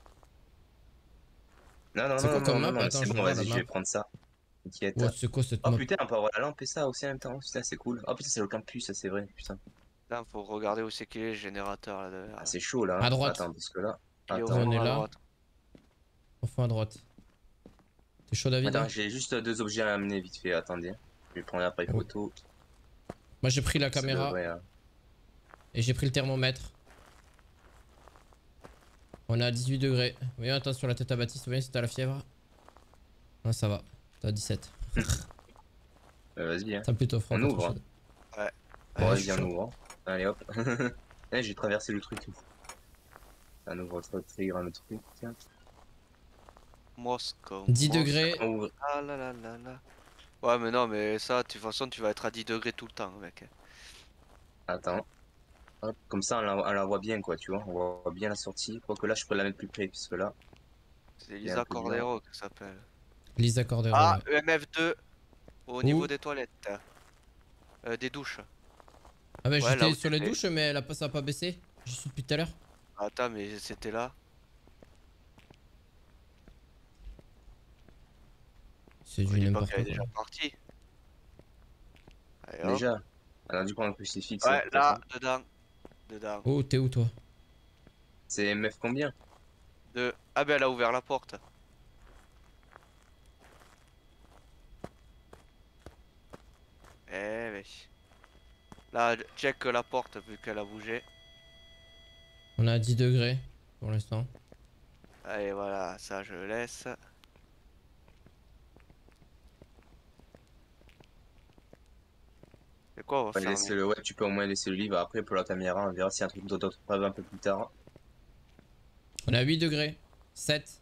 Non, non, C'est quoi non, comme non, map? non, non, Attends, c'est je bon, vois la vas-y, je map. vais prendre ça. T'inquiète. Oh, c'est quoi cette Oh map? putain, on peut avoir la lampe et ça aussi en même temps. Putain, c'est cool. Oh putain, c'est le campus, ça c'est vrai. Putain. Là, faut regarder où c'est qu'il est le générateur là derrière. Ah, c'est chaud là. À hein. droite. Attends, parce que là. Il est au Nous, Attends. on fond est à là. droite. Au fond à droite. T'es chaud, David? Attends, j'ai juste deux objets à amener vite fait. Attendez. Je vais prendre l'appareil Oh. photo. Moi j'ai pris la Ça caméra devrait, hein. et j'ai pris le thermomètre. On est à dix-huit degrés. Oui, attends sur la tête à Baptiste, oui, si t'as la fièvre. Non, ça va. T'as dix-sept. Euh, Vas-y, hein. T'as plutôt froid. On pas ouvre, trop hein. chaud. Ouais. Bon, Ouais, je suis vas-y, on chaud. ouvre. hein. Allez hop. Eh, j'ai traversé le truc. On ouvre très très grand le truc. Tiens. Moscou. dix Moscou. degrés. On ouvre. Ah là là là là. Ouais, mais non, mais ça, de toute façon, tu vas être à dix degrés tout le temps, mec. Attends. Hop, comme ça, on la, on la voit bien, quoi, tu vois. On voit bien la sortie. Quoique là, je peux la mettre plus près, puisque là. C'est Il y a Lisa un peu de Cordero qui s'appelle. Lisa Cordero. Ah, Ouais. E M F deux au Où? niveau des toilettes. Euh, des douches. Ah, bah Ouais, là j'étais où sur les t'étais. douches, mais elle a pas, ça a pas baissé. J'y suis depuis tout à l'heure. Attends, mais c'était là. C'est On du dit pas n'importe qu'elle est quoi. déjà partie. Allez, hop. Déjà. On a dû prendre un crucifix. Ouais, peut-être, là, hein. dedans. Dedans. Oh, t'es où toi? C'est M F combien? De... Ah, ben elle a ouvert la porte. Eh, mais. Là, check la porte vu qu'elle a bougé. On est à dix degrés pour l'instant. Allez, voilà, ça je laisse. C'est quoi, on va Ouais, faire laisser le... ouais, tu peux au moins laisser le livre. Après, pour la caméra, on verra s'il y a un truc d'autre un peu plus tard. On est à huit degrés. sept.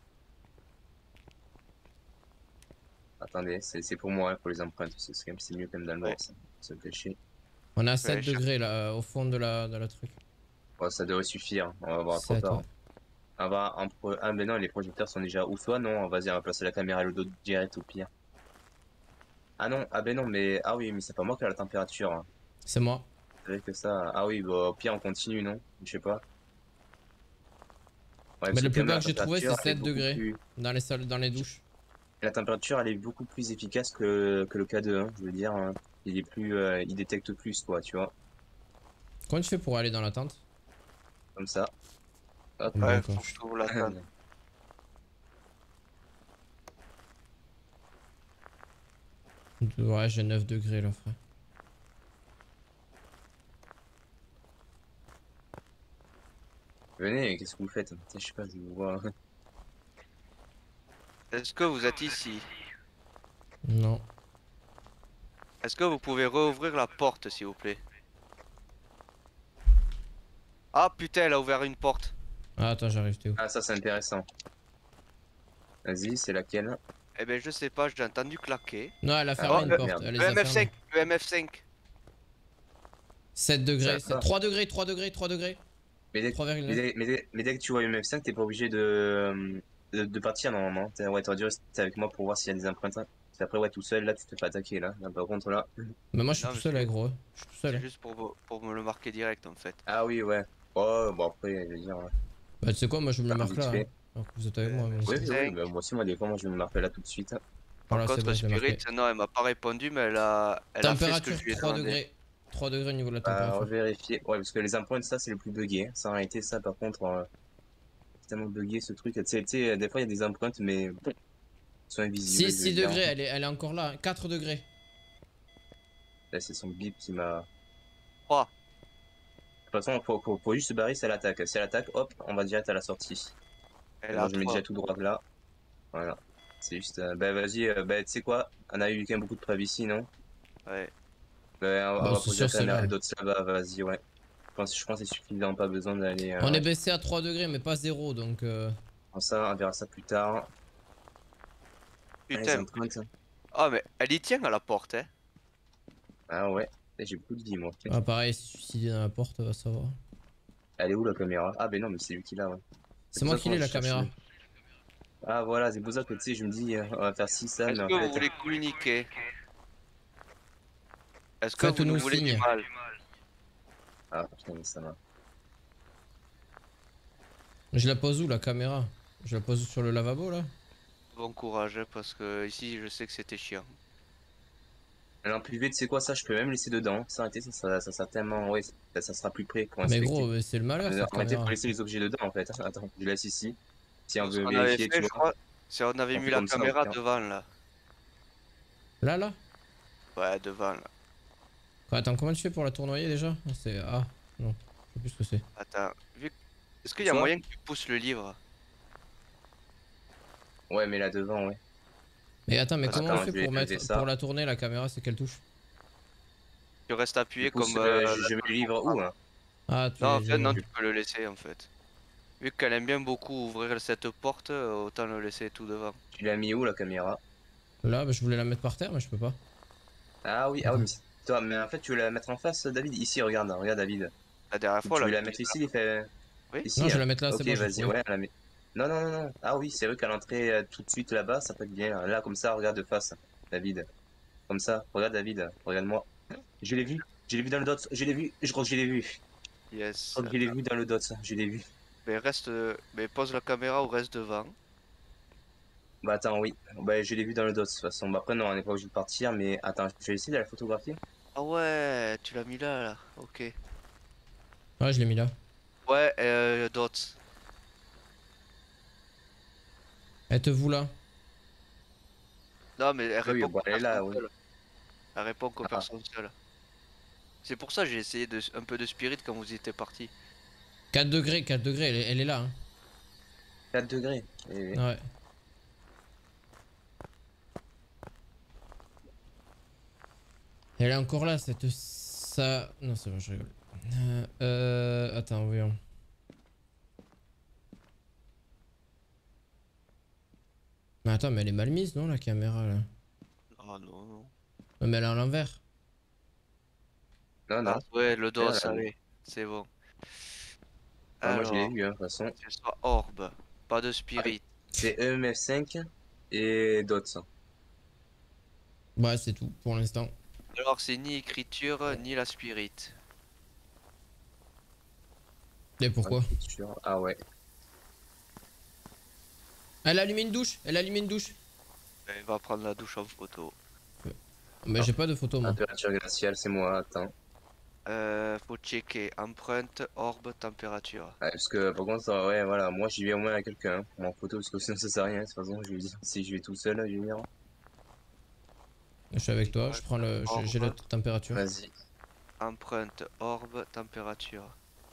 Attendez, c'est c'est pour moi, hein, pour les empreintes. C'est quand même c'est mieux quand même dans le Ouais. noir, ça. Se cacher. On est à Ouais, sept je- degrés là, euh, au fond de la, de la truc. Ouais, ça devrait suffire. On va voir trop sept, tard. ouais. On va en pro... Ah, mais non, les projecteurs sont déjà. Ou soit, non, vas-y, on va placer la caméra et le dos direct au pire. Ah non, ah ben non, mais. Ah oui, mais c'est pas moi qui a la température. hein. C'est moi. C'est vrai que ça. Ah oui, bah, au pire, on continue, non? Je sais pas. Ouais, parce Mais le que plus quand même, bas la que j'ai trouvé, c'est température, elle est sept beaucoup degrés. plus- Dans les salles, dans les douches. La température, elle est beaucoup plus efficace que, que le K deux, hein, je veux dire. hein. Il est plus. euh, Il détecte plus, quoi, tu vois. Comment tu fais pour aller dans la tente? Comme ça. Hop. Bon, Ouais, d'accord. faut que je trouve la table. Ouais, j'ai neuf degrés là, frère. Venez, qu'est-ce que vous faites? Tiens, je sais pas, je vous vois. Est-ce que vous êtes ici? Non. Est-ce que vous pouvez rouvrir la porte, s'il vous plaît? Ah putain, elle a ouvert une porte. Ah, attends, j'arrive, t'es où? Ah, ça, c'est intéressant. Vas-y, c'est laquelle? Eh ben, je sais pas, j'ai entendu claquer. Non, elle a Ah, fermé oh, une euh, porte. merde. Elle les Le a M F cinq, fermées. le M F cinq. sept degrés. Ça va. trois degrés, trois degrés, trois degrés. Mais dès, trois virgule mais, neuf. dès, mais, dès, mais dès que tu vois une M F cinq, t'es pas obligé de, de, de partir normalement. T'es- Ouais, t'aurais dû rester avec moi pour voir s'il y a des empreintes. Puis après, ouais, tout seul, là, tu te fais attaquer, là. Là, par contre, là... Mais moi je suis Non, tout mais seul, c'est- là, gros. Je suis tout seul. C'est hein. juste pour, me- pour me le marquer direct en fait. Ah oui, ouais. Oh, bon, après, je veux dire... Bah, tu sais quoi, moi je me le Enfin, marque vite là. Hein. fait. Alors que vous êtes avec Euh, moi. Mais... Oui, oui, oui, cinq. bah, moi aussi, moi, des fois, moi, je vais me marquer là tout de suite. Par Voilà, c'est contre, bon, je l'ai Spirit, marqué. non, elle m'a pas répondu, mais elle a, elle a fait ce que Température je lui ai trois demandé. degrés. trois degrés au niveau de la Bah, température. vérifier. Ouais, parce que les empreintes, ça, c'est le plus bugué. Hein. Ça, en réalité, ça, par contre, euh, c'est tellement bugué, ce truc. Tu sais, tu sais, des fois, il y a des empreintes, mais... Elles sont invisibles, six, je veux six dire. degrés, elle est, elle est encore là. quatre degrés. Là, c'est son bip qui m'a... trois. De toute façon, faut, faut, faut juste se barrer si elle attaque. Si elle attaque, hop, on va direct à la sortie. Et Elle moi, a je mets trois. déjà tout droit là. Voilà. C'est juste... euh, bah, vas-y, euh, bah, tu sais quoi? On a eu quand même beaucoup de preuves ici, non? Ouais. Bah, on, on Bon, va c'est poser la sûr, c'est caméra là. et d'autres là-bas, vas-y, ouais. Je pense, je pense que c'est suffisant, pas besoin d'aller... On Euh, est baissé à trois degrés, mais pas zéro, donc... Euh... comme ça, on verra ça plus tard. Ah, les Putain. empreintes. Ah, mais elle y tient à la porte, hein. Ah ouais. Eh, j'ai beaucoup de vie, moi. Ah, pareil, si suicidé dans la porte, va savoir. Elle est où la caméra? Ah ben non, mais c'est lui qui l'a, ouais. C'est pour moi ça qui qu'on l'ai la cherche caméra. le- Ah voilà, c'est pour ça que tu sais, je me dis, euh, on va faire ci, ça, Est-ce mais en que vous fait... voulez communiquer? Est-ce que vous nous Faites-nous voulez du signe. mal? Ah putain, mais ça va. Je la pose où la caméra? Je la pose sur le lavabo là? Bon courage, hein, parce que ici, je sais que c'était chiant. Alors, en privé, tu sais quoi, ça, je peux même laisser dedans. Ça, arrêter, ça, ça, ça sera tellement... Ouais, ça, ça sera plus près pour Mais inspecter. gros, mais c'est le malheur Euh, cette En réalité, faut caméra. laisser les objets dedans, en fait. Attends, je laisse ici. Si on Donc, ce veut qu'on avait vérifier, fait, tu je vois. crois, c'est on avait On mis fait la comme ça, caméra on- devant là. Là, là? Ouais, devant là. Quoi, attends, comment tu fais pour la tournoyer déjà? Ah, c'est... Ah, non. Je sais plus ce que c'est. Attends, vu... est-ce qu'il y a Soit. moyen que tu pousses le livre? Ouais, mais là devant, ouais. Mais attends, mais comment on Attends, fait je vais pour lever mettre... ça. Pour la tourner la caméra, c'est quelle touche? Tu restes Je appuyé pousse, comme... euh, euh, je, je mets le livre où, hein? Ah, tu Non, en es... fait, non, je- tu peux le laisser en fait. Vu qu'elle aime bien beaucoup ouvrir cette porte, euh, autant le laisser tout devant. Tu l'as mis où, la caméra? Là, bah, je voulais la mettre par terre, mais je peux pas. Ah oui, ah Attends. oui, mais c'est toi, mais en fait, tu veux la mettre en face, David? Ici, regarde, regarde, David. La dernière fois, Tu on veux l'a la mis mettre juste ici, il fait... Oui. Ici, Non, je hein. vais la mettre là, c'est Ok, bon, je l'ai vas-y, trouvé. ouais, la met... Non, non, non, non. Ah oui, c'est vrai qu'à l'entrée, euh, tout de suite là-bas, ça peut être bien. Là, comme ça, regarde de face, David. Comme ça, regarde, David, regarde-moi. Je l'ai vu, je l'ai vu dans le dots, je l'ai vu, je crois que je l'ai vu. Je Yes. crois que je l'ai vu dans le dots, je l'ai vu. Mais reste... euh, Mais pose la caméra ou reste devant. Bah attends, oui, bah je l'ai vu dans le dots, de toute façon. Bah après, non, on n'est pas obligé de partir, mais attends, je vais essayer de la photographier. Ah ouais, tu l'as mis là, là. Ok. Ouais, je l'ai mis là. Ouais, euh, Dots. Êtes-vous là? Non, mais elle Oui, répond bon, qu'aux elle est là, personnes oui. seules. Elle répond qu'aux Ah. personnes seules. C'est pour ça que j'ai essayé de... un peu de spirit quand vous étiez partis. quatre degrés, quatre degrés, elle est, elle est là. Hein. quatre degrés. Et... Ouais. Elle est encore là, cette... Ça... Non, c'est bon, je rigole. Euh... euh attends, voyons. Mais attends, mais elle est mal mise, non, la caméra, là? Oh non, non. Ouais, mais elle est à l'envers. Non, non. Ah, ouais, le dos, là, là. allez, c'est bon. Ah, moi, je l'ai Alors, vu, hein, de toute façon. ce sera orbe, pas de spirit. C'est E M F cinq et dots. Ouais, c'est tout, pour l'instant. Alors, c'est ni écriture, ni la spirit. Et pourquoi? Écriture. Ah ouais. Elle a allumé une douche. Elle a allumé une douche. Elle va prendre la douche en photo. Mais j'ai pas de photo, moi. Température glaciale, c'est moi, attends. Euh, faut checker empreinte, orbe, température. Ouais, parce que par contre, euh, ouais, voilà, moi j'y vais au moins avec quelqu'un hein, pour en photo, parce que sinon ça sert à rien. De toute façon, je vais dire, si je vais tout seul, je vais dire. Je suis avec toi, je prends le. je- J'ai la Orbe, température. Vas-y. empreinte, orbe, température.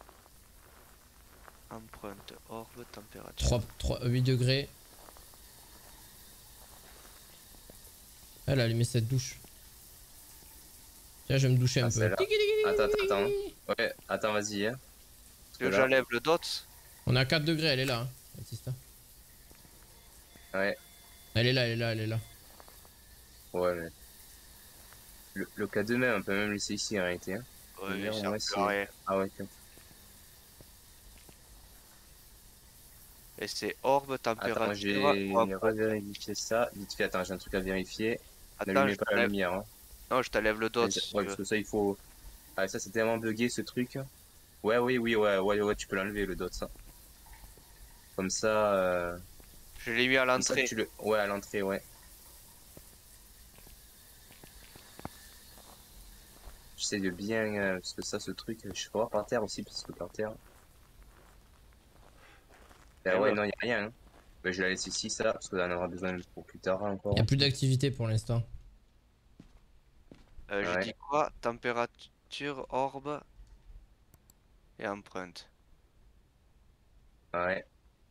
Empreinte, orbe, température. trois, trois, huit degrés. Elle a allumé cette douche. Tiens, je vais me doucher un Ah, peu. celle-là. Attends, attends, attends. Ouais, attends, vas-y. Hein. Parce Que que là- j'enlève le dots. On est à quatre degrés, elle est là. Hein, Baptista. Ouais, Elle est là, elle est là, elle est là. ouais, mais. Le, le K deux même, on peut même laisser ici en réalité. Hein. Ouais, Bien, il on sert va plus essayer. à rien. Ah ouais, tiens. Et c'est orbe, Attends, température. j'ai ou empreinte. revérifié ça. Vite fait, attends, j'ai un truc à vérifier. Attends, N'allumez je pas la t'enlève. lumière. Hein. Non, je t'enlève le Ouais, dot si tu parce veux. que ça, il faut. Ah, ça, c'est tellement bugué ce truc. Ouais, oui, oui, ouais, ouais, ouais, tu peux l'enlever le dot, ça. Comme ça, euh... Je l'ai mis à comme ça, l'entrée. tu le. Ouais, à l'entrée, ouais. J'essaie de bien. euh, Parce que ça, ce truc, je peux voir par terre aussi, parce que par terre. Eh Ah ouais, ouais. non, il a rien. Hein. Bah, je la laisse ici, ça, parce qu'on en aura besoin pour plus tard hein, Il y a encore. plus d'activité pour l'instant. Euh, j'ai Ouais, dit quoi? Température, orbe et empreinte. ouais.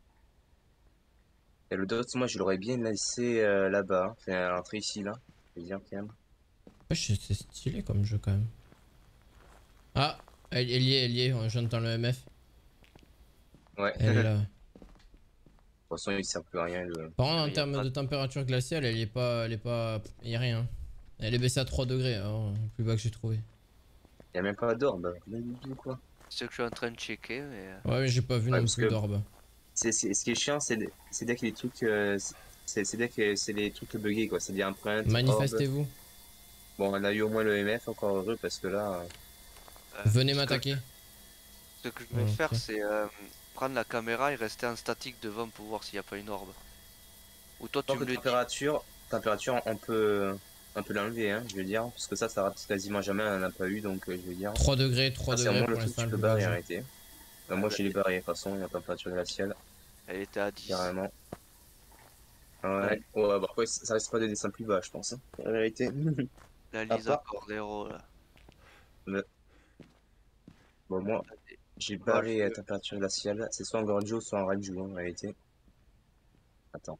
Et le dot, moi, je l'aurais bien laissé euh, là-bas. Hein. Enfin, à l'entrée ici, là. Je veux dire, quand même. Ouais, c'est c'est stylé comme jeu quand même. Ah, elle, elle y est, elle y est, j'entends le M F. Ouais. Elle est De là. toute façon, il sert plus à rien. Le... Par contre, en Il y a termes pas de température glaciale, elle y est pas. Elle est pas. Il y a rien. Elle est baissée à trois degrés, alors, le plus bas que j'ai trouvé. Il y a même pas d'orbe. Rien du tout, quoi. ce que je suis en train de checker, mais. euh, Ouais, mais j'ai pas vu Ouais, non parce plus que d'orbe. c'est, c'est, ce qui est chiant, c'est, c'est dès que les trucs, euh, c'est, c'est dès que c'est les trucs buggés, quoi. C'est des empreintes, orbe. Manifestez-vous. Bon, on a eu au moins le M F, encore heureux, parce que là, euh, euh, Venez ce que, m'attaquer. ce que je vais faire, Volontiers. c'est euh, prendre la caméra et rester en statique devant pour voir s'il n'y a pas une orbe. Ou toi, tant tu que me le dis. température, température, on peut, on peut l'enlever, hein, je veux dire, parce que ça, ça rate quasiment jamais, on en a pas eu, donc euh, je veux dire. trois degrés, trois Ça, c'est au degrés moins pour le truc que l'instant, tu le peux plus bas que barrer, j'ai. arrêter. Ben, Ah moi, bah, je l'ai barré, de toute façon, la température glaciale, elle était à dix. carrément. La, Ouais, ouais, bah après, ça reste pas des dessins plus bas, je pense, hein, la vérité. la À Lisa part, Cordero, là. le- bon, moi, j'ai Bah, je barré la vais- température glaciale, c'est soit en Gorgio, soit en Raju, hein, en réalité. Attends,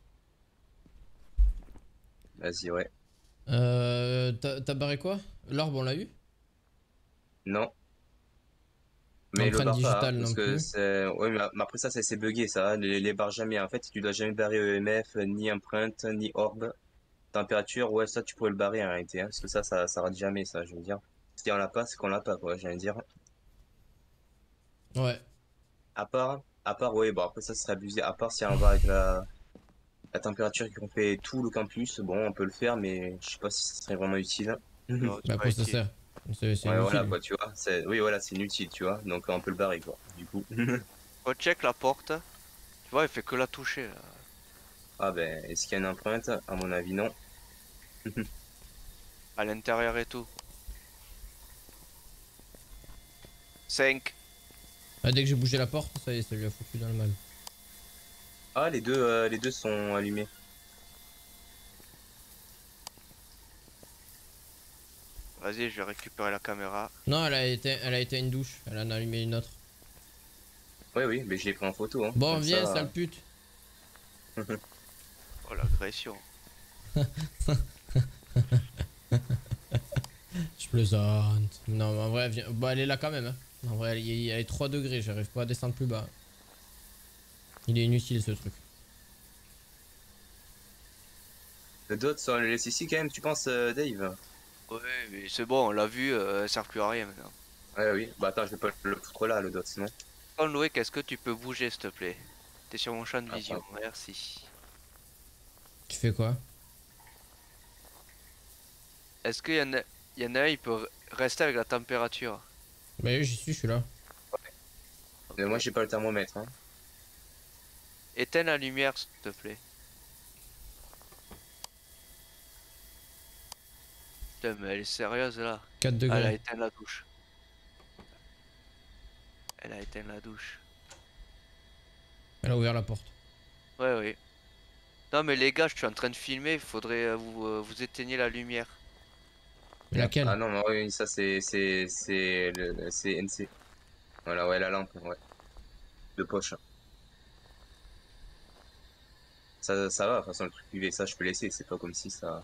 vas-y, ouais. Euh. T'as t'as barré quoi? L'orbe, on l'a eu? Non, mais le Empreinte barre pas, hein, digitale parce non que plus. c'est... Ouais, mais mais après ça, c'est c'est bugué, ça, hein, les, les barres jamais. En fait, tu dois jamais barrer E M F, ni empreinte, ni orbe. Température, ouais, ça, tu pourrais le barrer, en réalité, hein, parce que ça, ça, ça rate jamais, ça, je veux dire. Si on l'a pas, c'est qu'on l'a pas, quoi, j'allais dire. Ouais. À part, à part, ouais, bon, après ça, ce serait abusé. À part si on va avec la, la température qui fait tout le campus, bon, on peut le faire, mais je sais pas si ce serait vraiment utile. Non, c'est Bah, à pas quoi ça utile. sert? C'est c'est Ouais, voilà, inutile. quoi, tu vois. C'est... Oui, voilà, c'est inutile, tu vois. Donc, on peut le barrer, quoi, du coup. Recheck la porte. Tu vois, il fait que la toucher, là. Ah, ben, est-ce qu'il y a une empreinte? À mon avis, non. À l'intérieur et tout. cinq. Ah, dès que j'ai bougé la porte, ça y est, ça lui a foutu dans le mal. Ah, les deux, euh, les deux sont allumés. Vas-y, je vais récupérer la caméra. Non, elle a été, elle a été une douche. Elle en a allumé une autre. Oui, oui, mais je l'ai pris en photo, hein. Bon, Comme viens, ça. sale pute. Oh, l'agression. Je plaisante. Non, mais en vrai, viens. Bah, elle est là quand même. Hein. En vrai, elle, elle est trois degrés. J'arrive pas à descendre plus bas. Il est inutile ce truc. Le dot, on le laisse ici quand même, tu penses, euh, Dave? Ouais, mais c'est bon, on l'a vu, euh, elle sert plus à rien maintenant. Ouais, oui. Bah, attends, je vais pas le foutre là, le dot, sinon. Quand Loé, qu'est-ce que tu peux bouger, s'il te plaît? T'es sur mon champ de Ah, vision, merci. Tu fais quoi? Est-ce qu'il y en a, il y en a un, il peut rester avec la température? Bah oui, j'y suis, je suis là. Mais Ok. moi, j'ai pas le thermomètre, hein. Éteins la lumière, s'il te plaît. Putain, mais elle est sérieuse là. quatre Ah, elle a degrés. éteint la douche. Elle a éteint la douche. Elle a ouvert la porte. Ouais, oui. Non, mais les gars, je suis en train de filmer, il faudrait euh, vous, euh, vous éteignez la lumière. Mais laquelle? Ah non, mais oui, ça, c'est, c'est, c'est, le, le- c'est N C. Voilà, ouais, la lampe, ouais. De poche. Ça, ça va, de toute façon, le truc privé, ça, je peux laisser. C'est pas comme si ça.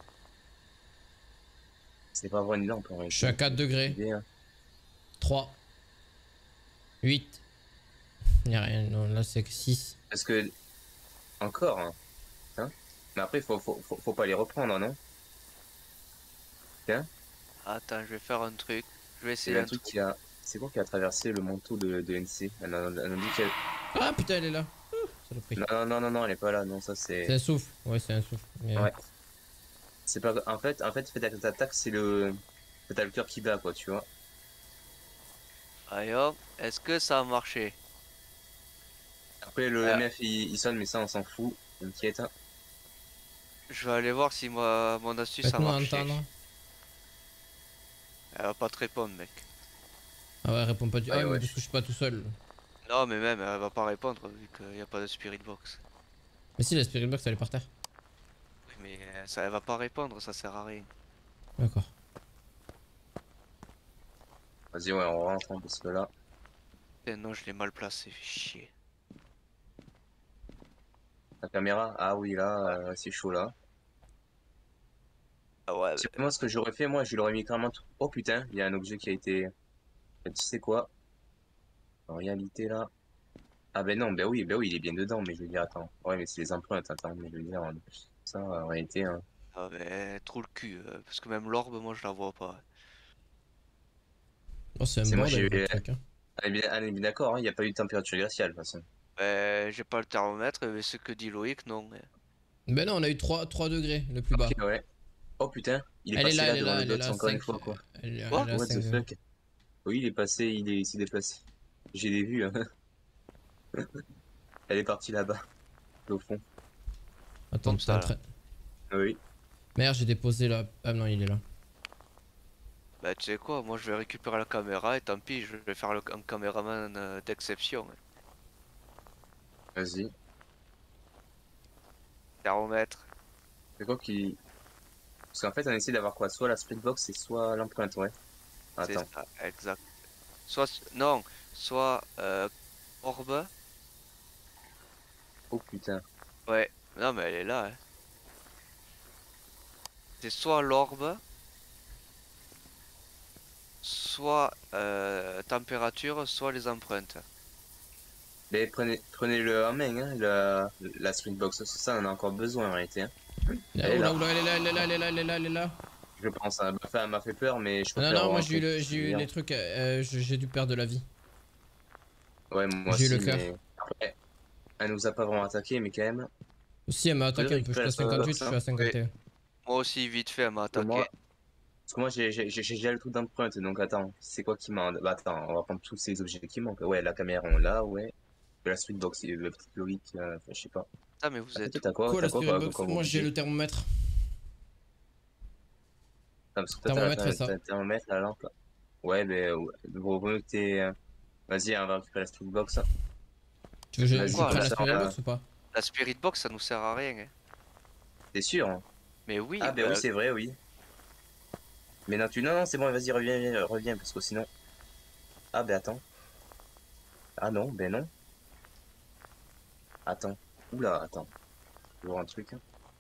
C'est pas vraiment une lampe, en Je suis réalité. à quatre degrés. Privé, hein. trois. huit. Y'a rien. Non, là, c'est que six. Parce que. Encore, hein. Hein. Mais après, faut, faut, faut, faut pas les reprendre, non? Tiens, Attends, je vais faire un truc. Je vais c'est essayer un un truc truc. qui a. C'est quoi qui a traversé le manteau de, de N C? Elle a, elle a dit qu'elle. Ah putain, elle est là. Ouh, saloperie. Non, non, non, non, non, elle est pas là. Non, ça, C'est c'est. un souffle. Ouais, c'est un souffle. Mais... Ouais. C'est pas... En fait, en fait, fait avec l'attaque, c'est le... T'as le cœur qui bat, quoi, tu vois. Allez hop, est-ce que ça a marché? Après, le Euh, M F, il, il sonne, mais ça, on s'en fout. T'inquiète. Je vais aller voir si moi, mon astuce a Faites-nous marché. entendre. Elle va pas te répondre, mec. Ah ouais, réponds pas du. Ah Ouais, ouais, mais ouais. parce que je suis pas tout seul. Non, mais même, elle va pas répondre vu qu'il n'y a pas de spirit box. Mais si, la spirit box elle est par terre. Oui, mais euh, ça, elle va pas répondre, ça sert à rien. D'accord. Vas-y, ouais, on rentre, hein, parce que là... Et non, je l'ai mal placé, fait chier. La caméra, ah oui, là, euh, c'est chaud, là. Ah ouais, Si moi, ce que j'aurais fait, moi, je l'aurais mis carrément tout... Oh putain, il y a un objet qui a été... Tu sais quoi? En réalité, là... Ah ben non, ben oui, ben oui, il est bien dedans, mais je veux dire, attends. Ouais, mais c'est les empreintes, attends, mais je veux dire... Ça, en réalité, hein. ah mais trop le cul, euh, parce que même l'orbe, moi je la vois pas. Oh, c'est un C'est moi, bordel j'ai... votre truc. Hein. On est bien, on est bien d'accord, hein, il n'y a pas eu de température glaciale, de toute façon. Ben, j'ai pas le thermomètre, mais ce que dit Loïc, non. Ben non, on a eu trois degrés le plus Ok, bas. ouais. Oh putain, il est Elle est passé là, là elle est devant là, le elle est dots là, encore une cinq. fois, quoi. Elle, est- Quoi? elle est à What the cinq degrés. fuck? Oui, il est passé, il est, il s'est déplacé. J'ai les vues, hein. Elle est partie là-bas, au fond. Attends, Comme t'es en ça, là. train. Oui. Merde, j'ai déposé là. Ah non, il est là. Bah tu sais quoi, moi je vais récupérer la caméra et tant pis, je vais faire le, un caméraman euh, d'exception. Vas-y. Thermomètre, C'est quoi qui... Parce qu'en fait, on essaie d'avoir quoi? Soit la splitbox et soit l'empreinte, ouais. c'est Attends. ça, exact. Soit, non, soit euh, orbe, Oh putain. ouais, non mais elle est là. Hein. C'est soit l'orbe, soit euh, température, soit les empreintes. Mais prenez, prenez-le en main, hein, la, la splitbox. Ça, on en a encore besoin, en réalité, hein. Là, Elle est oula, là. oula, elle est là, elle est là, elle est là, elle est là, elle est là. Je pense, hein. Enfin, elle m'a fait peur, mais je Non, préfère non, moi j'ai eu, rentrer. le, Je j'ai veux eu dire. les trucs. Euh, j'ai dû perdre de la vie. Ouais, moi J'ai eu le aussi, cœur. mais... Après, elle nous a pas vraiment attaqué, mais quand même... Si, elle m'a Vous attaqué pouvez un peu. récupérer J'étais la à cinquante-huit, splitbox, je suis hein. à Oui, cinquante et un. moi aussi vite fait elle m'a Parce que moi, attaqué. parce que moi j'ai j'ai j'ai déjà le truc d'empreinte, donc attends, c'est quoi qui manque? Bah attends, on va prendre tous ces objets qui manquent. Ouais, la caméra on l'a, ouais. La streetbox, le petit Loïc, euh, enfin, je sais pas. Ah mais vous Après êtes toi où? t'as quoi? Quoi T'as la quoi spirit comme, box? comme Moi j'ai objet? le thermomètre. Ah, parce que toi t'as la Thermomètre et t'as ça. t'as- t'as un mètre la lampe là. Ouais, ben ouais. Bon, bon, t'es. euh, Vas-y, on va récupérer la streetbox. Tu veux que je, je Vas-y, Quoi, comme prenne la, la ça, spirit euh, box ou pas? la spirit box ça nous sert à rien. Hein. t'es sûr? Hein? Mais oui, Ah ben oui, bah, c'est vrai, oui. Mais non, tu non, non, c'est bon, vas-y, reviens, reviens, reviens, parce que sinon. Ah ben attends. Ah non, ben non. Attends. Oula, attends. Je vois un truc. Hein.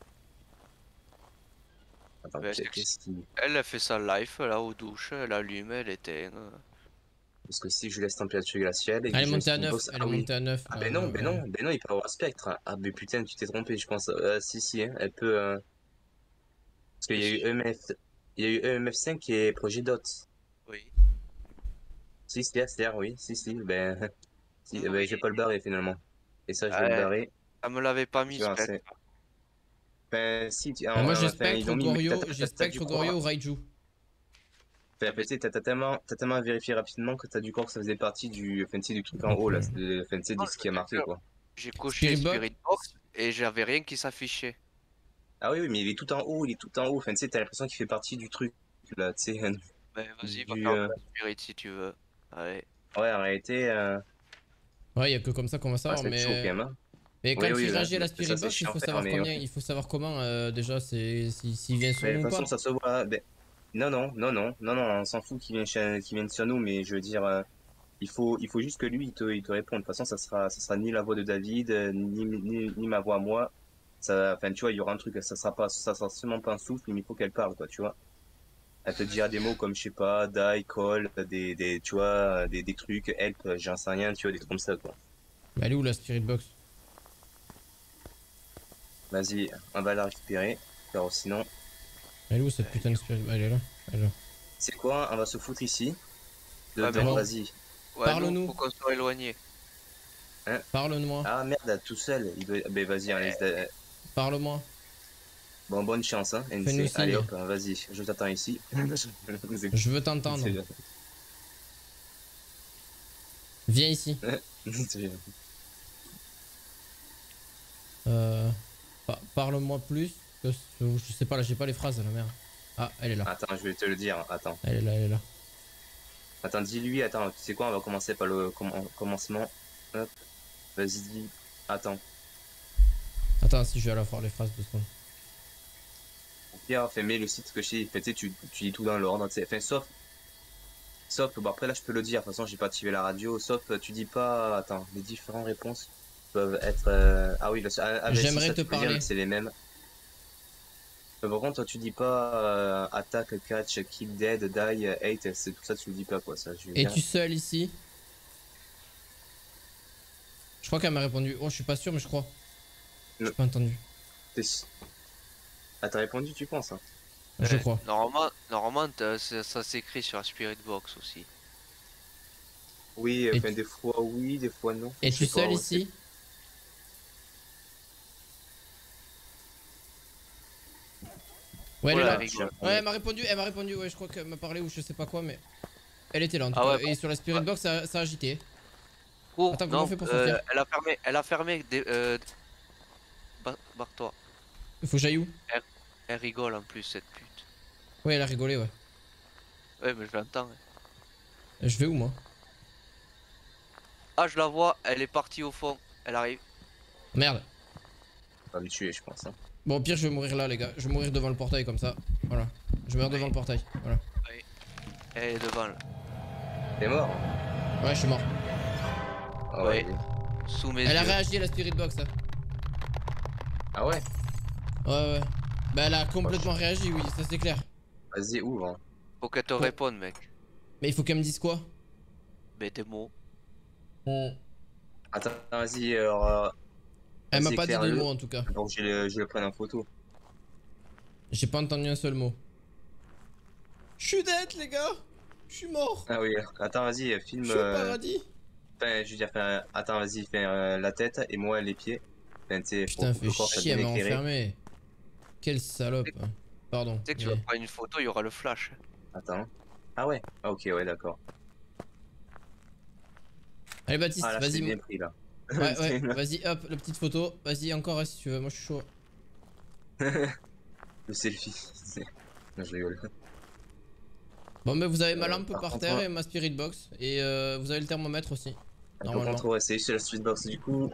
Attends, bah, qu'est- c'est que qu'est-ce qui... elle a fait sa life là aux douches, elle allume, elle éteint. euh. Parce que si je laisse température glaciale et que Elle est je laisse montée à une neuf. box... Elle est Ah oui. montée à neuf. Ah Là, ben là, non, ben ouais. non, ben non, il peut avoir spectre. Hein. Ah ben putain, tu t'es trompé, je pense. Euh, si, si, hein, elle peut... euh, Parce qu'il Mais y a eu si, E M F... Il y a eu E M F cinq qui est projet dot. oui. Si, c'est c'est oui, si, si, ben... Si, Oui, eh ben, je vais pas le barrer finalement. Et ça, je vais le ouais, barrer. elle me l'avait pas mis Tu vois, spectre. c'est... Ben si, tu... Bah, moi j'ai enfin, ils Spectre, l'ont mis, mais t'as Gorio, t'as- j'ai t'as- t'as dû Spectre, Gorio, croire. Raiju. Enfin, Ah, en fait, mais tu sais, t'as t'as tellement, t'as tellement vérifié rapidement que t'as dû croire que ça faisait partie du, enfin, tu sais, du truc en Donc, haut, là, euh, de, enfin, tu sais, non, de ce je qui a te marqué, jure, quoi. j'ai coché Spirit box. spirit box et j'avais rien qui s'affichait. Ah oui, oui, mais il est tout en haut, il est tout en haut. Enfin, tu sais, t'as l'impression qu'il fait partie du truc, là, tu sais, Mais vas-y, va du... faire euh, de la spirit si tu veux. Allez. Ouais, en réalité, euh... Ouais, y a que comme ça qu'on va ouais, savoir, ça va être chaud, quand mais. même, hein. Mais Oui, quand oui, il là, réagit à la ça, spirit c'est box, il chiant à faut faire, savoir mais combien, ouais. il faut savoir comment euh, déjà, c'est si- s'il vient sur Mais de nous ou toute façon, pas. ça se voit, ben... Non, non, non, non, non, non, on s'en fout qu'il vienne, chez- qu'il vienne sur nous, mais je veux dire, euh, il faut, il faut juste que lui, il te, il te réponde. De toute façon, ça sera, ça sera ni la voix de David, euh, ni, ni, ni ma voix à moi. Ça, enfin, tu vois, il y aura un truc, ça sera pas, ça sera seulement pas un souffle, mais il faut qu'elle parle, quoi, tu vois. Elle te dira des mots comme, je sais pas, die, call, des, des, tu vois, des, des trucs, help, j'en sais rien, tu vois, des trucs comme ça, quoi. Mais elle est où la spirit box? Vas-y, on va la récupérer, car sinon, Elle est où cette putain de spirit box? Elle est là. Elle est là. c'est quoi, on va se foutre ici. Ouais, Dedans, mais- vas-y. Ouais, Parle-nous. nous, faut qu'on soit éloigné. Parle-moi. Ah merde, tout seul, il doit... Ben vas-y, on laisse... Parle-moi. Bon, bonne chance, hein, Fais-nous N C. signe. Allez hop, vas-y, je t'attends ici. Je veux t'entendre. Viens ici. Euh, pa- Parle-moi plus. Que ce- je sais pas, là j'ai pas les phrases, la merde. Ah, elle est là. Attends, je vais te le dire, attends. Elle est là, elle est là. Attends, dis-lui, attends, tu sais quoi, on va commencer par le comm- commencement. Hop, vas-y, dis. Attends. Attends, si je vais aller voir les phrases deux secondes. Pierre, fais mais le site que je t'ai fait, tu, sais, tu, tu dis tout dans l'ordre, tu sais. Enfin, sauf. Sauf, bon après là je peux le dire, de toute façon j'ai pas activé la radio, sauf tu dis pas. Attends, les différentes réponses peuvent être. euh, Ah oui, le... avec si J'aimerais ça, te tu peux dire parler. que c'est les mêmes. Mais par contre, toi, tu dis pas euh, attaque, catch, keep dead, die, hate, c'est tout ça, tu le dis pas quoi. Ça, je veux dire. Es-tu seul ici? Je crois qu'elle m'a répondu. Oh, je suis pas sûr, mais je crois. Non. J'ai pas entendu. T'es- Ah, t'as répondu, tu penses hein. Je Ouais, crois. Normalement, normalement t'as- ça, ça s'écrit sur la Spirit Box aussi. Oui, Et enfin tu- des fois oui, des fois non. Je Es-tu sais pas, seul ouais, ici? Ouais, elle est Voilà, là. elle rigole. Ouais, elle m'a répondu, elle m'a répondu, ouais, je crois qu'elle m'a parlé ou je sais pas quoi, mais. Elle était là en tout Ah cas. ouais, Et sur la Spirit ouais. Box, ça, ça a agité. Oh, Attends, comment on non, fait pour euh, sortir? elle a fermé, elle a fermé, des, euh, ba- barre-toi. Il faut que j'aille où? Elle, elle rigole en plus, cette pute. Ouais, elle a rigolé, ouais. Ouais, mais je l'entends. hein. Je vais où moi? Ah, je la vois, elle est partie au fond, elle arrive. Merde. va me tuer, je pense. Hein. Bon, au pire, je vais mourir là, les gars. Je vais mourir devant le portail comme ça. Voilà. Je meurs devant Oui. le portail. Voilà. Oui. Elle est devant là. T'es mort Ouais, je suis mort. Ah Ouais. ouais. Sous mes Elle a yeux. réagi à la Spirit Box. Hein. Ah ouais. Ouais, ouais. Bah, elle a complètement réagi, oui, ça c'est clair. Vas-y, ouvre. Hein. Faut qu'elle te Oh. réponde, mec. Mais il faut qu'elle me dise quoi? Mais des mots. Attends, vas-y. Euh, Elle m'a vas-y, pas dit de éclaire-le. mots en tout cas. Donc je le, je le prenne en photo. J'ai pas entendu un seul mot. Je suis dead, les gars. Je suis mort. Ah oui. Attends, vas-y, filme. Je suis au euh, paradis. Enfin, je veux dire, enfin, attends, vas-y, fais euh, la tête et moi les pieds. Enfin, tu sais, Putain, faut que fait le corps soit chier, elle bien m'a éclairé. enfermé. Quelle salope. Pardon. Tu sais que tu mais- vas prendre une photo, il y aura le flash. Attends. Ah ouais. Ah ok, ouais, d'accord. Allez, Baptiste, Ah là, je t'ai vas-y. bien pris là. Ouais, ouais, vas-y, hop, la petite photo. Vas-y, encore hein, si tu veux. Moi, je suis chaud. Le selfie. Non, je rigole. Bon, mais vous avez ma Euh, lampe par par contre, terre moi- et ma Spirit Box. Et euh, vous avez le thermomètre aussi. Par Normalement. contre, ouais, c'est sur la streetbox du coup.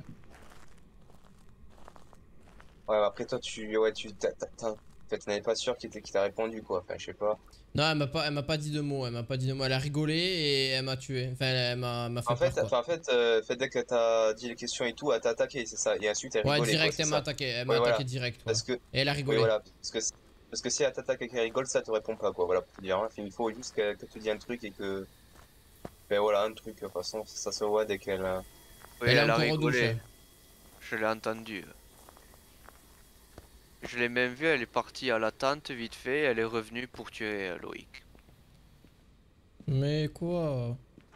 Ouais, après toi, tu, ouais, tu, t'as, t'as, t'as- en fait, t'en avais pas sûr qu'il t'a qu'il t'a répondu quoi. Enfin, je sais pas. Non, elle m'a pas, elle m'a pas dit de mots. Elle m'a pas dit de mots. Elle a rigolé et elle m'a tué. Enfin, elle m'a m'a fait En peur, fait, quoi. enfin, en fait, euh, fait dès que t'as dit les questions et tout, elle t'a attaqué, c'est ça. Et ensuite, elle Ouais, rigolait quoi, direct, c'est elle m'a ça. attaqué. Elle m'a Ouais, attaqué voilà. direct, ouais. Parce que, Et elle a oui, rigolé. voilà, parce que, parce que si elle t'attaque et qu'elle rigole, ça te répond pas quoi. Voilà pour te dire. Hein. Il faut juste que, que tu dis un truc et que, ben voilà, un truc. De toute façon, ça se voit dès qu'elle. euh, Oui, Elle est elle a encore au douche, rigolé. elle. Je l'ai entendu. Je l'ai même vue, elle est partie à la tente vite fait, elle est revenue pour tuer euh, Loïc. Mais quoi?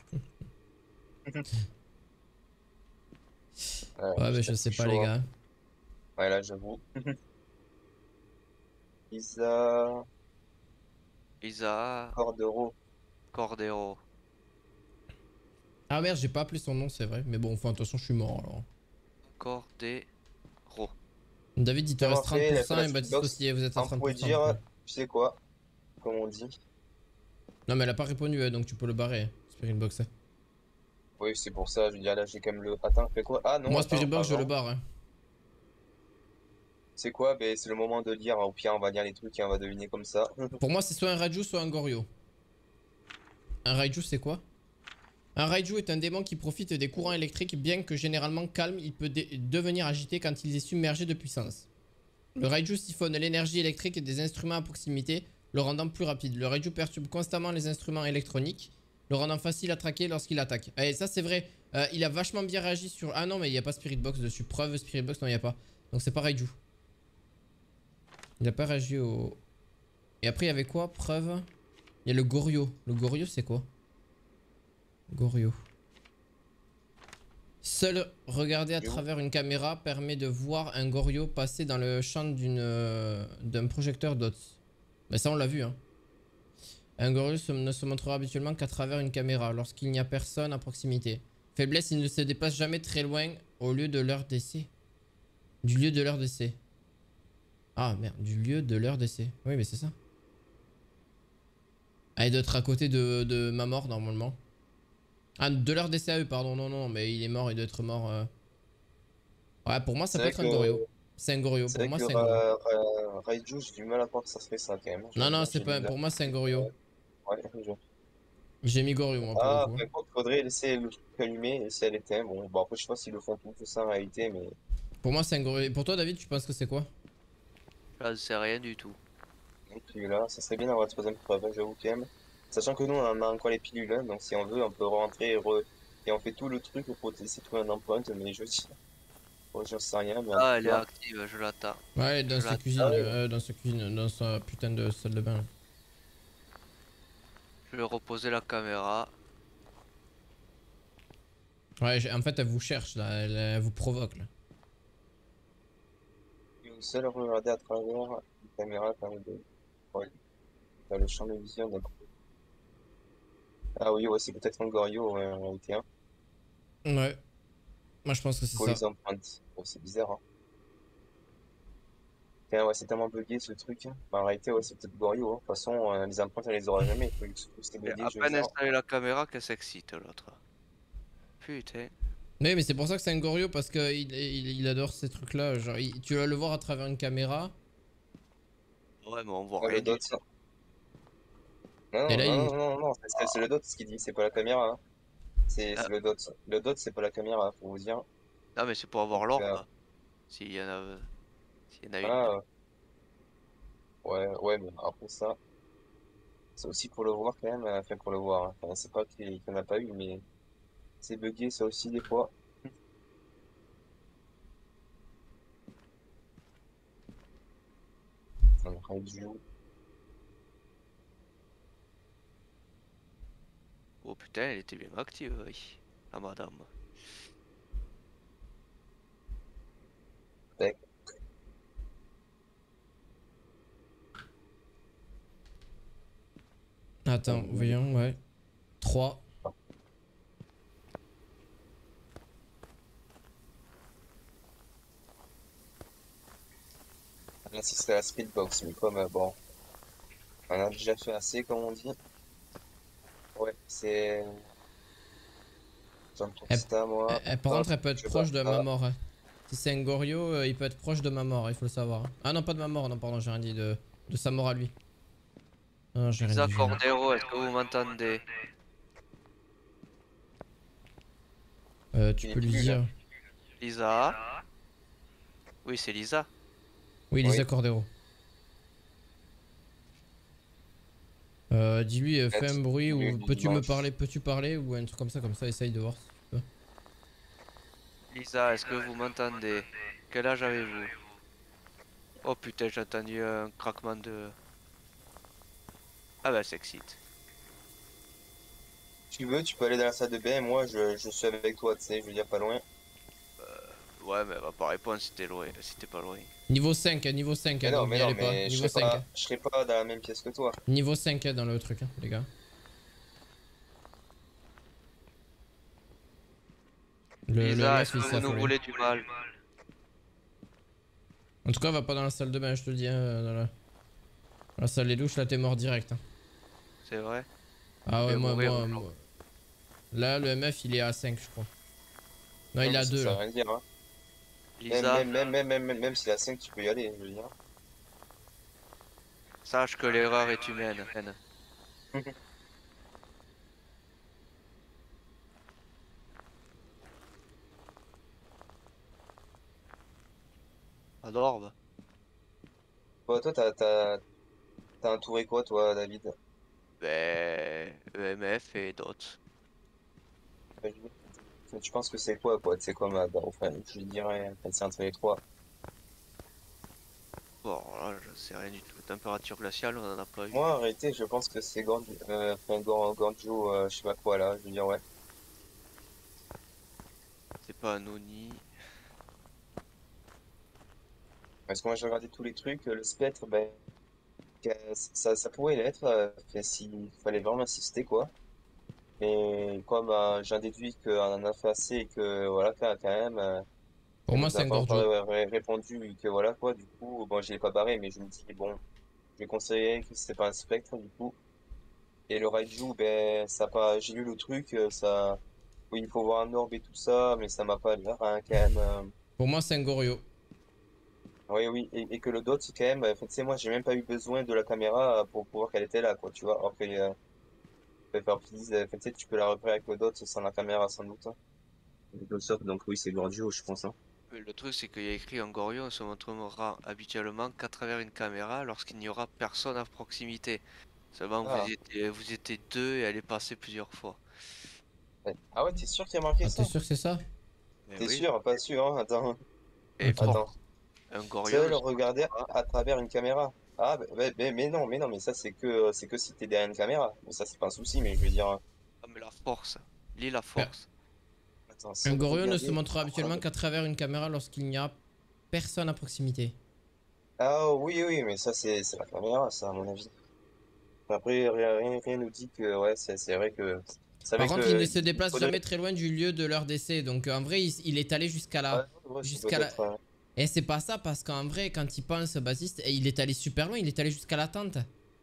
Ouais, Ouais, mais putain, je sais c'est pas, chaud, les hein. gars. Ouais, là, j'avoue. Isa Isa Cordero. Cordero. Ah merde, j'ai pas appelé son nom, c'est vrai. Mais bon, enfin, de toute façon, je suis mort alors. Cordero. David, il te Bien reste fait, elle a trente pour fait cent la et Baptiste speedbox. aussi, et vous êtes à On trente pourrait pour cent. dire, donc, euh. tu sais quoi, comme on dit. Non, mais elle a pas répondu, donc tu peux le barrer. Spirit Box. hein. Oui, c'est pour ça, je veux dire, là, j'ai quand même le... Attends, fais quoi? Ah non, Moi, attends, Spirit Box, je avant. le barre. Hein. C'est quoi? Ben, c'est le moment de lire, au pire, on va lire les trucs et on va deviner comme ça. Pour moi, c'est soit un Raiju, soit un Goryo. Un Raiju, c'est quoi? Un Raiju est un démon qui profite des courants électriques, bien que généralement calme, il peut devenir agité quand il est submergé de puissance. Le Raiju siphonne l'énergie électrique des instruments à proximité, le rendant plus rapide. Le Raiju perturbe constamment les instruments électroniques, le rendant facile à traquer lorsqu'il attaque. Et ça, c'est vrai. Euh, il a vachement bien réagi sur... Ah non, mais il n'y a pas Spirit Box dessus. Preuve Spirit Box, non, il n'y a pas. Donc c'est pas Raiju. Il a pas réagi au... Et après, il y avait quoi? Preuve. Il y a le Goryo. Le Goryo, c'est quoi? Goryo. Seul regarder à Et où travers une caméra permet de voir un Goryo passer dans le champ d'une euh, d'un projecteur d'O T S. Mais ça on l'a vu hein. Un Goryo se- ne se montrera habituellement qu'à travers une caméra lorsqu'il n'y a personne à proximité. Faiblesse, il ne se déplace jamais très loin au lieu de leur décès. Du lieu de leur décès. Ah merde, du lieu de leur décès. Oui mais c'est ça. Ah, il doit être à côté de, de ma mort normalement. Ah, de leur décès à eux, pardon. Non, non, mais il est mort, il doit être mort. euh. Ouais, pour moi, ça C'est peut vrai être un que, Goryo. C'est un Goryo, c'est pour vrai moi, que c'est un Goryo. Ra- Ra- Raiju, j'ai du mal à croire que ça serait ça quand même. Non, J'avoue, non, c'est j'ai pas. du Pour mal. moi, c'est un Goryo. Ouais, je- J'ai mis Goryo, moi, pour le Ah, coup. par hein. contre, faudrait laisser le truc allumé et laisser à l'éteint. Bon, bon, après, je sais pas s'ils le font tout ça en réalité, mais. Pour moi, c'est un Goryo. Et pour toi, David, tu penses que c'est quoi? J'en sais rien du tout. Et puis là, ça serait bien d'avoir la troisième preuve, hein, j'avoue quand même. Sachant que nous, on en a encore les pilules, hein, donc si on veut, on peut rentrer et, re- et on fait tout le truc pour essayer de trouver un empreinte, mais je dis, bon, j'en sais rien, mais en Ah, tout elle est cas, active, je l'attends. Ouais, elle est dans Je sa l'attends. cuisine. euh, dans sa cuisine, dans sa putain de salle de bain. là. Je vais reposer la caméra. Ouais, j'ai- en fait, elle vous cherche, là. Elle, elle vous provoque, là. une seule regarder à travers une caméra permet de, ouais, dans le champ de vision d'un. Ah oui, ouais, c'est peut-être un Goryo, ouais, en réalité, hein, Ouais. Moi, je pense que c'est pour ça. les empreintes. Bon, c'est bizarre, hein. Putain, ouais, c'est tellement bugué ce truc, hein. Bah, en réalité, ouais, c'est peut-être Goryo, hein. De toute façon, euh, les empreintes, on les aura jamais. Faut que c'est J'ai bugué, à je veux peine dire. installé la caméra qu'elle s'excite l'autre. Putain. Oui, mais c'est pour ça que c'est un Goryo, parce qu'il il, il il adore ces trucs-là. Genre, il- tu vas le voir à travers une caméra. Ouais, mais on voit Ah, rien le du dot, tout. ça. Non, Et non, là, non, il. non, non, non, c'est c'est le dot ce qu'il dit, c'est pas la caméra, hein. C'est Ah, c'est le dot. Le dot, c'est pas la caméra, faut vous dire. non, mais c'est pour Donc, avoir euh, l'orbe. S'il y en a, s'il y en a une. ah, ouais, ouais, mais après ça, c'est aussi pour le voir quand même, euh, enfin pour le voir, hein. Enfin, c'est pas qu'il qu'il y en a pas eu, mais c'est bugué ça aussi des fois. Un Raiju. Oh putain, elle était bien active, oui. La madame. Tac. Attends, voyons, ouais. trois. Là, ce serait la speedbox, mais comme, euh, bon, on a déjà fait assez, comme on dit. Ouais, c'est. J'en trouve Elle- ça, moi. elle- elle- par Hop, contre, elle peut être je bats proche de ma ça. mort. hein. Si c'est un Goryo, euh, il peut être proche de ma mort, il faut le savoir. hein. Ah non, pas de ma mort, non, pardon, j'ai rien dit. De, de sa mort à lui. Non, j'ai rien Lisa dit. j'ai rien dit. Cordero, est-ce que vous m'entendez? Euh, tu Il est peux lui plus, là. dire. Lisa? Oui, c'est Lisa. Oui, Lisa Oui. Cordero. Euh, dis-lui, euh, fais un Peut-être. bruit Lui, ou lui, peux-tu me dimanche. parler, peux-tu parler ou un truc comme ça, comme ça, essaye de voir si tu peux. Lisa, est-ce que vous m'entendez? Quel âge avez-vous? Oh putain, j'ai entendu un craquement de... Ah bah, c'est excite. Si tu veux, tu peux aller dans la salle de bain, moi, je, je suis avec toi, tu sais, je veux dire, pas loin. Ouais, mais elle va pas répondre si t'es loin, si t'es pas loin. Niveau cinq, hein, niveau cinq, Mais hein, non, donc mais n'y non, allez pas. mais je Niveau serai cinq. pas, hein. je serai pas dans la même pièce que toi. Niveau cinq hein, dans le truc, hein, les gars. Le, le Lisa, M est-ce F que il s'est vous nous affolé. voulez du mal? En tout cas, va pas dans la salle de bain, je te le dis. Hein, dans, la... dans la salle des douches, là, t'es mort direct. hein. C'est vrai? Ah Je ouais, vais moi, mourir moi, aujourd'hui. moi. Là, le M F il est à cinq, je crois. Non, Non, il est mais à ça, deux ça veut là. rien dire, hein. Même, Lisa, même, même, même, même, même, même si la cinq, tu peux y aller, je veux dire. sache que l'erreur est humaine. N. Adorbe. Toi, toi, t'as, t'as, t'as entouré quoi, toi, David? Ben, E M F et d'autres. Tu tu penses que c'est quoi, quoi? C'est comme, euh, bah, enfin, je dirais, enfin, c'est entre les trois. Bon, là, je sais rien du tout. Température glaciale, on en a pas eu. Moi, en réalité, je pense que c'est Gorgio, euh, enfin, Gor- Gorgio, euh, je sais pas quoi, là, je veux dire, ouais. C'est pas Noni. Parce que moi j'ai regardé tous les trucs, euh, le spectre, ben, que ça, ça pourrait l'être, euh, enfin, s'il fallait vraiment insister, quoi. Mais comme euh, j'en déduis qu'on en a fait assez et que voilà, quand, quand même, euh, Pour elle moi, nous c'est a un pas encore Gorgio. ré- ré- répondu et que voilà, quoi, du coup, bon, je l'ai pas barré, mais je me dis, bon, je vais conseiller que c'était pas un spectre, du coup. Et le Raiju, ben, ça a pas, j'ai lu le truc, euh, ça, oui, il faut voir un orbe et tout ça, mais ça m'a pas l'air, hein, quand même. euh, Pour moi, c'est un Gorio. Oui, oui, et, et que le dot, quand même, euh, enfin, tu sais, moi, j'ai même pas eu besoin de la caméra euh, pour, pour voir qu'elle était là, quoi, tu vois. Alors que, euh, faire please, euh, enfin, tu sais, tu peux la repérer avec le dot sans la caméra, sans doute, hein. Quelque sorte, donc oui, c'est Gordio, je pense, hein. Mais le truc, c'est qu'il y a écrit en Gorion se montrera habituellement qu'à travers une caméra lorsqu'il n'y aura personne à proximité. Seulement, vous Ah, étiez, vous étiez deux et elle est passée plusieurs fois. ouais. Ah ouais, t'es sûr qu'il y a marqué Ah, t'es ça? sûr que c'est ça? Mais T'es oui, sûr? Pas sûr, hein? Attends, et Ok. pour attends. un Gorion ne Seul se regarder montrera. à travers une caméra. Ah, bah, bah, bah, mais non, mais non, mais ça, c'est que, c'est que si t'es derrière une caméra. Mais ça, c'est pas un souci, mais je veux dire, euh, Ah, mais la force. Lis la Ben, force. attends, un seul Gorio ne se regarder montrera à habituellement travers. qu'à travers une caméra lorsqu'il n'y a personne à proximité. Ah oui, oui, mais ça, c'est, c'est la caméra, ça, à mon avis. Après, rien, rien, rien nous dit que, ouais, c'est, c'est vrai que, c'est Par avec contre, il ne le, se il déplace faudrait, jamais très loin du lieu de leur décès. Donc en vrai, il, il est allé jusqu'à ouais, là. ouais, c'est Jusqu'à la... peut-être, euh, Et c'est pas ça parce qu'en vrai, quand il pense bassiste, il est allé super loin. Il est allé jusqu'à la tente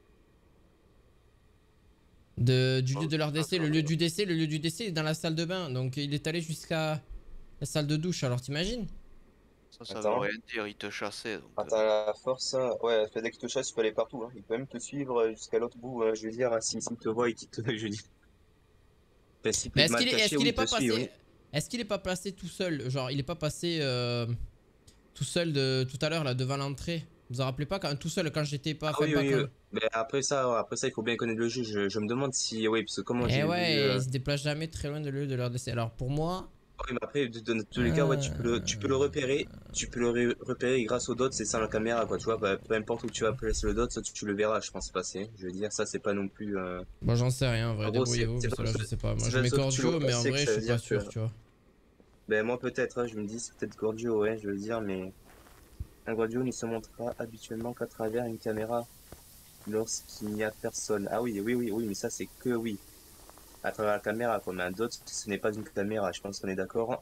de, du lieu Oh, de leur ça, décès. ça, Le lieu du décès, le lieu du décès est dans la salle de bain. Donc il est allé jusqu'à la salle de douche. Alors t'imagines? ça, ça veut attends. rien dire, il te chassait. Donc, euh, Attends, la force, hein. Ouais, fait dès qu'il te chasse, il peut aller partout, hein. Il peut même te suivre euh, jusqu'à l'autre bout, hein. Je veux dire, hein, s'il s'il te voit et qu'il te, je veux dire, enfin, s'il peut Mais être est-ce mal qu'il est, est-ce caché, qu'il oui, est il te pas suit, passé... oui. Est-ce qu'il est pas placé tout seul? Genre, il est pas passé euh, tout seul de tout à l'heure là devant l'entrée. Vous vous en rappelez pas quand, tout seul quand j'étais pas, Ah enfin oui, pas oui, quand. euh, mais après ça, ouais, après ça, il faut bien connaître le jeu. Je, je me demande si, oui, parce que comment Eh j'ai vu, ouais, euh, ils se déplacent jamais très loin de lieu de leur décès. Alors pour moi, oui, mais après, de- dans tous les cas, ouais, tu peux le, tu peux le euh, repérer, tu peux le ré- repérer grâce au dot, c'est sans la caméra, quoi, tu vois, bah, peu importe où tu vas placer le dot, ça, tu, tu le verras, je pense passer. Je veux dire, ça, c'est pas non plus, euh, bon j'en sais rien, en en vrai, gros, c'est, débrouillez-vous c'est parce pas que là parce je que, sais pas. Moi c'est je pas mets parce que tu le Gorgio, vois mais en passer que vrai je ça suis veut pas dire sûr, que, tu vois. ben, moi, peut-être, hein, je me dis, c'est peut-être Gordio, ouais, je veux dire, mais un Gordio ne se montrera habituellement qu'à travers une caméra lorsqu'il n'y a personne. Ah oui, oui, oui, oui, mais ça, c'est que oui, à travers la caméra, quoi. Mais un dot, ce n'est pas une caméra, je pense qu'on est d'accord.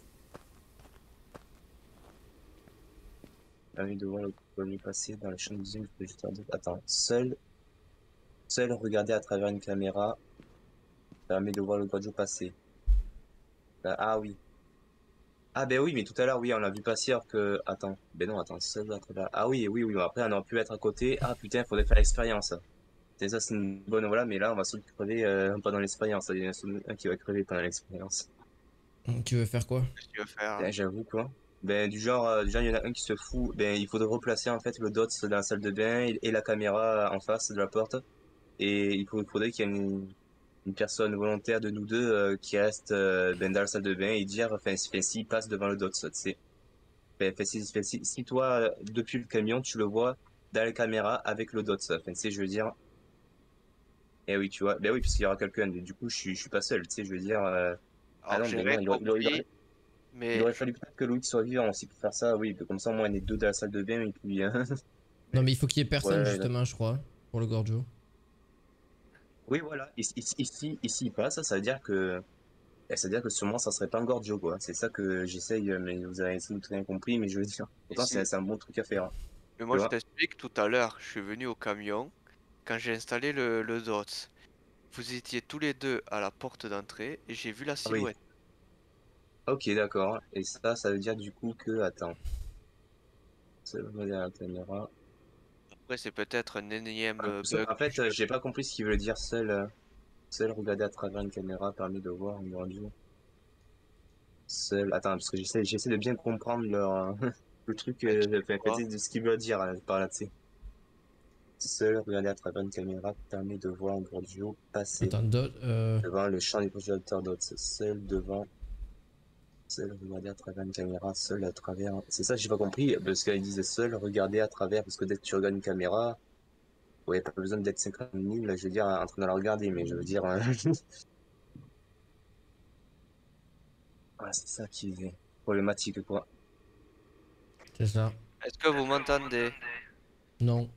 Permis de voir le premier passer dans la chambre d'usine du projecteur de... Attends, seul, seul regarder à travers une caméra permet de voir le Gordio passer. Ah ah oui. Ah ben oui, mais tout à l'heure, oui, on l'a vu passer alors que... Attends, ben non, attends, seul à travers... Ah oui, oui, oui, après on aurait pu être à côté. Ah putain, il faudrait faire l'expérience. C'est ça, c'est une bonne voilà, mais là, on va surtout crever euh, pendant l'expérience. Il y en a surtout un qui va crever pendant l'expérience. Tu veux faire quoi? qu'est-ce que tu veux faire là? Ben, j'avoue, quoi. Ben, du genre, euh, du genre, il y en a un qui se fout. Ben, il faudrait replacer, en fait, le dots dans la salle de bain et, et la caméra en face de la porte. Et il faut- il faudrait qu'il y ait une, une personne volontaire de nous deux euh, qui reste euh, ben, dans la salle de bain et dire, enfin, si- enfin, s'il passe devant le dots, tu sais. Ben, enfin, si, enfin, si, si toi, euh, depuis le camion, tu le vois dans la caméra avec le dots, enfin, tu sais, je veux dire, eh oui, tu vois, ben oui, parce qu'il y aura quelqu'un, du coup, je suis, je suis pas seul, tu sais, je veux dire, euh, ah Alors non, j'ai mais rien non, il aurait, il aurait, il compris, aurait- il mais aurait je... fallu peut-être que Loïc soit vivant aussi pour faire ça, oui, que comme ça, moi, on est deux dans la salle de bain, et puis, euh, Non mais mais il faut qu'il y ait personne ouais, là. justement, je crois, pour le Gorgio. Oui, voilà, ici, ici, ici, ici, il passe, ça veut dire que, eh, ça veut dire que sûrement, ça serait pas un Gorgio, quoi, c'est ça que j'essaye, euh, mais vous avez sans doute rien compris, mais je veux dire, et pourtant, c'est si... c'est un bon truc à faire, hein, Mais tu moi je vois. t'explique, tout à l'heure, je suis venu au camion, quand j'ai installé le, le dots, vous étiez tous les deux à la porte d'entrée et j'ai vu la Ah oui, silhouette. ok, d'accord, et ça, ça veut dire du coup que, attends, ça va dire la caméra. Après c'est peut-être un énième euh, Parce que, bug en du fait, euh, jeu. j'ai pas compris ce qu'il veut dire seul, euh, seul regarder à travers une caméra permet de voir un Gorgio. Seul, attends, parce que j'essaie, j'essaie de bien comprendre leur, euh, le truc, Mais tu euh, sais enfin, quoi? de ce qu'il veut dire euh, par là, tu sais. Seul regarder à travers une caméra permet de voir un Gorgio passer Attends, d'autres, euh... devant le champ des projecteurs d'autres. Seul devant, seul regarder à travers une caméra, seul à travers. C'est ça, j'ai pas compris, parce qu'ils disaient seul regarder à travers, parce que dès que tu regardes une caméra, ouais, pas besoin d'être cinquante mille, là, je veux dire, en train de la regarder, mais je veux dire, euh, Ouais, c'est ça qui est problématique, quoi. C'est ça. Est-ce que vous m'entendez? Non.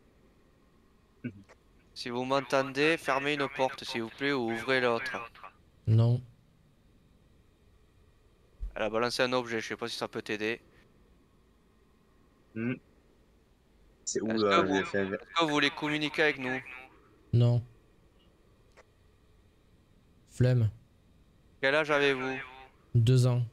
Si vous m'entendez, fermez une porte s'il vous plaît ou ouvrez l'autre. Non. Elle a balancé un objet, je sais pas si ça peut t'aider. Hmm. C'est où Est-ce que euh, vous, le fait... est-ce que vous voulez communiquer avec nous? Non. Flemme. Quel âge avez-vous? Deux ans.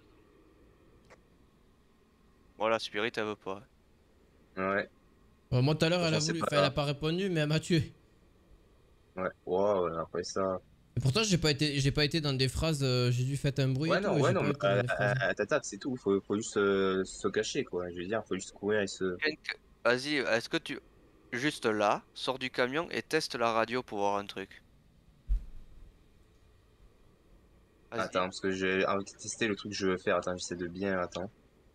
Voilà, Spirit elle veut pas. Ouais. Euh, moi tout à l'heure elle a Franchement, c'est voulu, pas... enfin, elle a pas répondu mais elle m'a tué. Ouais. Wow, après ça... Et pourtant j'ai pas été, j'ai pas été dans des phrases, euh, j'ai dû faire un bruit Ouais, et tout, non, et ouais, j'ai non, pas mais été dans euh, des phrases. euh, t'attaques, c'est tout. Faut, faut juste euh, se cacher, quoi. Je veux dire, faut juste courir et se... Quelqu'un- Vas-y, est-ce que tu... Juste là, sors du camion et teste la radio pour voir un truc. Vas-y. Attends, parce que j'ai envie de tester le truc que je veux faire. Attends, j'essaie de bien... Attends.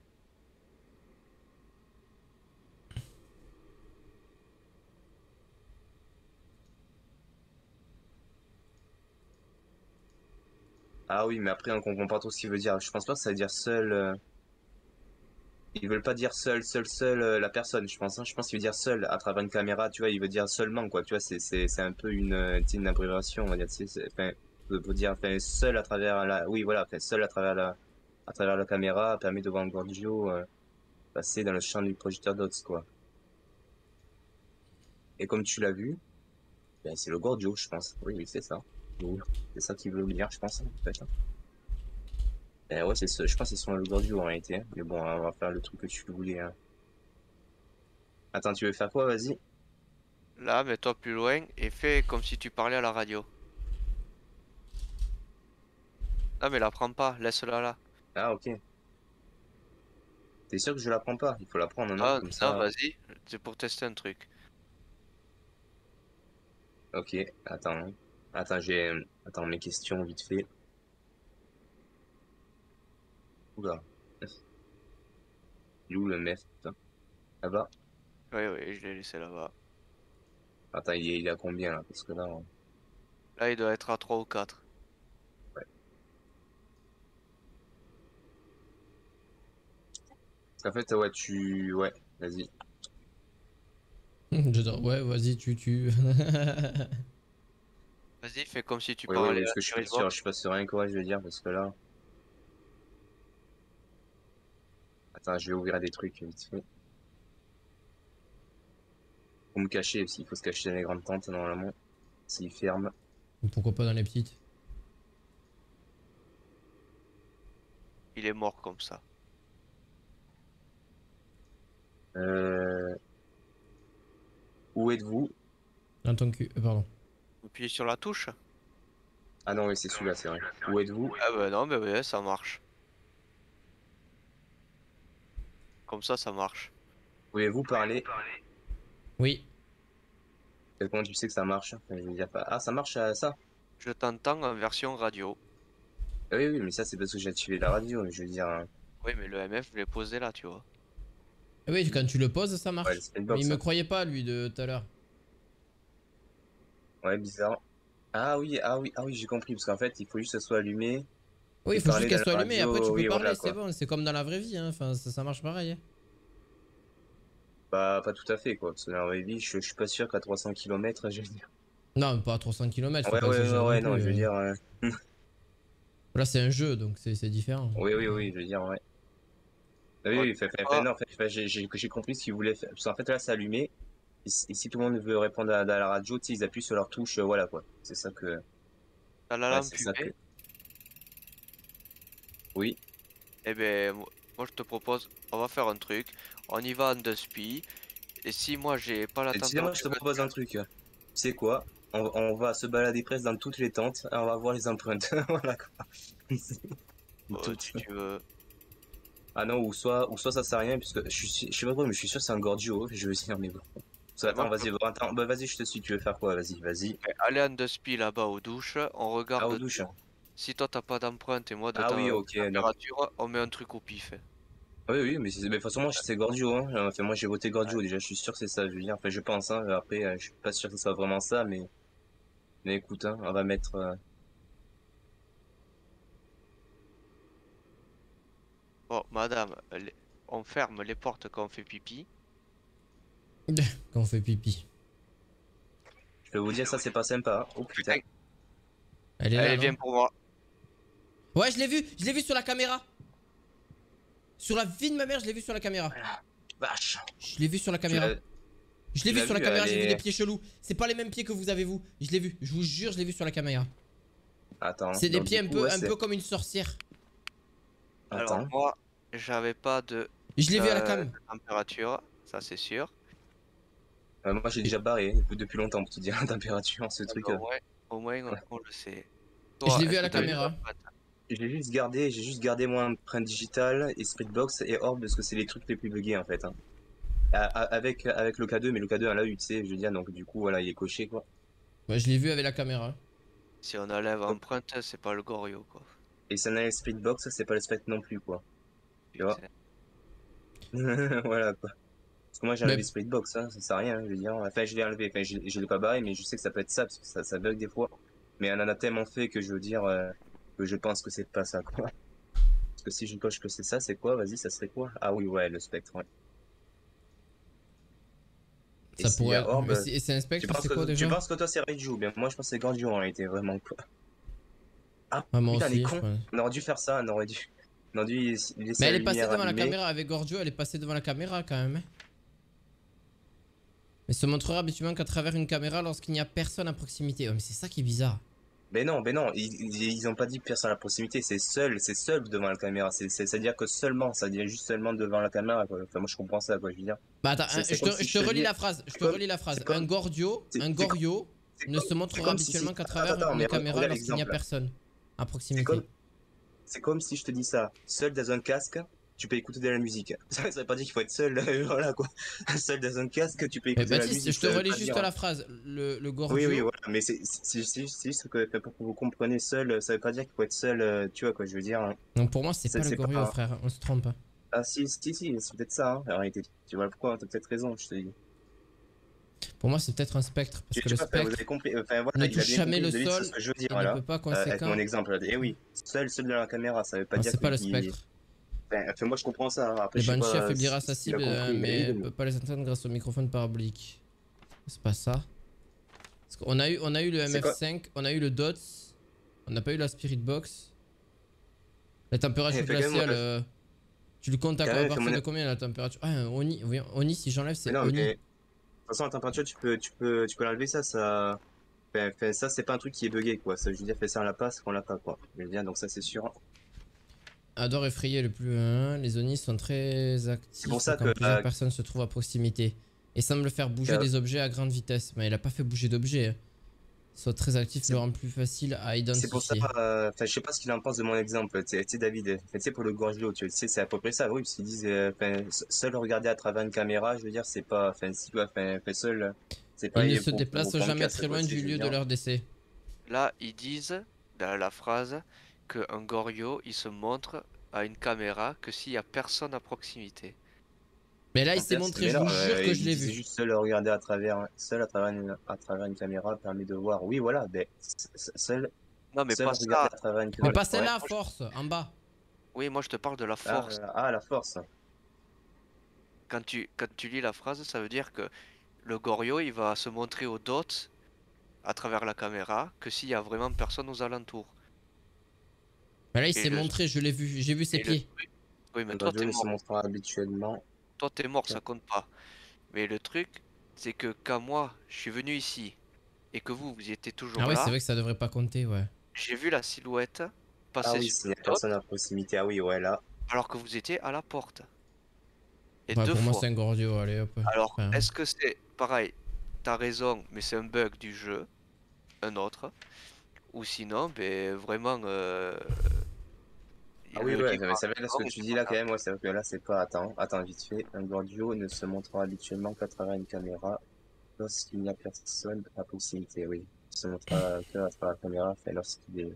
Ah oui, mais après, on comprend pas trop ce qu'il veut dire. Je pense pas que ça veut dire seul... euh, Ils veulent pas dire seul, seul, seul euh, la personne, je pense. Hein. Je pense qu'il veut dire seul à travers une caméra, tu vois. Il veut dire seulement, quoi. Tu vois, c'est c'est c'est un peu une euh, tu sais, une abréviation, on va dire. Tu sais, c'est- enfin, pour dire, enfin, seul à travers la, oui, voilà, enfin, seul à travers la, à travers la caméra permet de voir un Gorgio euh, passer dans le champ du projecteur d'Ots, quoi. Et comme tu l'as vu, ben, c'est le Gorgio, je pense. Oui, oui, c'est ça. Oui, c'est ça qu'il veut dire, je pense, en fait. Hein. Ben ouais, c'est ça. Je pense que c'est son le Gorgio en réalité. Hein. Mais bon, on va faire le truc que tu voulais. Hein. Attends, tu veux faire quoi? Vas-y. Là, mets-toi plus loin et fais comme si tu parlais à la radio. Non mais la prends pas, laisse-la là. Ah, ok. T'es sûr que je la prends pas? Il faut la prendre, non? Non, Comme non, ça. vas-y, c'est pour tester un truc. Ok, attends. Attends, j'ai. Attends, mes questions vite fait. Oula. Il est où le mef? Putain. Là-bas? Oui, oui, je l'ai laissé là-bas. Attends, il est, il est à combien là? Parce que là. on- Là, il doit être à trois ou quatre. Ouais. Parce qu'en fait, ouais, tu. Ouais, vas-y. J'adore, ouais, vas-y, tu tu. Vas-y, fais comme si tu Ouais, ouais, parlais ouais, à parce que je suis pas Spirit sûr, je Box. suis pas serein quoi, je veux dire, parce que là. Attends, je vais ouvrir des trucs vite fait. Faut me cacher aussi, il faut se cacher dans les grandes tentes normalement. S'il ferme. Pourquoi pas dans les petites? Il est mort comme ça. Euh... Où êtes-vous? Dans ton cul, euh, pardon. Appuyez sur la touche. Ah non, oui, c'est celui-là, c'est vrai. Où êtes-vous? Ah bah non, mais ouais, ça marche. Comme ça, ça marche. Pouvez-vous parler? Oui. Comment tu sais que ça marche? Enfin, je veux dire, pas- ah, ça marche à ça? Je t'entends en version radio. Ah oui, oui, mais ça, c'est parce que j'ai activé la radio, je veux dire. Hein. Oui, mais le M F, je l'ai posé là, tu vois. Ah oui, quand tu le poses, ça Ouais, le marche. Mais il Spellbox. me Hein. croyait pas, lui, de tout à l'heure. Ouais, bizarre. Ah oui, ah oui, ah oui, j'ai compris, parce qu'en fait, il faut juste que ça soit allumé Oui, et il faut juste parler dans qu'elle la soit allumée, après tu radio, peux oui, parler, voilà, c'est quoi. bon, c'est comme dans la vraie vie, hein. Enfin, ça, ça marche pareil. Hein. Pas, pas tout à fait, quoi, parce que dans la vraie vie, je, je suis pas sûr qu'à trois cents kilomètres, je veux dire. Non, pas à trois cents kilomètres, faut Ouais, pas ouais, ouais, exagérer non ouais, non, plus. je veux euh. dire, euh, Là, c'est un jeu, donc c'est c'est différent. oui, oui, oui, je veux dire, ouais. Ah oui, Oh, oui, tu fait, sais fait, fait, pas, non, fait, fait, j'ai j'ai- j'ai compris ce qu'il voulait faire, parce qu'en fait, là, c'est allumé, et, si et si tout le monde veut répondre à, à la radio, tu sais, ils appuient sur leur touche, euh, voilà, quoi. C'est ça que, t'as la ouais, lampe c'est ça que, fumée. oui. Eh ben, mo- moi je te propose, on va faire un truc. On y va en deux spi. Et si moi j'ai pas la Et tu sais, moi, je température te que propose tu un truc. Tu sais quoi? On, on va se balader presque dans toutes les tentes et on va voir les empreintes. Voilà quoi. oh, Toutes. si tu veux. Ah non, ou soit, ou soit ça sert à rien, puisque je suis, je sais pas pourquoi, mais je suis sûr que c'est un Gorgio. Je veux dire, mais bon. So, Ben, moi, attends, je te vas-y, bon, attends, bah, vas-y, je te suis. Tu veux faire quoi? Vas-y, vas-y. propose aller en deux spi là-bas aux douches. On Ah, aux regarde douches. tout. Si toi t'as pas d'empreinte et moi de Ah oui, ta ok. Donc, température, on met un truc au pif. oui, oui, mais c'est- mais de toute façon, moi, c'est Gorgio. Hein. Enfin, moi, j'ai voté Ouais. Gorgio déjà. Je suis sûr que c'est ça. Je veux dire, enfin, je pense. Hein. Après, euh, je suis pas sûr que ce soit vraiment ça, mais, mais écoute, hein, on va mettre. euh, Oh, madame, les- on ferme les portes quand on fait pipi. Quand on fait pipi. Je peux vous dire, ça, c'est pas sympa. Hein. Oh putain. Putain, Elle est là, allez, non? viens pour moi. Ouais, je l'ai vu, je l'ai vu sur la caméra. Sur la vie de ma mère, je l'ai vu sur la caméra. Vache. Je l'ai vu sur la Tu caméra. l'as- Je l'ai tu vu l'as sur la vu, caméra, elle j'ai vu est- les pieds chelous. C'est pas les mêmes pieds que vous avez, vous. Je l'ai vu, je vous jure, je l'ai vu sur la caméra. Attends. C'est des donc, pieds du un coup, peu, ouais, un c'est- peu comme une sorcière. Alors Attends. moi, j'avais pas de Je l'ai vu à la euh, cam. température, ça c'est sûr. Euh, moi, j'ai déjà barré depuis, depuis longtemps pour te dire la température, ce Ah truc. bah, euh. au moins, au moins on, on le sait. Je Toi, l'ai vu est-ce à que la t'as vu caméra. l'empreinte? J'ai juste gardé, j'ai juste gardé moi empreinte digitale et Spiritbox et Orb parce que c'est les trucs les plus buggés en fait. Hein. A- a- Avec, avec le K deux, mais le K deux, elle l'a eu, tu sais, je veux dire, donc du coup, voilà, il est coché quoi. Ouais, je l'ai vu avec la caméra. Si on enlève Donc, empreinte, c'est pas le Gorio quoi. et si on a le Spiritbox, c'est pas le Spectre non plus quoi. Tu vois. Putain. Voilà quoi. Parce que moi j'ai enlevé Mais Spiritbox, hein, ça sert à rien, je veux dire. Enfin, je l'ai enlevé, enfin, je, je l'ai pas barré, mais je sais que ça peut être ça parce que ça, ça bug des fois. Mais on en a tellement fait que je veux dire euh, que je pense que c'est pas ça quoi. Parce que si je coche que c'est ça, c'est quoi? Vas-y, ça serait quoi? Ah oui, ouais, le Spectre, ouais. Et ça s'il y a pourrait. Orb, Mais c'est c'est un tu spectre, penses c'est que, quoi tu déjà? penses que toi c'est Raiju, bien moi je pense que c'est Gordio en réalité, vraiment quoi. Ah Ouais, moi putain, les aussi, je cons, pense. on aurait dû faire ça, on aurait dû, on aurait dû laisser Mais elle la est passée lumière devant la allumée. caméra avec Gordio, elle est passée devant la caméra quand même. Hein. Mais se montrera habituellement qu'à travers une caméra lorsqu'il n'y a personne à proximité. Oh, mais c'est ça qui est bizarre. Mais non, mais non, ils, ils, ils ont pas dit personne à la proximité, c'est seul, c'est seul devant la caméra, c'est, c'est, c'est-à-dire que seulement, c'est-à-dire juste seulement devant la caméra, quoi. Enfin, moi je comprends ça, quoi, je veux dire. Bah attends, C'est, hein, c'est je comme te, si je je te te relis dis, la phrase. Je c'est te comme, relis la phrase. c'est Un comme, Gordio, c'est, un c'est comme, Gorio c'est ne comme, se c'est montrera comme si, si, habituellement qu'à attends, travers attends, une mais caméra regarde lorsqu'il n'y a l'exemple, personne à c'est proximité. comme, c'est comme si je te dis ça, seul dans un casque, tu peux écouter de la musique. Ça, ça veut pas dire qu'il faut être seul, voilà quoi. Seul dans un casque, tu peux Mais écouter de la Baptiste, musique, je te ça veut relis pas juste dire. la phrase. Le, le Oui, oui, Gordio. voilà, mais c'est, c'est, c'est, c'est juste que, pour que vous compreniez seul, ça veut pas dire qu'il faut être seul, euh, tu vois quoi, je veux dire. Hein. Donc pour moi, c'est C'est, pas le c'est Gorio, pas, frère. On se trompe. ah si, si, si, c'est peut-être ça, hein, en réalité. Tu vois pourquoi, t'as peut-être raison, je te dis. Pour moi, c'est peut-être un spectre. Parce Tu, que tu le vois, enfin, vous spectre avez compris, enfin ne voilà, il a touche bien jamais compris, le David, c'est sol ce que je veux dire, et ne voilà. peut pas Euh, avec mon conséquent. exemple, eh oui, seul, seul de la caméra, ça veut pas Non, dire c'est pas le qu'il... spectre. Enfin, enfin, moi je comprends ça, hein. Après Le je sais Banshee pas affaiblira sa s'il a cible, euh, compris, mais mais oui, peut pas les entendre grâce au microphone parabolique. C'est pas ça. Parce qu'on a eu, on a eu le c'est quoi? M F cinq, on a eu le D O T S, on n'a pas eu la Spirit Box. La température Eh, fait quand même, glaciale, moi, euh, tu le comptes à, quand à même, partir mon- de combien la température? Ah, un Oni, oui, Oni, si j'enlève, mais c'est non, mais Oni. de toute façon la température, tu peux, tu peux, tu peux l'enlever, ça, ça... Enfin, enfin, ça c'est pas un truc qui est bugué, quoi. Ça, je veux dire, fais ça à la passe qu'on l'a pas, quoi. Je veux dire, donc ça c'est sûr. Adore effrayer le plus un. Les Onis sont très C'est actifs pour ça quand que... plusieurs euh, personnes se trouvent à proximité. Et semble faire bouger que- des objets à grande vitesse. Mais il a pas fait bouger d'objets. Hein. Soit très actif c'est le rend plus facile à c'est pour ça, identifier. euh, enfin, je sais pas ce qu'il en pense de mon exemple, tu sais, tu sais, David, enfin, tu sais, pour le gorgio, tu sais, c'est à peu près ça, oui, parce qu'ils disent, euh, enfin, se- seul regarder à travers une caméra, je veux dire, c'est pas, enfin, si, tu vois, enfin, enfin, seul, c'est pas Ils ne se pour, pour, déplacent pour une jamais casse, très quoi, loin tu sais, du je veux lieu de dire. leur décès. Là, ils disent dans la phrase qu'un Gorio, il se montre à une caméra que s'il y a personne à proximité. Mais là, il En s'est fait, montré, mais je non, vous jure euh, que je il l'ai disait vu. juste seul regarder à travers, seul à travers une, à travers une caméra permet de voir, oui, voilà, ben, s- s- seul, Non, mais seul pas regarder ça. à travers une Mais Moi, caméra, pas moi, ouais, celle-là à moi, je- force, en bas. Oui, moi je te parle de la ah, force. euh, ah, la force, Quand tu, quand tu lis la phrase, ça veut dire que le Gorio, il va se montrer au dot à travers la caméra que s'il y a vraiment personne aux alentours. Mais là, il Et s'est le, montré, je l'ai vu, j'ai vu ses et le pieds. truc, oui, mais le toi gorgio t'es ne se mort. montrera habituellement, Toi t'es mort, ça compte pas. Mais le truc, c'est que quand moi, je suis venu ici et que vous, vous étiez Ah toujours ouais, c'est là, vrai que ça devrait pas compter, ouais. j'ai vu la silhouette ah passer oui, sur s'il le y a dot personne à proximité, ah oui, ouais, là, alors que vous étiez à la porte. Et Ouais, deux pour moi, fois. c'est un Gordio, allez hop. Alors, Enfin, est-ce que c'est pareil? T'as raison, mais c'est un bug du jeu, un autre. Ou sinon, ben vraiment, euh, ah il oui, le ouais, dit mais par ça veut dire ce raison que et tu c'est dis pas là quand grave. même, ouais, c'est vrai que là c'est pas, attends, attends vite fait, un gorgio ne se montrera habituellement qu'à travers une caméra lorsqu'il n'y a personne à proximité, oui. Il se montrera que à travers la caméra, enfin lorsqu'il est,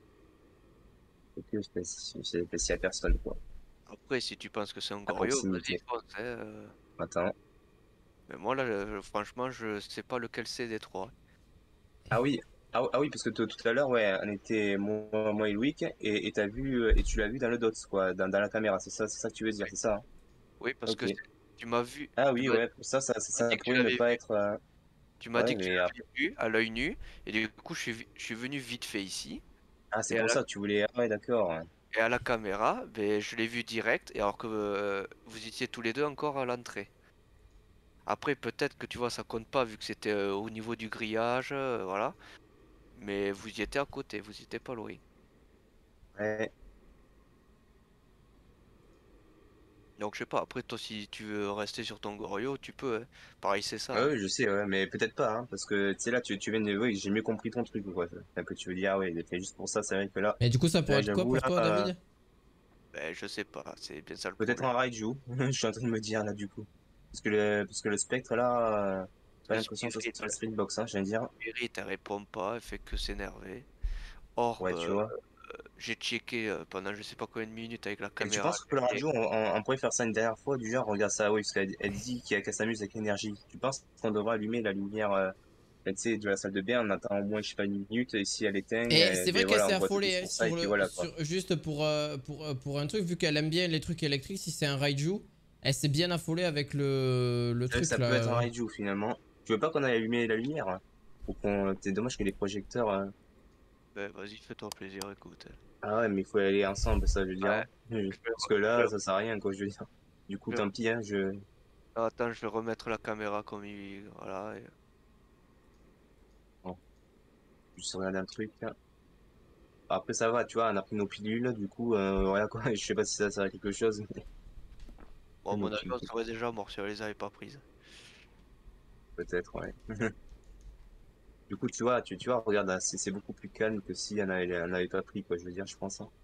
que c'est c'est- c'est- s'il y a personne, quoi, Après, si tu penses que c'est un à Gorio, vas-y, proximité. fonce, hein, euh. Attends. Mais moi, là, je- franchement, je sais pas lequel c'est des trois. Ah oui, Ah, ah oui, parce que t- tout à l'heure, ouais, on était moi, moi et Loïc, et et t'as vu, euh, et tu l'as vu dans le dots, quoi, dans, dans la caméra, c'est ça, c'est ça que tu veux dire, c'est ça, hein? Oui, parce que Ok. c'est- tu m'as vu, Ah tu oui, m'as ouais, ça, ça, ça, tu m'as ça dit que tu pourrait ne l'avais pas vu. être, euh, Tu m'as ouais, dit que tu mais après, l'avais vu à l'œil nu, et du coup, je suis, vi- je suis venu vite fait ici, ah, c'est et à pour la, ça que tu voulais, ah ouais, d'accord. Ouais. et à la caméra, ben, je l'ai vu direct, et alors que euh, vous étiez tous les deux encore à l'entrée. Après, peut-être que tu vois, ça compte pas vu que c'était euh, au niveau du grillage, euh, voilà. Mais vous y étiez à côté, vous y étiez pas loin. Ouais. Donc je sais pas, après toi si tu veux rester sur ton Gorio, tu peux, hein. Pareil c'est ça, Ouais, hein. ouais, je sais, ouais, mais peut-être pas, hein, parce que, tu sais, là, tu, tu viens de, oui, j'ai mieux compris ton truc, quoi. Enfin, que tu veux dire, ah ouais, il est fait juste pour ça, c'est vrai que là, Et du coup, ça pourrait là, être quoi j'avoue, pour là, toi, euh, David? Ben je sais pas, c'est bien ça le peut-être problème. un Raiju, je suis en train de me dire, là, du coup. Parce que le, parce que le spectre, là, euh, pas Le l'impression que ça spirit, soit le Street Box, hein, je viens de dire. spirit elle répond pas, elle fait que s'énerver. Orb, Ouais, tu euh, vois. j'ai checké euh, pendant je sais pas combien de minutes avec la Et tu caméra penses que le allumée. radio, on, on- on pourrait faire ça une dernière fois, du genre, regarde ça, oui, parce qu'elle elle dit qu'il y a qu'elle s'amuse avec l'énergie. Tu penses qu'on devrait allumer la lumière, euh, tu sais, de la salle de bain, on attend au moins, je sais pas, une minute, et si elle éteint, Et euh, c'est ben vrai qu'elle voilà, s'est on voit tout affolée hein, sur ça, et sur puis le, voilà, quoi. sur, juste pour, euh, pour, euh, pour un truc, vu qu'elle aime bien les trucs électriques, si c'est un Raiju, elle s'est bien affolée avec le, le C'est vrai que truc ça peut être un là. radio, finalement. Tu veux pas qu'on aille allumer la lumière? Hein, pour qu'on, c'est dommage que les projecteurs, euh, Ben vas-y, fais-toi plaisir, écoute. ah ouais, mais il faut y aller ensemble, ça, je veux dire. Ouais, Oui. je vais, Parce que re- je là, vais- ça sert à rien, quoi, je veux dire. Du coup, je vais- tant pis, hein, je, attends, je vais remettre la caméra comme il... Voilà. et- bon, je regarde un truc, là. Après, ça va, tu vois, on a pris nos pilules, du coup, euh, voilà, quoi. Je sais pas si ça sert à quelque chose, mais Bon, à nos mon avis, on pilules, serait déjà mort si on les avait pas prises. peut-être, ouais. Du coup, tu vois, tu, tu vois, regarde, hein, c'est c'est beaucoup plus calme que si on avait, on avait pas pris, quoi, je veux dire, je pense, hein.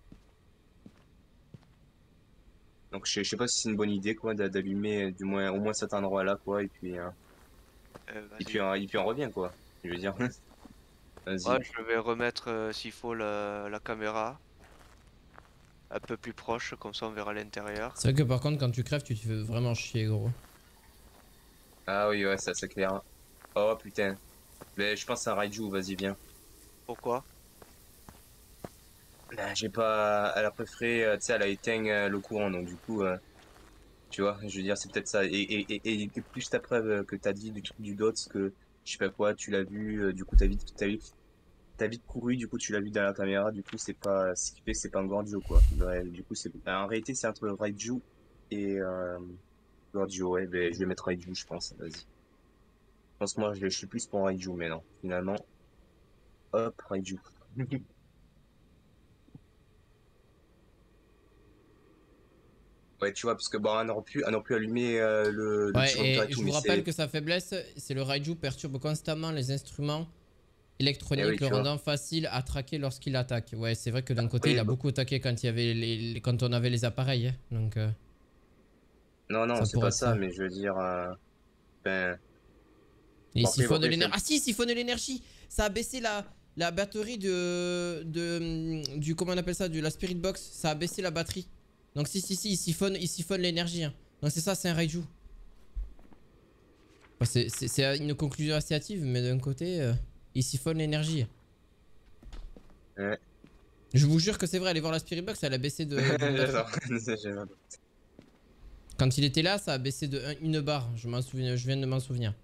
Donc, je sais, je sais pas si c'est une bonne idée, quoi, d'a- d'allumer, euh, du moins, au moins cet endroit-là, quoi, et puis, euh, Euh, et vas-y. puis, euh, et puis on revient, quoi. Je veux dire, Ouais, vas-y. je vais remettre, euh, s'il faut, la, la caméra un peu plus proche, comme ça on verra l'intérieur. C'est vrai que par contre, quand tu crèves, tu te fais vraiment chier, gros. Ah oui, ouais, ça, c'est clair. Oh, putain. Mais je pense que c'est un Raiju, vas-y, viens. Pourquoi? Ben, j'ai pas, elle a préféré, euh, tu sais, elle a éteint euh, le courant, donc du coup, euh, tu vois, je veux dire, c'est peut-être ça. Et, et, et, et plus ta preuve euh, que t'as dit du truc du dots, que je sais pas quoi, tu l'as vu, euh, du coup, t'as vite, t'as vite, t'as vite couru, du coup, tu l'as vu dans la caméra, du coup, c'est pas, ce qui fait, c'est pas un Gordio, quoi. Ouais, du coup, c'est, ben, en réalité, c'est entre Raiju et, euh, Gordio, ouais, ben, je vais mettre Raiju, je pense, vas-y. Je pense que moi, je, je suis plus pour Raiju, mais non, finalement, hop, Raiju. Ouais, tu vois, parce que bon, on aurait pu, on aurait pu allumer euh, le, le disjoncteur et Ouais, et tout, je mais vous rappelle c'est, que sa faiblesse, c'est le Raiju perturbe constamment les instruments eh oui, électroniques, le tu vois. rendant facile à traquer lorsqu'il attaque. Ouais, c'est vrai que d'un côté, il Après, a bon, beaucoup attaqué quand, il y avait les, les- quand on avait les appareils. Hein, donc, euh, non, non, ça c'est pourrait pas être ça, ça. mais je veux dire, euh, ben, Et il bon, après, bon, siphonne après, il fait l'énergie. un- Ah si, il siphonne l'énergie. Ça a baissé la, la batterie de, de, du, comment on appelle ça, de la Spirit Box. Ça a baissé la batterie. Donc si, si, si, il siphonne, il siphonne l'énergie. Hein. Donc c'est ça, c'est un Raiju. Enfin, c'est- c'est c'est une conclusion assez hâtive, mais d'un côté, euh, il siphonne l'énergie. ouais. Je vous jure que c'est vrai, allez voir la Spirit Box, elle a baissé de- d'une batterie. J'adore, j'adore. Quand il était là, ça a baissé de un- une barre. Je m'en souviens, je viens de m'en souvenir.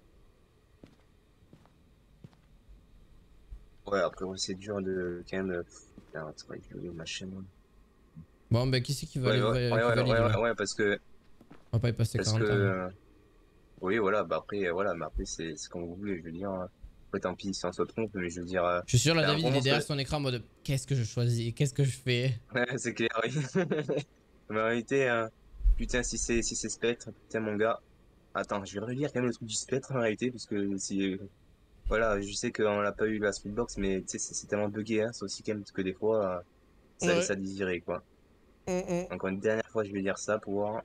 Ouais, après, ouais, c'est dur de, quand même, euh, faire un travail de machin. Bon, ben qui c'est qui va Ouais, aller, ouais, va- ouais, qui ouais, valide ouais, ouais, là? ouais, parce que, On va pas y passer parce que, quarante ans. Hein. euh, oui, voilà, bah après, euh, voilà, mais après, c'est, c'est comme vous voulez, je veux dire, euh, après, tant pis si on se trompe, mais je veux dire, euh, Je suis sûr, là, ben, David, il est vraiment, ce derrière que, son écran en mode qu'est-ce que je choisis? Qu'est-ce que je fais? ouais, c'est clair, oui. Mais en réalité, euh, putain, si c'est, si c'est Spectre, putain, mon gars, attends, je vais relire quand même le truc du Spectre, en réalité, parce que si, voilà, je sais qu'on l'a pas eu la Speedbox, mais tu sais, c'est c'est tellement buggé, hein, c'est aussi quand même parce que des fois, euh, ça laisse Ouais. à désirer, quoi. Hum, hum. Encore une dernière fois, je vais dire ça pour voir.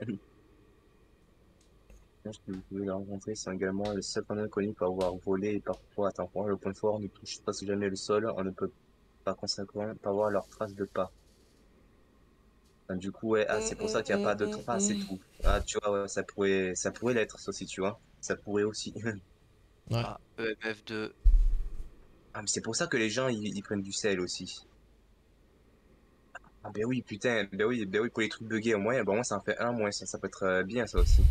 Je pense que vous pouvez le rencontrer, c'est également le seul panneau connu pour avoir volé et parfois, attends, pour le point fort ne touche presque jamais le sol, on ne peut par conséquent pas voir leurs traces de pas. Enfin, du coup, ouais, ah, Hum, c'est pour hum, ça qu'il n'y a pas hum, de hum, traces et hum. tout. Ah, tu vois, ouais, ça pourrait, ça pourrait l'être, ça aussi, tu vois. Ça pourrait aussi. Ouais. Ah, E M F deux. Ah, mais c'est pour ça que les gens, ils, ils prennent du sel aussi. Ah, ben oui, putain, ben oui, ben oui, pour les trucs buggés, au moins, ben, moi, ça en fait un, moins, ça, ça peut être euh, bien, ça aussi.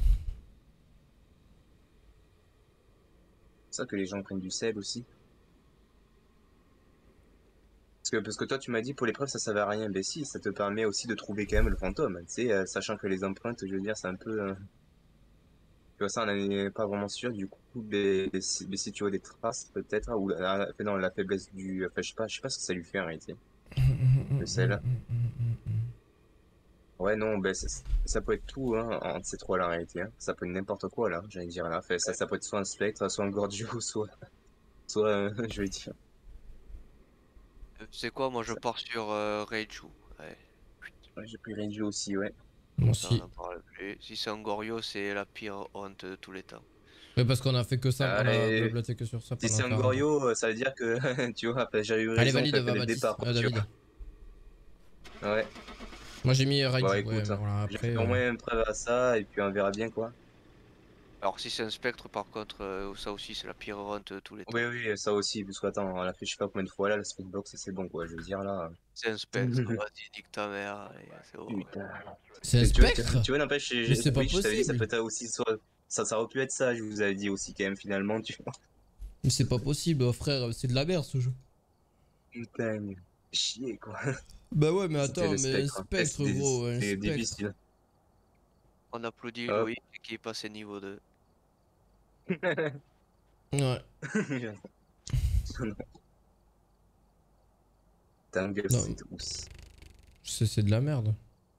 C'est ça que les gens prennent du sel aussi. Parce que, parce que toi, tu m'as dit, pour l'épreuve, ça servait à rien. Ben si, ça te permet aussi de trouver quand même le fantôme. Tu sais, euh, sachant que les empreintes, je veux dire, c'est un peu... euh, Tu vois, ça, on n'en est pas vraiment sûr. Du coup, ben, ben, si, ben, si tu vois des traces, peut-être, ou la, enfin, non, la faiblesse du... Enfin, je sais pas, je sais pas ce que ça lui fait, en réalité. Le sel. Ouais, non, ben, ça, ça peut être tout, hein, entre ces trois-là, en réalité. Hein. Ça peut être n'importe quoi, là, j'allais dire, là. Enfin, ça, ça peut être soit un spectre, soit un gordio, soit... Soit, euh, je vais dire... Euh, C'est quoi, moi je Ça. pars sur euh, Reiju. Ouais, Ouais, j'ai pris Renju aussi, ouais. Moi ça on aussi. en parle plus. Si c'est un Goryo, c'est la pire honte de tous les temps. Ouais, parce qu'on a fait que ça, Ah, on a et blablaté que sur ça si pendant c'est un quarante ans. Goryo, euh, ça veut dire que, tu vois, enfin, j'avais eu Allez, raison, valide, enfin, va dès le Baptiste. départ, quoi, Euh, tu David. vois. Ouais. Moi j'ai mis Bon, Raiju, ouais, écoute, mais hein, voilà, j'ai après. fait au euh, moins une preuve à ça, et puis on verra bien, quoi. Alors si c'est un spectre par contre, euh, ça aussi c'est la pire honte de tous les Oui, temps. oui, ça aussi, parce qu'attends, on l'a fait je sais pas combien de fois, là, le speedbox, c'est bon, quoi, je veux dire, là... C'est un spectre, vas-y, nique ta mère, et c'est bon. Putain. C'est un Et tu vois, tu, spectre? tu vois, n'empêche, j'ai- Mais j'ai- c'est pas oui, je t'avais dit, ça possible. peut être aussi, soit... Ça, ça aurait pu être ça, je vous avais dit aussi, quand même, finalement, tu vois. Mais c'est pas possible, oh, frère, c'est de la merde ce jeu. Putain, chier, quoi. Bah ouais, mais C'était attends, le mais un spectre, hein. Eh, spectre, C'était gros, un c'était spectre. difficile. On applaudit Hop. Loïc qui est passé niveau deux. Ouais. Tangle Non, Street Rousse. c'est c'est de la merde.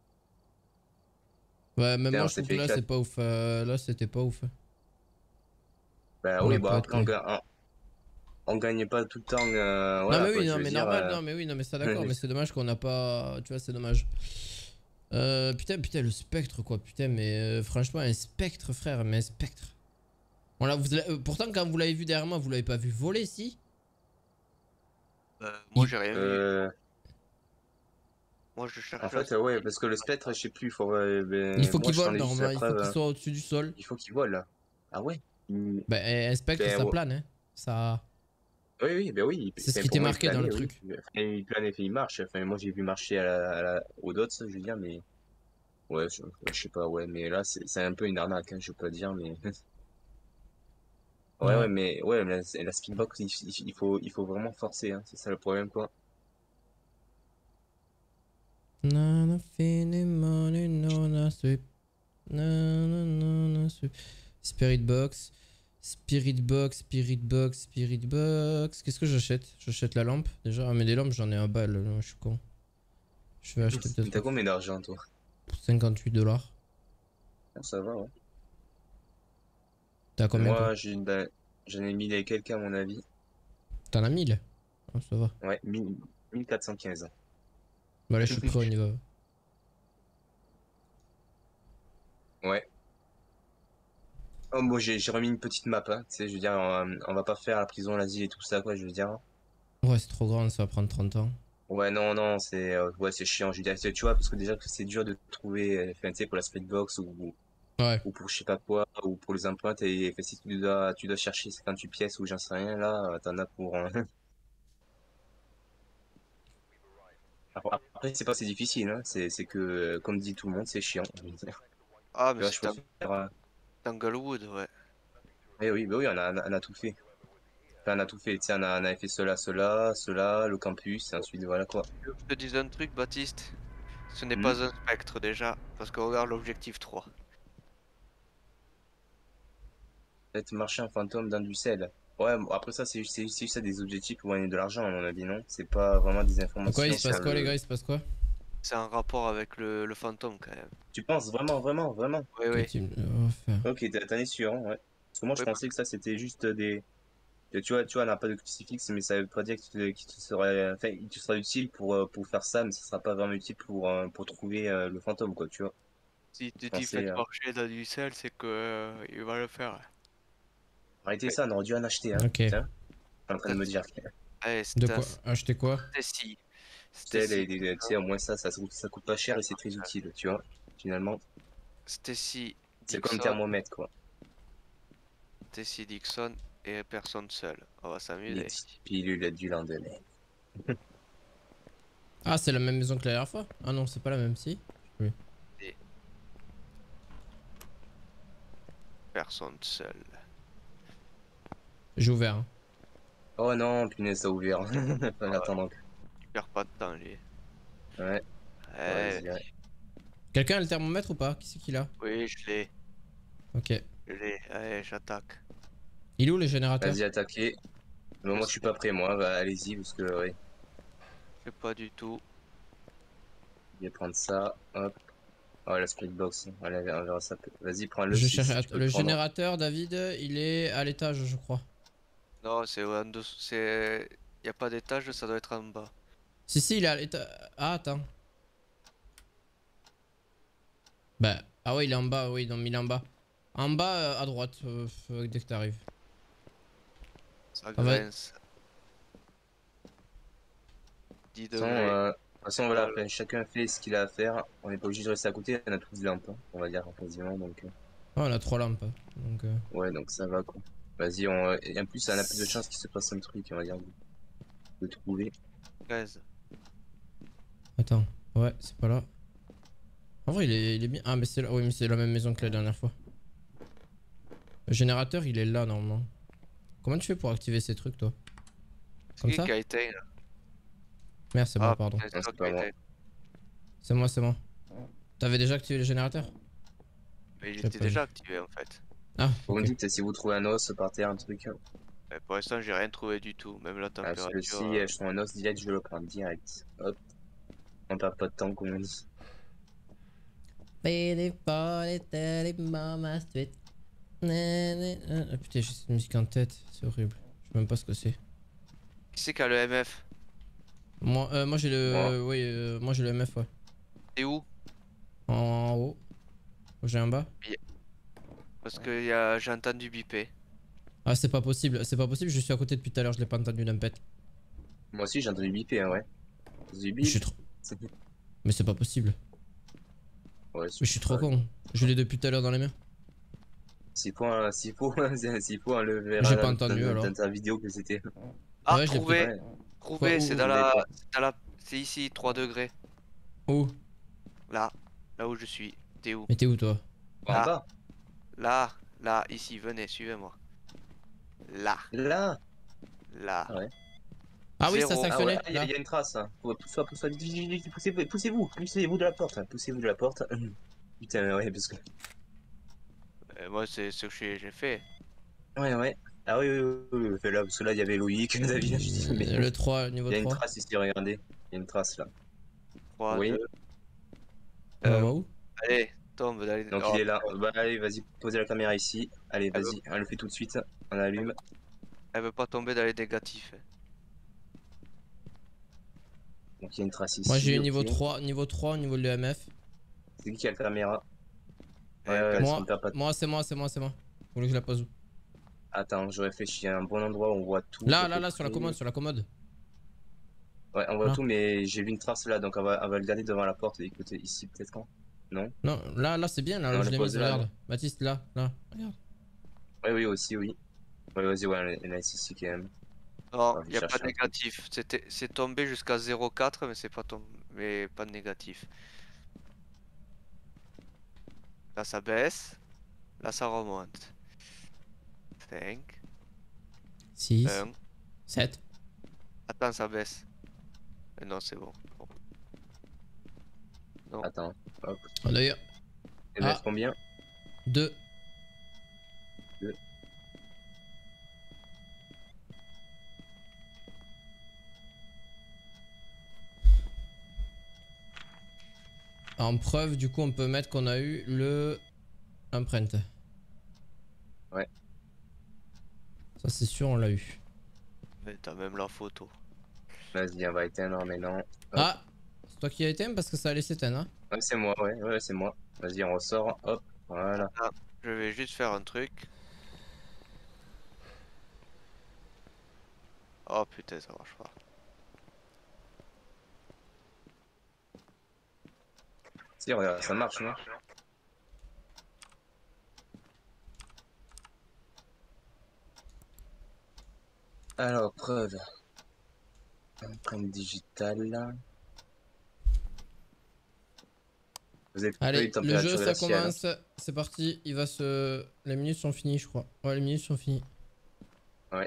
Ouais, même Putain, moi on je s'est trouve que fait là c'est éclater. pas ouf. euh, Là c'était pas ouf. Bah On oui, a bon pas après on, été. ga- on, on gagne pas tout le temps, euh, Non voilà mais quoi, oui, je non veux mais dire. normal, euh, non mais oui, non mais ça d'accord, mais c'est dommage qu'on a pas. Tu vois, c'est dommage. Euh, putain, putain, le spectre quoi, putain, mais euh, franchement, un spectre, frère, mais un spectre. On l'a, vous l'a- euh, pourtant, quand vous l'avez vu derrière moi, vous l'avez pas vu voler, si? Euh, moi il... j'ai rien vu. euh, Moi je En cherche la fait, euh, ouais, parce que le spectre, je sais plus, faut, euh, il ben, faut moi qu'il je t'en vole, ai juste la normalement, il faut preuve, qu'il hein. soit au-dessus du sol. Il faut qu'il vole là. Ah ouais? Il- Bah, un spectre, Ben ça ouais. plane, hein. Ça. Oui, oui, ben oui, il- C'est ce enfin, qui pour t'est moi il marqué dans le planait, oui. truc. Enfin, il plane et il marche. Enfin, moi j'ai vu marcher à la, à la, au dots, je veux dire, mais ouais, je, ouais, je sais pas, ouais, mais là c'est c'est un peu une arnaque, hein, je peux pas dire, mais ouais, ouais, Ouais. mais ouais, la, la speedbox, il, il- il faut, il faut vraiment forcer, hein, c'est ça le problème, quoi. Nana fini money, no na sweep. Nana nana sweep. Spirit box. Spirit box, spirit box, spirit box. Qu'est-ce que j'achète? J'achète la lampe déjà. Ah, mais des lampes, j'en ai un balle. Non, je suis con. Je vais acheter Mais peut-être t'as autre chose. combien d'argent, toi? cinquante-huit dollars. Ah, ça va, ouais. T'as combien toi? Moi, j'ai, ben, j'en ai mis les quelques à mon avis. T'en as mille? Ah, ça va. Ouais, mille mille quatre cent quinze. Bah là, je suis prêt, on y va. Ouais. Oh, moi, j'ai j'ai remis une petite map, hein, tu sais, je veux dire, on, on va pas faire la prison, l'asile et tout ça, quoi, je veux dire. Ouais, c'est trop grand, ça va prendre trente ans. Ouais, non, non, c'est euh, ouais, c'est chiant, je veux dire, tu vois, parce que déjà que c'est dur de trouver, euh, enfin, tu sais, pour la speedbox ou, Ouais. ou pour je sais pas quoi, ou pour les empreintes, et enfin, si tu dois, tu dois chercher cinquante-huit pièces ou j'en sais rien, là, euh, t'en as pour... euh, Après, c'est pas si difficile, hein, c'est c'est que, euh, comme dit tout le monde, c'est chiant, je veux dire. Ah Tu mais vois, je c'est Tang- préfère... euh, Tanglewood, ouais. Eh oui, bah oui, on a, on a, on a tout fait. Enfin, on a tout fait, tu sais, on a, on avait fait cela, cela, cela, le campus, et ensuite, voilà quoi. Tu veux que je te dise un truc, Baptiste? Ce n'est Hmm. pas un spectre déjà, parce que regarde l'objectif trois. Peut-être marcher en fantôme dans du sel. Ouais, bon, après ça, c'est juste, c'est juste c'est juste des objectifs pour gagner de l'argent, à mon avis, non? C'est pas vraiment des Quoi, il informations se sur passe quoi, les gars? le... Il se passe quoi? C'est un rapport avec le, le fantôme quand même. Tu penses vraiment, vraiment, vraiment? Oui, Ok, oui. team, on va faire. Ok, t'en t'en es sûr, hein, ouais. Parce que moi, je Oui, pensais que ça, c'était juste des... que Tu vois, tu vois, on n'a pas de crucifix, mais ça veut pas dire qu'il te, qu'il te serait... Enfin, il te sera utile pour, euh, pour faire ça, mais ça sera pas vraiment utile pour, euh, pour trouver euh, le fantôme, quoi, tu vois. s'il te Je dit pensais... faites euh, marcher dans du sel, c'est que euh, il va le faire. Arrêtez Ouais. ça, on aurait dû en acheter, hein. Ok. Tiens, je suis en train de me dire. Allez, De quoi? Stas. Acheter quoi? Stacy. Tu sais, Stacy les- les- tu sais, au moins ça, ça, coûte- ça coûte pas cher et c'est très utile, tu vois. Finalement, Stacy c'est comme Dixon. thermomètre, quoi. Stacy Dixon. et personne seul. On va Les s'amuser. petites pilules du lendemain. Ah, c'est la même maison que la dernière fois? Ah non, c'est pas la même, si? Oui. Et personne seul. J'ai ouvert. Hein. Oh non, punaise, ça a ouvert. Faut attendre. Tu perds pas de temps, lui. Ouais, Ouais, vas-y, ouais. Quelqu'un a le thermomètre ou pas? Qui c'est qui l'a? oui, je l'ai. Ok. Je l'ai. Allez, j'attaque. Il est où le générateur? Vas-y, attaquez. Mais Je moi, je suis sais, pas prêt, moi. Bah, allez-y, parce que, ouais. je sais pas du tout. Je vais prendre ça. Hop. Oh, la split box. Allez, on verra ça. Vas-y, prends-le Je si, cherche. si tu att- peux le Le prendre. générateur, David, il est à l'étage, je crois. Non, c'est en dessous. C'est. Y a pas d'étage, ça doit être en bas. Si, si, il est à l'étage. Ah, attends. Bah. Ah, ouais, il est en bas, oui, non, mais il est en bas. En bas, euh, à droite, euh, f- dès que t'arrives. Ça Ah, va- grince. dix De toute façon, degrés. euh, de toute façon, voilà, après, chacun fait ce qu'il a à faire. On n'est pas obligé de rester à côté. On a tous des lampes, hein, on va dire, quasiment. Donc, euh, Ah, on a trois lampes. Donc, euh... ouais, donc ça va, quoi. Vas-y, on... et en plus, on a plus de chances qu'il se passe un truc, on va dire, de, de trouver. treize. Attends. Ouais, c'est pas là. En vrai, il est, il est bien. Ah, mais c'est là. Oui, mais c'est la même maison que la dernière fois. Le générateur, il est là, normalement. Comment tu fais pour activer ces trucs, toi? C'est Comme qui ça? qui a éteint là? Merde, c'est moi, Ah, pardon. putain, c'est Non, toi c'est qui as pas moi. éteint. C'est moi, c'est moi. T'avais déjà activé le générateur? Mais il J'ai était pas déjà vu. activé en fait. Ah, Vous me ok. dites si vous trouvez un os par terre, un truc. Mais pour l'instant, j'ai rien trouvé du tout. Même la Ah, parce que température. si euh, je trouve un os direct, je vais le prendre direct. Hop. On perd pas de temps, comme on dit. Baby, body, daddy, mama, street. Na, na, na. Ah, putain, j'ai cette musique en tête. C'est horrible. Je sais même pas ce que c'est. Qui c'est qui a le M F? Moi, euh, moi j'ai Moi. le. Oui, euh, moi j'ai le M F, ouais. T'es où? En haut. J'ai un bas. Y- Parce que y a... j'ai entendu biper. Ah, c'est pas possible. C'est pas possible. Je suis à côté depuis tout à l'heure. Je l'ai pas entendu l'impète. Moi aussi, j'ai entendu biper, hein, ouais. Du Je suis bip. trop. Mais c'est pas possible. Ouais, Mais je suis trop ouais. con. Je l'ai depuis tout à l'heure dans les mains. S'il faut, un- s'il faut, s'il faut, on le J'ai verra pas dans, entendu dans- alors. dans ta vidéo que c'était. Ah, Ouais, je l'ai pris. trouvé! Ouais. Quoi, Trouvé, où, c'est où, dans Vous avez la. quoi? C'est dans la. C'est ici, trois degrés. où? Là. Là où je suis. T'es où? Mais t'es où toi? En Là. bas. Là. Là. Ici, venez, suivez-moi. Là. Là. Là. Ah ouais. Ah oui, ça Zéro. Ah ouais, sanctionnait. ah, il y, a- Là. y a une trace. Hein. Faut- Pousse-toi, pousse-toi, vite, vite, vite, vite, poussez-vous, poussez-vous, poussez-vous de la porte, hein, poussez-vous de la porte. Putain, ouais, parce que. Euh, moi, c'est ce que j'ai j'ai fait. Ouais, ouais. Ah oui, oui, oui, oui, oui, fais là, parce que là, il y avait Loïc, David, je dis, mais Euh, Le trois, niveau il y a une trois. trace ici, regardez. Il y a une trace là. trois, Oui, deux. On la Euh, voit où? allez, tombe. Allez. donc il Oh, est là. Bah, allez, vas-y, posez la caméra ici. Allez, elle veut, vas-y, on le fait tout de suite. On allume. elle veut pas tomber dans les négatifs. Donc il y a une trace Moi j'ai ici, eu niveau ok. trois, niveau trois au niveau de l'E M F. C'est qui qui a la caméra? Ouais, Eh, ouais, quatre- ça me Moi, perd pas de... moi c'est moi, c'est moi, c'est moi. Vous voulez que je la pose où? Attends, je réfléchis à un bon endroit où on voit tout. Là, à là, peu là, sur la près. commode, sur la commode. Ouais, on voit Là. tout, mais j'ai vu une trace là, donc on va, on va le garder devant la porte. Écoutez, ici peut-être quand? Non? Non, là, là c'est bien, là, Non, où on je le l'ai mise, pose là, regarde. non? Baptiste, là, là, regarde. Oui, oui, aussi, oui. Ouais, vas-y, ouais, il y en a ici quand même. Non, On va il n'y a pas chercher de un truc. négatif. C'était, c'est tombé jusqu'à zéro virgule quatre, mais c'est pas tombé, mais pas de négatif. Là, ça baisse. Là, ça remonte. cinq, six, un. sept. Attends, ça baisse. Mais non, c'est bon. Bon. Non. Attends, hop. D'ailleurs, Et mettre Ah. combien? deux. Deux. En preuve, du coup, on peut mettre qu'on a eu le empreinte. Ouais. Ça, c'est sûr, on l'a eu. Mais t'as même la photo. Vas-y, on va éteindre maintenant. Hop. Ah, c'est toi qui as éteint parce que ça allait s'éteindre. Hein. Ouais, c'est moi, ouais, ouais, c'est moi. Vas-y, on ressort. Hop, voilà. Ah, je vais juste faire un truc. Oh putain, ça marche pas. Si, regarde, ça marche, non? Alors, preuve. Empreinte digitale. Vous avez pas eu Allez, de le jeu température ça glaciale. commence. C'est parti. Il va se. Les minutes sont finies, je crois. Ouais, les minutes sont finies. Ouais.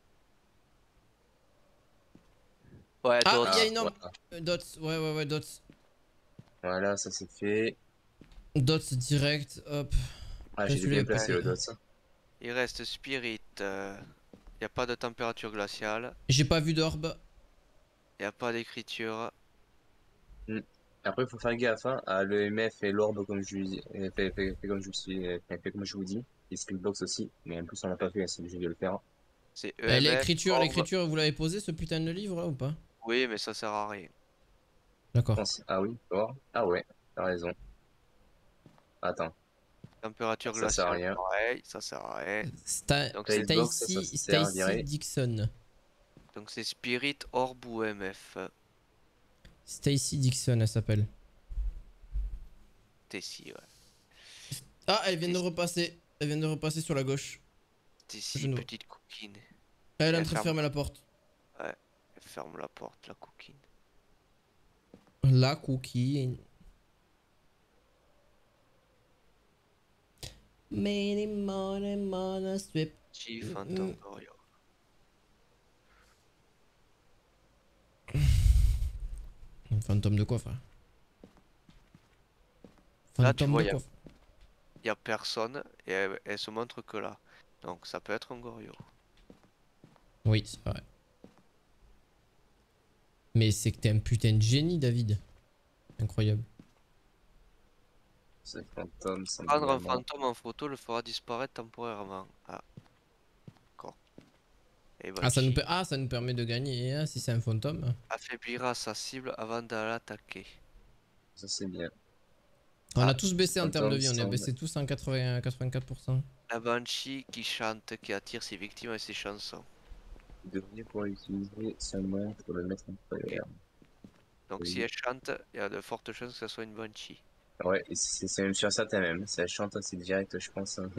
Ouais, Ah, Dots. il y a Ah, une norme. voilà. Euh, Dots. Ouais, ouais, ouais, Dots. Voilà, ça c'est fait. Dots direct. Hop. Ah, Je j'ai suis bien les placé le papiers. dos. Ça. Il reste Spirit. Il n'y a pas de température glaciale. J'ai pas vu d'orbe. Il n'y a pas d'écriture. Hmm. Après, il faut faire gaffe hein, à l'E M F et l'orbe, comme je lui euh, fait, fait, fait comme je me suis, euh, fait, fait comme je vous dis. Et Splitbox aussi, mais en plus on l'a pas fait, hein, c'est obligé de le faire. C'est Eh, E M F, l'écriture, Orb. l'écriture, vous l'avez posé ce putain de livre là ou pas? Oui, mais ça sert à rien. Je D'accord. pense. Ah oui, or. Ah ouais, t'as raison. Attends, Température ça sert à glaciale, rien. pareil, ça sert à rien. Sta Donc c'est Splitbox, ça, ça Stacy, sert à Stacy virer. Dixon. donc c'est Spirit, Orb ou E M F. Stacy Dixon, elle s'appelle. Tessie, ouais. Ah, elle vient de Tessie, repasser. Elle vient de repasser sur la gauche. Je Tessie, ne... petite coquine. Elle est en Elle train de ferme, fermer la porte. ouais, elle ferme la porte, la coquine. La cookie. Many money, money, sweep. Chi, Mm, Phantom mm. Warrior. Fantôme de quoi, frère? Là, tu Fantôme vois, de il y a, quoi? y a personne et elle, elle se montre que là. Donc ça peut être un Gorio. Oui, c'est vrai. Mais c'est que t'es un putain de génie, David. Incroyable. C'est fantôme, sans Prendre un également. fantôme en photo le fera disparaître temporairement. Ah, d'accord. Et Ah ça, nous Banshee. per- ah, ça nous permet de gagner hein, si c'est un fantôme. Affaiblira sa cible avant de l'attaquer. Ça c'est bien. On Ah, a tous baissé en termes de Fantôme, vie, on a sans. baissé tous en quatre-vingts, quatre-vingt-quatre pour cent. la Banshee qui chante, qui attire ses victimes avec ses chansons. Vous devriez pouvoir l'utiliser seulement pour le mettre en Ok. colère. Donc si Oui. elle chante, il y a de fortes chances que ce soit une Banshee. Ouais, et c'est c'est même sûr certain même. Si elle chante, c'est direct, je pense. hein.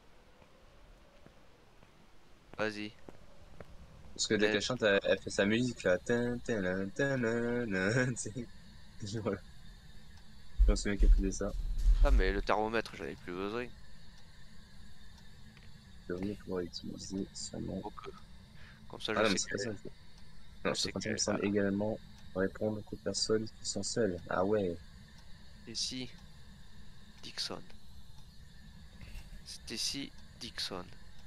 Vas-y. Parce que dès Let's- qu'elle chante, elle, elle fait sa musique là. Tin, tin, tin, tin, tin, tin, tu sais. Voilà. Je me souviens qu'elle faisait ça. Ah mais le thermomètre, j'en ai plus besoin. Vous devriez pouvoir l'utiliser seulement. Ok. Comme ça Ah je non, mais sais c'est pas ça. qu'elle c'est- Non, je ce sais fantôme qu'elle semble a. également répondre aux personnes qui sont seules. Ah ouais. Stacy Dixon. Stacy Dixon.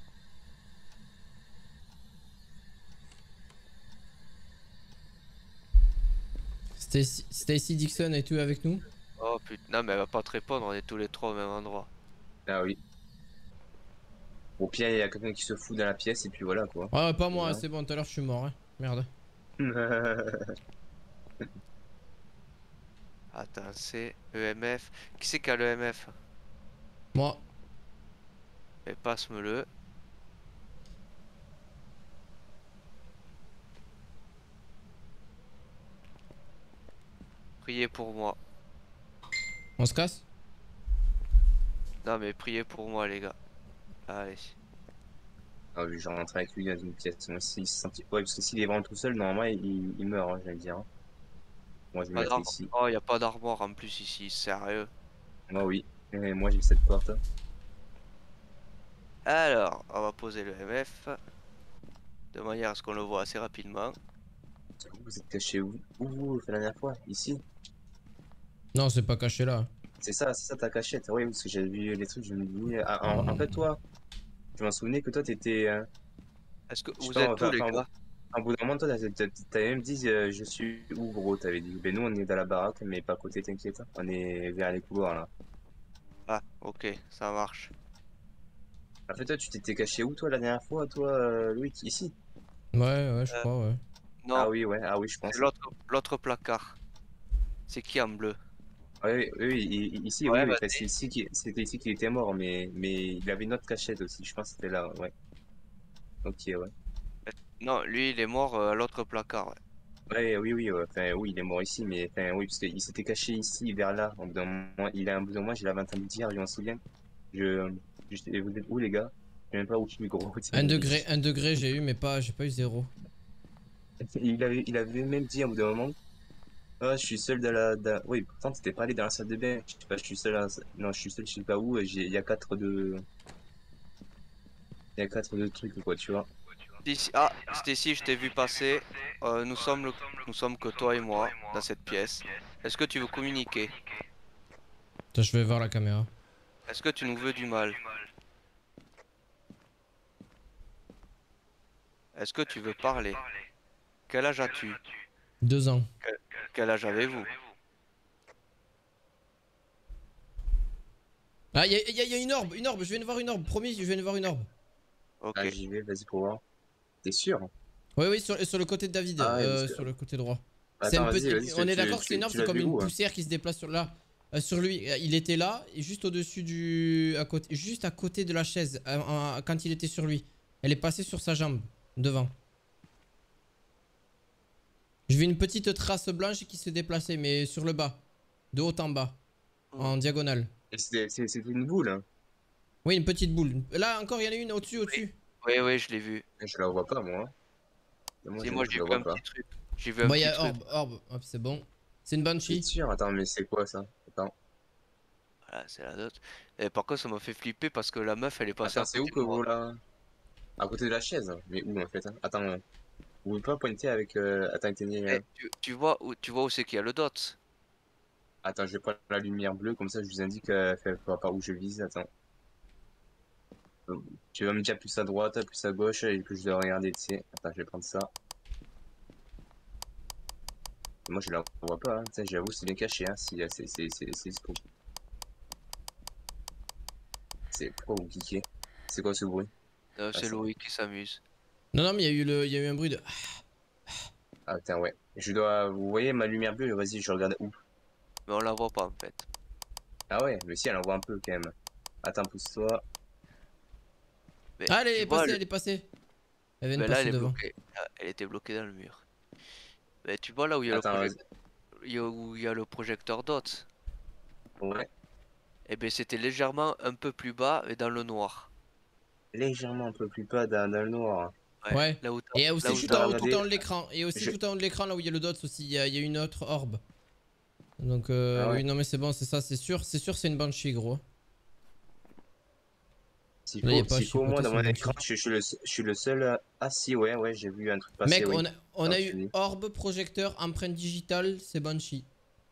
Stacy Stacy Dixon, es-tu avec nous? Oh putain, non mais elle va pas te répondre, on est tous les trois au même endroit. Ah oui. Au pire, il y a quelqu'un qui se fout dans la pièce et puis voilà quoi. Ah, pas moi, Voilà. c'est bon, tout à l'heure je suis mort. Hein. Merde. Attends, c'est E M F. Qui c'est qui a l'E M F? Moi. Et passe-me-le. Priez pour moi. On se casse? Non mais priez pour moi les gars. Allez. Ah oui, je rentre avec lui dans une pièce. Moi, s'il se sentit- ouais, parce que s'il est vraiment tout seul, normalement, il, il meurt, hein, j'allais dire. hein. Moi, je vais me Pas mettre d'armoire. ici. Oh, y a pas d'armoire en plus ici, sérieux. Moi, oui. Et moi, j'ai cette porte. Alors, on va poser le M F. De manière à ce qu'on le voit assez rapidement. Vous êtes caché où? Où vous, la dernière fois? Ici? Non, c'est pas caché là. C'est ça, c'est ça ta cachette. Oui, parce que j'avais vu les trucs, je me dis. Ah, en, en Hmm. fait, toi, je m'en souvenais que toi, t'étais. euh, Est-ce que je sais vous pas, êtes où enfin, les enfin, gars? un bout d'un moment, toi, t'as- t'as- t'avais même dit euh, je suis où, gros? T'avais dit. Ben, nous, on est dans la baraque, mais pas à côté, t'inquiète. On est vers les couloirs, là. Ah, ok, ça marche. En fait, toi, tu t'étais caché où, toi, la dernière fois, toi, euh, Louis? Ici? Ouais, ouais, je Euh, crois, ouais. non, Ah oui, ouais, ah oui, je c'est pense. hein. l'autre l'autre placard. C'est qui en bleu? Oui, oui, oui, i- i- ici, oui, Ouais, oui, enfin, c'est vas-y. ici qui- c'était ici qu'il était mort, mais, mais il avait une autre cachette aussi, je pense que c'était là, ouais. Ok, ouais. Non, lui il est mort euh, à l'autre placard. Ouais. Ouais, oui, oui, ouais, enfin, oui, il est mort ici, mais, enfin, oui, parce qu'il s'était caché ici, vers là, au bout d'un moment, il a un bout d'un moment, je l'avais entendu dire, je m'en souviens. Je, je- vous êtes où, les gars? sais même pas où je suis gros. Un degré, un degré j'ai eu mais pas, j'ai pas eu zéro. Il avait, il avait même dit à bout d'un moment, ah, je suis seul dans la, dans- oui, pourtant t'étais pas allé dans la salle de bain. Je sais pas, je suis seul, dans la sa- non, je suis seul, je sais pas où, et j'ai- il y a quatre de, il y a quatre de trucs, quoi, tu vois. Ici- Ah, Stacy, je t'ai vu passer. Euh, nous sommes le- nous sommes que toi et moi dans cette pièce. Est-ce que tu veux communiquer? Attends, je vais voir la caméra. Est-ce que tu nous veux du mal? Est-ce que tu veux parler? Quel âge as-tu? Deux ans. Quel, quel âge avez-vous? Ah, il y, a- y a- y a une orbe, une orbe, je viens de voir une orbe, promis, je viens de voir une orbe. Ah, Ok. j'y vais, vas-y pour voir. T'es sûr? Oui, oui, sur, sur le côté de David, Ah, ouais, parce euh, que, sur le côté droit. C'est attends, un vas-y, petit. vas-y, On tu, est tu, d'accord que c'est une tu, orbe, tu c'est l'as comme vu une où, hein? poussière qui se déplace sur là. Euh, sur lui, Euh, il était là, et juste au-dessus du. À côté, juste à côté de la chaise, euh, en- quand il était sur lui. Elle est passée sur sa jambe, devant. Je vis une petite trace blanche qui se déplaçait, mais sur le bas. De haut en bas, en diagonale. Et c'était c'est- c'était une boule, hein. Oui, une petite boule. Là encore, il y en a une au-dessus, Oui, au-dessus. oui, oui, je l'ai vu. Je la vois pas, moi. Moi, Si je, moi moi, je j'ai la vu vois un pas. petit truc. J'ai vu un Bon, il y petit a truc. orbe, orbe. Hop, c'est bon. C'est une T'es banshee. sûr? Attends, mais c'est quoi ça? Attends. Voilà, c'est la note. Et par contre, ça m'a fait flipper parce que la meuf, elle est passée Attends, à c'est où côté que de moi. vous là? À côté de la chaise? Mais où en fait, hein? Attends, euh, vous pouvez pas pointer avec. Euh... Attends, éteignez, euh, Et tu, tu vois où tu vois où c'est qu'il y a le dot? attends, je vais prendre la lumière bleue, comme ça je vous indique euh, fait- par par où je vise. Attends. Euh, Tu vas me dire plus à droite, plus à gauche, et que je dois regarder, tu sais. Attends, je vais prendre ça. Moi, je la vois pas, hein. Tu sais, j'avoue, c'est bien caché, hein. Si, euh, c'est c'est- c'est- c'est expo. C'est pourquoi vous cliquez? C'est quoi ce bruit? Euh, Ah, c'est ça. Loïc qui s'amuse. Non, non, mais il y a eu le, il y a eu un bruit de. Ah, attends, ouais. Je dois. Vous voyez ma lumière bleue? Vas-y, je regarde où? Mais on la voit pas en fait. Ah ouais, mais si, elle en voit un peu quand même. Attends, pousse-toi. Mais Ah, elle tu est vois, passée, le- elle est passée. Elle vient de mais là elle passer est devant. bloquée. Ah, elle était bloquée dans le mur. Mais tu vois là où il y a le Attends, project... vas-y. il y a- où il y a le projecteur dot. Ouais. Et ben c'était légèrement un peu plus bas et dans le noir. Légèrement un peu plus bas dans, dans le noir. Ouais. Ouais. Là où t'as- Et là aussi où Je tout dois t'as- en haut, tout regarder. en haut de l'écran. Et aussi Je... tout en haut de l'écran, là où il y a le dots aussi, il y a, il y a une autre orbe. Donc, euh, Ah ouais. oui, non, mais c'est bon, c'est ça, c'est sûr. C'est sûr, c'est une banshee, gros. S'il Là, il n'y a faut, pas à s'il faut, moi, chipoter, dans c'est mon une banshee. écran, je, je suis le, je suis le seul. euh, Ah si, ouais, ouais, j'ai vu un truc passer, Mec, oui. on a, on Alors, a tu eu dis. orbe, projecteur, empreinte digitale, c'est banshee.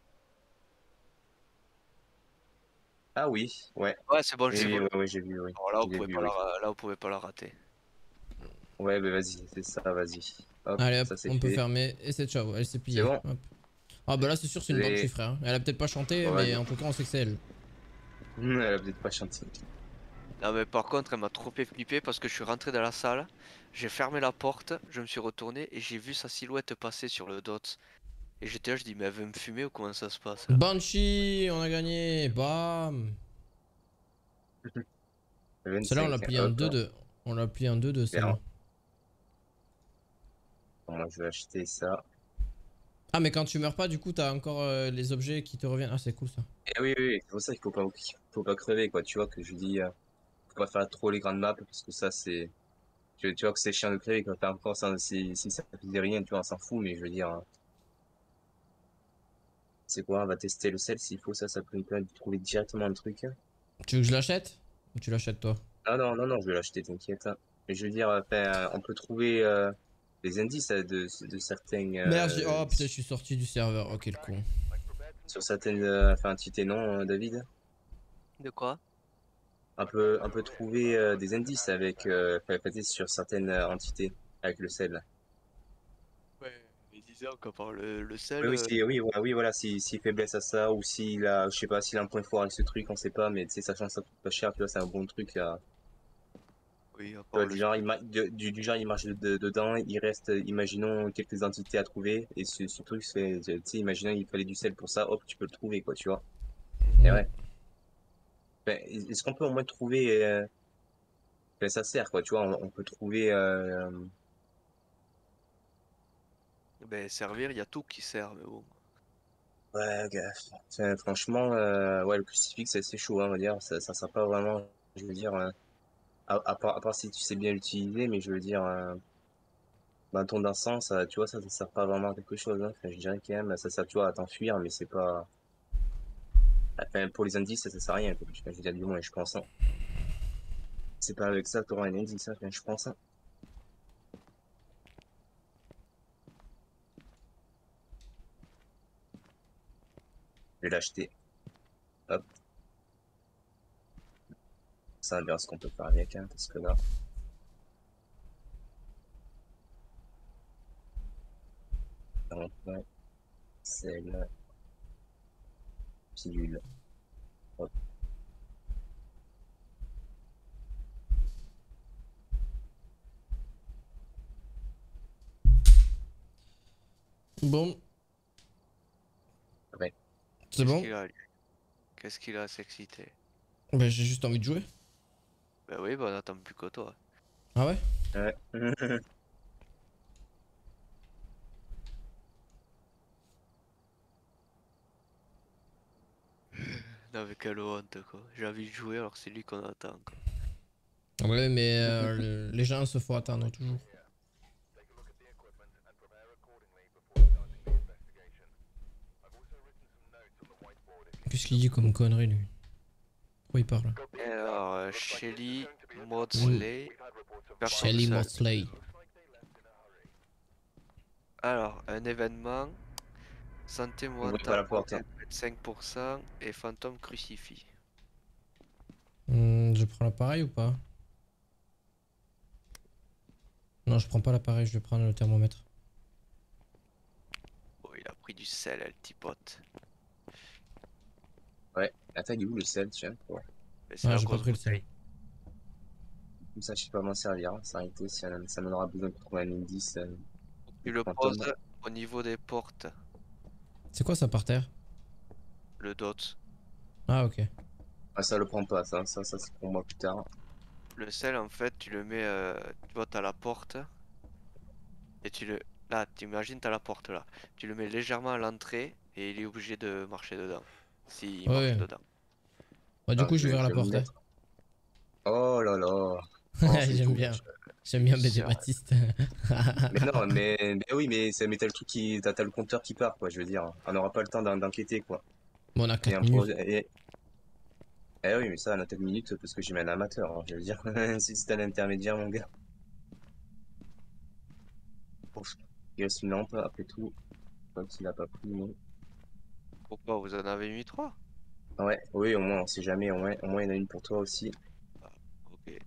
Ah oui, ouais. Ouais, c'est bon, je Oui, sais oui, pas. ouais, ouais, j'ai vu, oui. Alors là, Je vous l'ai pouvez vu, pas oui. la, ra- là, vous pouvez pas la rater. Ouais, bah vas-y, c'est ça, vas-y. Hop, Allez, hop, ça c'est on peut fait. fermer. Et c'est ciao, elle s'est C'est pliée. bon. Hop. Ah, bah là, c'est sûr, c'est une banshee, Les... frère. Elle a peut-être pas chanté, Bon, mais vas-y. en tout cas, on sait que c'est elle. Elle a peut-être pas chanté. Non mais par contre, elle m'a trop fait flipper parce que je suis rentré dans la salle, j'ai fermé la porte, je me suis retourné et j'ai vu sa silhouette passer sur le dot. Et j'étais là, je dis mais elle veut me fumer ou comment ça se passe là? Banshee, on a gagné. Bam. Celle-là, on l'a vingt-cinq, plié en hop. deux deux. On l'a plié en deux deux, Bien. celle-là. Bon, moi, je vais acheter ça. Ah, mais quand tu meurs pas, du coup, t'as encore euh, les objets qui te reviennent. Ah, c'est cool ça. Et oui, oui, oui, c'est pour ça qu'il faut pas, qu'il faut pas crever, quoi. Tu vois, que je dis, euh, faut pas faire trop les grandes maps, parce que ça, c'est, tu, tu vois que c'est chiant de crever, quand t'as encore ça, si, si ça faisait rien, tu vois, on s'en fout, mais je veux dire, euh, c'est quoi, on va tester le sel s'il faut, ça, ça peut nous permettre de trouver directement le truc. Tu veux que je l'achète? Ou tu l'achètes toi? Ah non, non, non, je vais l'acheter, t'inquiète, hein. Mais je veux dire, enfin, on peut trouver, euh, des indices euh, de, de certains, Merde, j'ai- euh, oh putain, je suis sorti du serveur. Oh, quel con. sur certaines, euh, enfin, entités, non, euh, David? De quoi? On peut, on peut trouver euh, des indices avec, euh, enfin, peut-être sur certaines euh, entités avec le sel. Ouais, mais disons qu'à part le, le Oui, sel, oui, euh, si, oui, voilà, oui, voilà, si, s'il faiblesse à ça, ou s'il a, je sais pas, s'il a un point fort avec ce truc, on sait pas, mais tu sais, sachant que ça coûte pas cher, tu vois, c'est un bon truc à, oui, à tu part vois, le du sel. genre, il ma- de- du, du genre, il marche de- dedans, il reste, imaginons, quelques entités à trouver, et ce, ce truc, c'est, tu sais, imaginons, il fallait du sel pour ça, hop, tu peux le trouver, quoi, tu vois. Et Mm. ouais. Ben, est-ce qu'on peut au moins trouver, euh, ben, ça sert, quoi, tu vois, on, on peut trouver, euh, Ben servir, il y a tout qui sert, mais bon. ouais, gars, enfin, franchement, euh, ouais, le crucifix, c'est assez chaud, hein, on va dire, ça, ça sert pas vraiment, je veux dire, euh, à, à part, à part si tu sais bien l'utiliser, mais je veux dire, euh, bah, ton dansant, ça, tu vois, ça, ça sert pas vraiment à quelque chose, hein. Enfin, je dirais quand même, ça sert, tu vois, à t'enfuir, mais c'est pas, enfin, pour les indices, ça, ça sert à rien, quoi. Enfin, je veux dire, du moins, je pense, hein. C'est pas avec ça que t'auras un indice, hein. Enfin, je pense, hein. Je vais l'acheter. Hop. Ça, on verra ce qu'on peut faire avec, hein, parce que là. Donc, ouais, c'est la pilule. Hop. Bon, Ouais. c'est Qu'est-ce bon. qu'il a, lui Qu'est-ce qu'il a à s'exciter? Bah, j'ai juste envie de jouer. Bah oui, bah on attend plus que toi. Ah ouais? Ouais. Non mais quelle honte quoi. J'ai envie de jouer alors que c'est lui qu'on attend quoi. Ouais, mais euh, les gens se font attendre toujours. Qu'est-ce qu'il dit comme connerie, lui? Pourquoi il parle? Alors, euh, Shelly, Mm. Maudsley, personne Shelly seule. Mosley. Alors, un événement, santé N'oublie pas mentale la porte, hein. cinq pour cent et fantôme crucifix. Hmm, je prends l'appareil ou pas? Non, je prends pas l'appareil, je vais prendre le thermomètre. Oh, il a pris du sel, le petit pote. Ouais. Attends, il est où le sel, tiens? Ouais. Mais c'est Ah, la j'ai pas grosse pris le sel. bouteille. Comme ça, je sais pas m'en servir, hein. Ça arrêté, si on- ça m'en aura besoin pour trouver un indice, euh, Tu de le fantôme. poses au niveau des portes, C'est quoi ça par terre? le dot. Ah, ok. Ah, ça le prend pas, ça, ça, ça c'est pour moi plus tard. Le sel, en fait, tu le mets, euh, tu vois, t'as la porte, et tu le... Là, t'imagines, t'as la porte là. Tu le mets légèrement à l'entrée, et il est obligé de marcher dedans. S'il marche Ouais. dedans. Bah, du Ah, coup, je j'ai vais, ouvert je la vais me porte. Hein. mettre. Oh là là. Oh, c'est J'aime tout. bien. J'aime Il est bien B D sérieux. Baptiste. Mais non, mais, mais oui, mais, c'est- mais t'as le truc qui, t'as, t'as le compteur qui part, quoi, je veux dire. On n'aura pas le temps d'en- d'enquêter, quoi. Bon, on a Et quatre un pro, minutes. et, eh oui, mais ça, on a quatre minutes parce que j'ai mis un amateur, hein, je veux dire. Si c'est un intermédiaire, mon gars. Ouf. Il reste une lampe, après tout. Comme s'il a pas pris, non. Pourquoi vous en avez mis trois? Ouais, oui, au moins, on sait jamais, au moins, au moins, il y en a une pour toi aussi. Ah, ok.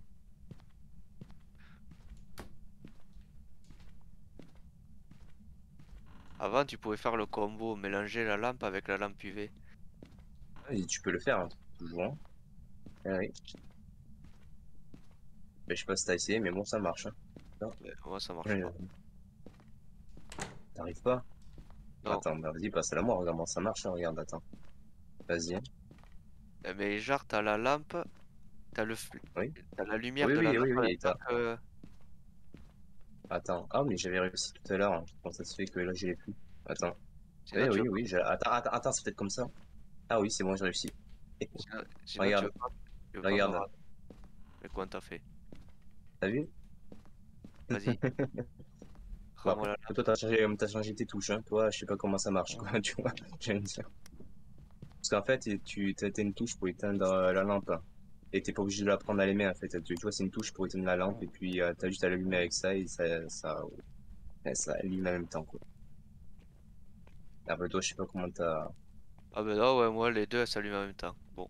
Avant, tu pouvais faire le combo, mélanger la lampe avec la lampe U V. Et tu peux le faire, hein, toujours, hein. Ah oui. Ben, je sais pas si t'as essayé, mais bon, ça marche, hein. Non. Mais moi, ça marche Euh, pas. T'arrives pas? Non. Attends, bah, vas-y, passe-la moi, regarde comment ça marche, hein, regarde, attends. Vas-y, hein. Eh, Mais genre, t'as la lampe, t'as le flux, Oui, t'as la lumière oui, de la oui, lampe oui, en oui, même et temps t'as... que... Attends, ah, mais j'avais réussi tout à l'heure, hein. Comment ça se fait que là, je l'ai plus? Attends. Sinon, Oui, tu veux oui, pas... oui, j'ai- attends, attends, attends, c'est peut-être comme ça. Ah oui, c'est bon, j'ai réussi. Sinon, sinon, tu Regarde, veux pas... Tu veux pas me regarde, rater. Mais quoi t'as fait? t'as vu? Vas-y, Bon, rends-moi après, la lampe. toi, t'as changé, t'as changé tes touches, hein. Toi, je sais pas comment ça marche, quoi, tu vois, j'aime dire. Parce qu'en fait, tu t'as t'as une touche pour éteindre euh, la lampe, hein. Et t'es pas obligé de la prendre à les mains, en fait. Tu, tu vois, c'est une touche pour éteindre la lampe, et puis euh, t'as juste à l'allumer avec ça, et ça, ça, ouais, ça allume en même temps, quoi. Après, toi, je sais pas comment t'as... Ah ben non, ouais, moi, les deux, elles s'allument en même temps. Bon.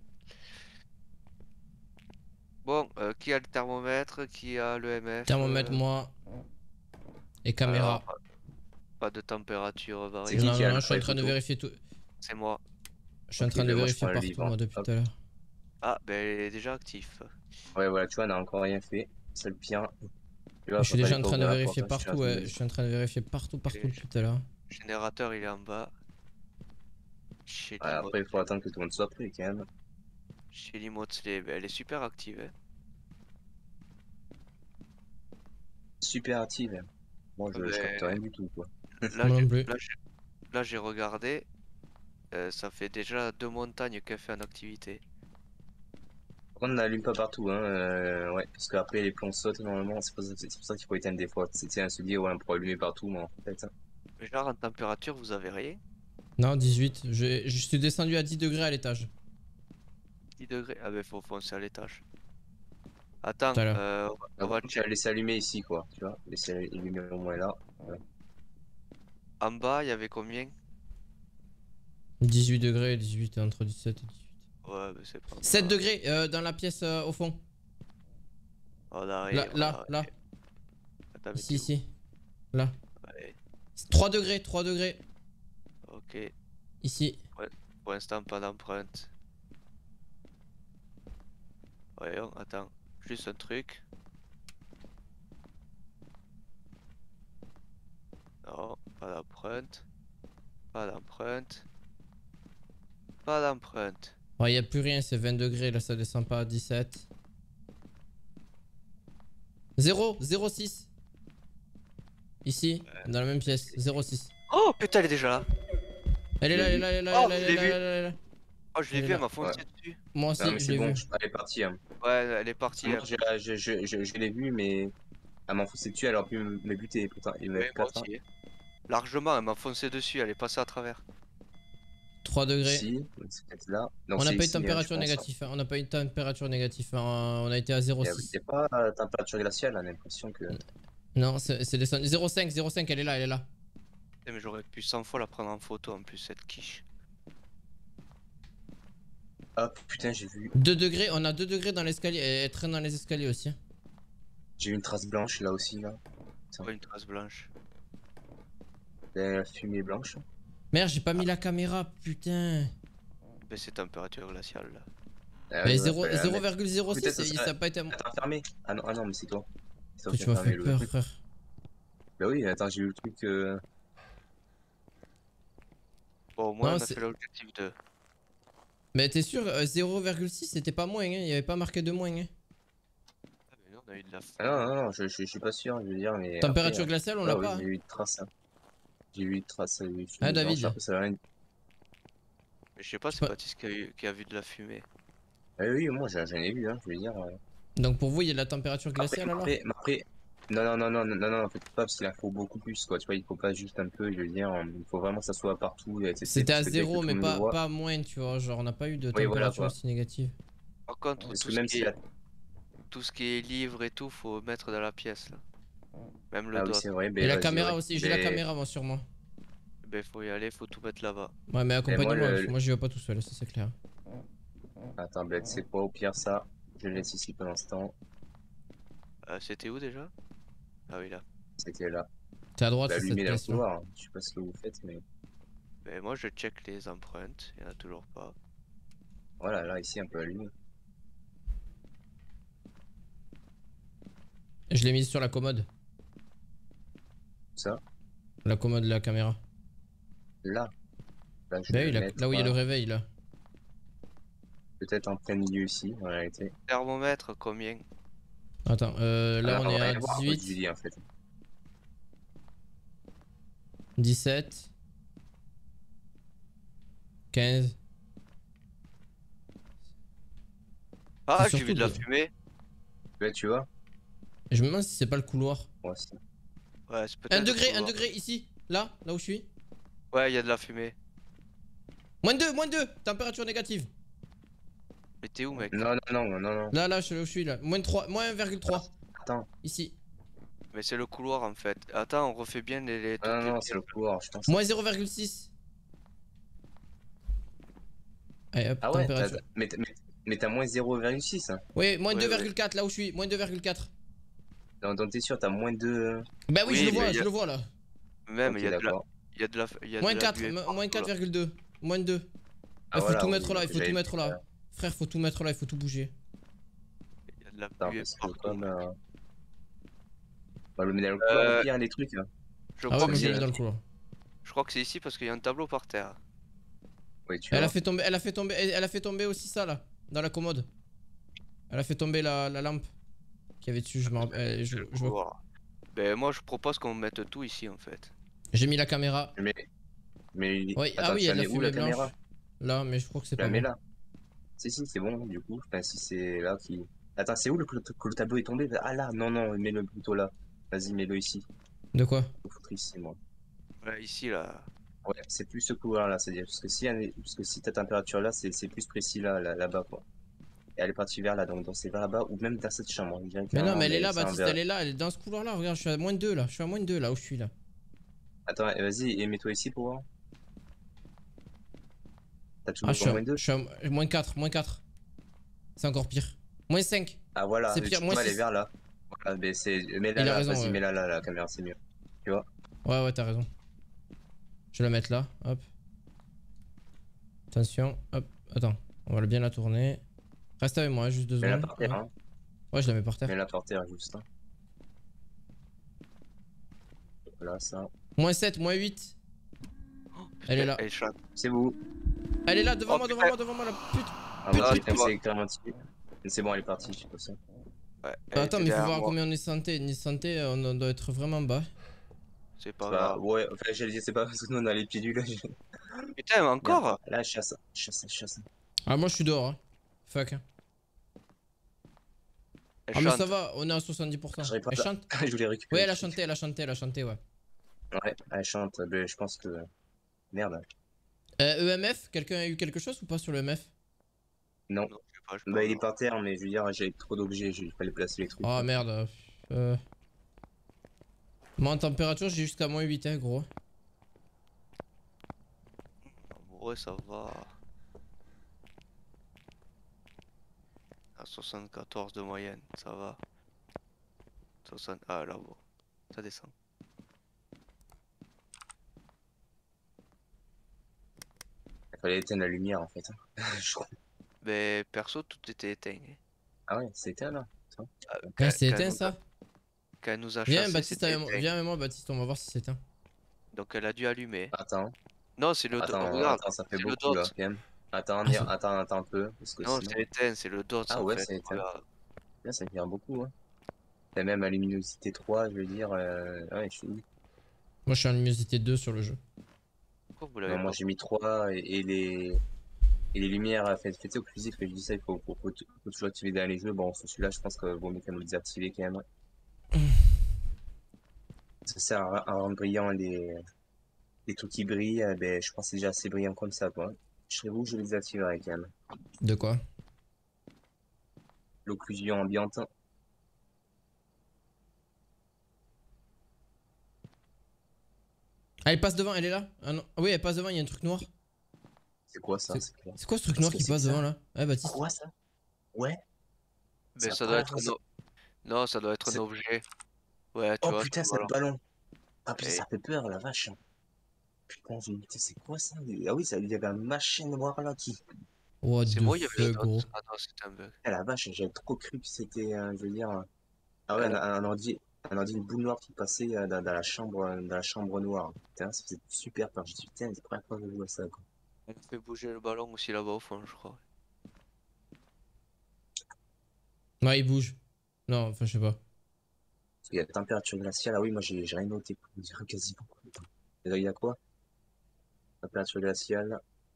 Bon, euh, qui a le thermomètre? Qui a le M F? Thermomètre, euh, moi. Et Alors, caméra. pas de température C'est qui variable. Non, qui non, a non, je suis en l'appareil train de photo? vérifier tout. C'est moi. Je suis en Ok, train de ben moi, je vérifier prends le partout, livre, hein. moi, depuis Hop. tout à l'heure. Ah, ben il est déjà actif. Ouais, voilà, tu vois, on a encore rien fait. C'est le pire. Tu Je vois, suis fallait déjà en pas train de ouvrir la porte, vérifier hein, je suis en partout, train de ouais. me Je dire. suis en train de vérifier partout, partout Ok, depuis tout à l'heure. générateur, il est en bas. Ouais, Shelly après, il faut Motley. attendre que tout le monde soit prêt, quand même. Shelly Motley, ben, elle est super active. Hein. Super active, hein. Moi, Ah je, je capte ben, rien du tout, quoi. là, Moi j'ai non plus. là, j'ai- là, j'ai regardé. euh, ça fait déjà deux montagnes qu'elle fait en activité. On n'allume pas partout, hein. Euh, ouais, parce qu'après les plombs sautent normalement. C'est pour ça, c'est pour ça qu'il faut éteindre des fois. C'est à se dire, ouais, on pourrait allumer partout, mais en fait. Hein. Mais genre en température, vous avez rien? Non, dix-huit. Je, je suis descendu à dix degrés à l'étage. dix degrés? Ah bah faut foncer à l'étage. Attends, Tout à l'heure. euh, on va- Ah, on va bon, tu vas laisser allumer ici, quoi. Tu vois, laisser allumer au moins là. Ouais. en bas, il y avait combien? dix-huit degrés, dix-huit, entre dix-sept et dix-huit. Ouais, mais c'est pas sept mal. degrés euh, dans la pièce euh, au fond. On arrive, Là, on là, arrive. là. Attends, mais Ici, t'es où? ici. Là. Ouais, trois degrés, trois degrés. ok. Ici. Pour l'instant, pas d'empreinte. Voyons, attends. Juste un truc. Non, pas d'empreinte. Pas d'empreinte. Pas d'empreinte. Ouais, y a plus rien, c'est vingt degrés, là ça descend pas à dix-sept. zéro, zéro virgule six. Ici, dans la même pièce, zéro virgule six. Oh putain, elle est déjà là. Elle est là, elle est là, elle est là, Oh, elle est je là, l'ai elle est là, elle est là. Oh, je l'ai Elle est vu, là. elle m'a foncé Ouais. dessus. Moi aussi, Non, mais je c'est l'ai bon, vu. je- elle est partie. Hein. Ouais, elle est partie. Moi, elle. je, je, je, je, je, je l'ai vu, mais elle m'a foncé dessus, elle aurait pu me me buter. Pourtant, il me Ouais, met moi quatre ans. aussi. Largement, elle m'a foncé dessus, elle est passée à travers. trois degrés. Ici, donc c'est peut-être là. Donc, On n'a c'est pas eu de ici, hein, je température pense, hein. négative, hein. On n'a pas eu de température négative, hein. On a été à Il zéro n'y a, virgule six. il y a pas euh, température glaciale, on a l'impression que. Non, c'est c'est descendu. zéro virgule cinq, zéro virgule cinq, elle est là, elle est là. Eh, mais j'aurais pu cent fois la prendre en photo en plus, cette quiche. Ah putain, j'ai vu. deux degrés, on a deux degrés dans l'escalier. Elle traîne dans les escaliers aussi. Hein. J'ai vu une trace blanche là aussi, là. Pas une trace blanche. La fumée blanche. Merde, j'ai pas mis la caméra, putain. Mais c'est température glaciale là. Ah, Mais ouais, zéro ouais, ouais, mais- virgule zéro six, Peut-être ça ça serait- n'a pas été. Attends, fermé. Ah non, ah non, mais c'est toi. C'est toi Toi, qui tu as m'as fermé fait le peur, truc. frère. Bah oui, attends, j'ai eu le truc. Euh... Bon, au moins Non, on a c'est- fait l'objectif de. Mais t'es sûr, euh, zéro virgule six c'était pas moins, hein. Il y avait pas marqué de moins. Hein. Ah, mais non, on a eu de la. Ah non, non, non, je, je, je suis pas sûr, je veux dire, mais. Température après, glaciale, on euh, l'a ah oui, pas. j'ai hein. eu une trace. Hein. J'ai eu une trace. euh, une Ah, fumée David. blanche, après, ça va rien- Mais je sais pas, Je c'est sais pas. Baptiste qui a, eu- qui a vu de la fumée. Ah oui, moi j'en j'en ai vu, hein, je veux dire. euh. Donc pour vous, il y a de la température Après, glaciale alors après, mais après, non, non, non, non, non, non, non, en fait, pas parce qu'il en faut beaucoup plus, quoi. Tu vois, il faut pas juste un peu, je veux dire, euh, il faut vraiment que ça soit partout. Et, tu sais, C'était à parce que dès que zéro, tout mais le monde le pas, voit- pas moins, tu vois. Genre, on n'a pas eu de Oui, voilà, température quoi. aussi négative. Par contre, Parce tout que ce, même qui si est, la... tout ce qui est livre et tout, faut mettre dans la pièce là. Même le Ah oui, dos. c'est vrai, ben Et la vas-y, caméra ouais. aussi, j'ai la Ben- caméra moi sur moi. Ben faut y aller, faut tout mettre là-bas. Ouais, mais accompagne-moi, le- parce que moi j'y vais pas tout seul, ça c'est clair. Attends, ben, c'est quoi, au pire, ça, je le laisse ici pour l'instant. Euh, C'était où déjà? Ah oui là. C'était là. T'es à droite, Bah, c'est cette allumez dans le pièce là. couloir, hein. Je sais pas ce que vous faites, mais Ben moi je check les empreintes, il y en a toujours pas. voilà, là, ici, on peut allumer. Je l'ai mise sur la commode. Ça, La commode de la caméra. là. Là, je Bah vais oui, le là, mettre, là où il y a le voilà. réveil là. Peut-être en plein milieu ici, en réalité. Thermomètre, combien? Attends, euh, là Alors, on est va à rien voir à cause du dix-huit, lit, en fait. dix-sept, quinze. Ah, C'est j'ai vu de la surtout de- fumée. Là, tu vois. Je me demande si c'est pas le couloir. Ouais, c'est- Ouais, c'est peut-être. Un le degré, un couloir. degré ici, là, là où je suis. Ouais, il y a de la fumée. Moins deux, moins deux, température négative. Mais t'es où, mec? Non, non, non, non, non. Là, là, je suis là où je suis là. Moins trois, moins un virgule trois. Attends. Ici. Mais c'est le couloir en fait. Attends, on refait bien les. les Non, toutes non, les non, c'est le couloir, je pense. Moins zéro virgule six. Allez hop, Ah ouais, température. t'as- mais, mais, mais t'as moins zéro virgule six. Hein. Oui, moins Ouais, deux virgule quatre là où je suis. Moins deux virgule quatre. Donc, donc t'es sûr, t'as moins deux. Bah oui, Oui, je le mais vois, y a- je le vois là. Même, il Ok, y a de la. d'accord. Il y a de la. il y a de Moins la quatre, buée mo- partout, moins là. quatre virgule deux. Moins deux. Ah, Il faut voilà, tout oui, mettre là, il faut j'avais tout mettre vu, là. euh, Frère, faut tout mettre là, il faut tout bouger. Il y a de la Attends, buée parce que partout. comme. mec. Euh... Bah, le médaille au couloir, Euh, au pire, les trucs. Hein. Je Ah crois ouais, que moi je l'ai c'est mis dans le couloir. je crois que c'est ici parce qu'il y a un tableau par terre. Oui, tu Elle vois. a fait tomber, elle a fait tomber, elle elle a fait tomber aussi ça là, dans la commode. Elle a fait tomber la, la lampe qu'il y avait dessus, je me rappelle. Je, Le je vois. couloir. Ben moi je propose qu'on mette tout ici en fait. J'ai mis la caméra. Mais. Mais. Oui, Attends, ah oui, il y tu a de en la es où la fumée blanche. caméra? Là, mais je crois que c'est Tu pas la mets bon. là. Si, si, c'est bon, du coup. Enfin, si c'est là qui. Attends, c'est où le, que le, que le tableau est tombé? Ah là, non, non, mets-le plutôt là. Vas-y, mets-le ici. De quoi? Faut foutre ici, moi. Ouais, ici, là. Ouais, c'est plus ce couleur-là, c'est-à-dire. Parce que si, elle- parce que si ta température là, c'est c'est plus précis là, là, là-bas, quoi. Et elle est partie vers là, donc donc c'est vers là-bas, ou même dans cette chambre, on dirait Mais non, carrément, mais elle est là, c'est en Baptiste, vert. elle est là, elle est dans ce couloir-là. Regarde, je suis à moins de deux là. Je suis à moins de deux là où je suis là. Attends, eh, vas-y, et mets-toi ici pour voir. T'as Ah, je toujours suis à, moins deux? je suis à moins quatre, moins quatre. C'est encore pire. Moins cinq. Ah voilà, C'est le pire, moins tuto, elle est six. vers là. Voilà, mais c'est. Mets-la Il a là, raison, vas-y, ouais. mets-la là, la caméra, c'est mieux. Tu vois? Ouais, ouais, t'as raison. Je vais la mettre là, hop. Attention, hop. Attends, on va bien la tourner. Reste avec moi, juste deux Mets-la secondes. par terre, Hop. hein. Ouais, je la mets par terre. Mets-la par terre, juste. Hein. Voilà, ça. Moins sept, moins huit. Elle est là. Elle chante. C'est vous. Elle est là, devant Oh, moi, devant putain. moi, devant moi, la pute. Ah, Pute, moi, Ah, j'ai pute, c'est pute. bon. poussé clairement dessus. Mais c'est bon, elle est partie, je sais pas ça. Ouais, elle Attends, était mais il faut derrière voir moi. combien on est santé. Ni santé, on on doit être vraiment bas. C'est pas Bah, grave. ouais, enfin, j'allais dire, c'est pas parce que nous on a les pieds du là. Putain, mais Merde. encore? Là, chasse, chasse, chasse. Ah, moi je suis dehors. Hein. Fuck. Hein. Elle Ah, mais chante. ça va, on est à soixante-dix pour cent. J'arrive pas Elle à- chante? Je voulais Oui, récupérer. elle a le truc. chanté, elle a chanté, elle a chanté, ouais. Ouais, elle chante. Mais je pense que. Merde. Euh, E M F, quelqu'un a eu quelque chose ou pas sur le E M F? Non. Non, je sais pas, je sais Bah, pas, il est non. par terre, mais je veux dire, j'avais trop d'objets, il fallait placer les trucs. Oh quoi. merde. Euh... Moi en température, j'ai jusqu'à moins huit, hein, gros. Ouais, ça va. À soixante-quatorze de moyenne, ça va. soixante... Ah là, bon. Ça descend. Il fallait éteindre la lumière en fait. hein. Je crois. Mais perso, tout était éteint. hein. Ah ouais, c'est éteint là. Ah, Ouais, Quand, c'est quand éteint elle nous a, ça? quand elle nous a Viens chassés, Baptiste, c'était avec moi. éteint. Viens avec moi Baptiste, on va voir si c'est éteint. Donc elle a dû allumer. Attends, Non, c'est le... do- attends, Regarde, attends, ça fait c'est le beaucoup là dot. quand même. Attends, Ah, ça- attends, attends un peu, parce que Non, sinon. c'est éteint, c'est le dot Ah en ouais, fait. c'est éteint. Regarde. Là, ça éclaire beaucoup. Hein. T'as même à luminosité trois, je veux dire. Euh... Ouais, je suis où? Moi je suis en luminosité deux sur le jeu. Pourquoi vous l'avez Non, moi pas? j'ai mis trois et, et les. Et les lumières, faites, faites au plus vite que je dis ça, il faut, faut, faut, faut toujours activer dans les jeux. Bon, sur celui-là, je pense que vaut mieux quand même le désactiver quand même. Ça sert à, à rendre brillant les, les trucs qui brillent, eh ben, je pense que c'est déjà assez brillant comme ça, quoi. Je serais vous, je les désactiverais quand même. De quoi? L'occlusion ambiante. Ah, elle passe devant, elle est là? Ah non. Ah oui, elle passe devant, il y a un truc noir. C'est quoi ça? C'est- C'est clair. C'est quoi ce truc Qu'est-ce noir que qui c'est que passe ça devant là? Ah Baptiste. Quoi ça? Ouais. Mais Ça ça a doit pas être l'air un... ça. o- Non, ça doit être un C'est- objet. Ouais, tu Oh vois, putain, c'est c'est le le ballon. Ah putain, Et- ça fait peur, la vache. Putain, j'ai putain, c'est quoi ça? Ah oui, ça, il y avait un machin noir là qui. What C'est the moi, il y avait le fuck, gros. dot. Ah non, c'était un bug. Ah la vache, j'avais trop cru que c'était, euh, je veux dire. euh, Ah ouais, Ouais, un, là, un ordi, un ordi, une boule noire qui passait euh, dans, dans la chambre, euh, dans la chambre noire. Putain, ça faisait super peur. J'ai dit, putain, c'est la première fois que je vois ça, quoi. elle fait bouger le ballon aussi là-bas au fond, je crois. Ouais, il bouge. Non, enfin, je sais pas. Parce qu'il y a la température glaciale. Ah oui, moi, j'ai j'ai rien noté pour vous dire quasiment. Putain. Et là, il y a quoi? Température glaciale.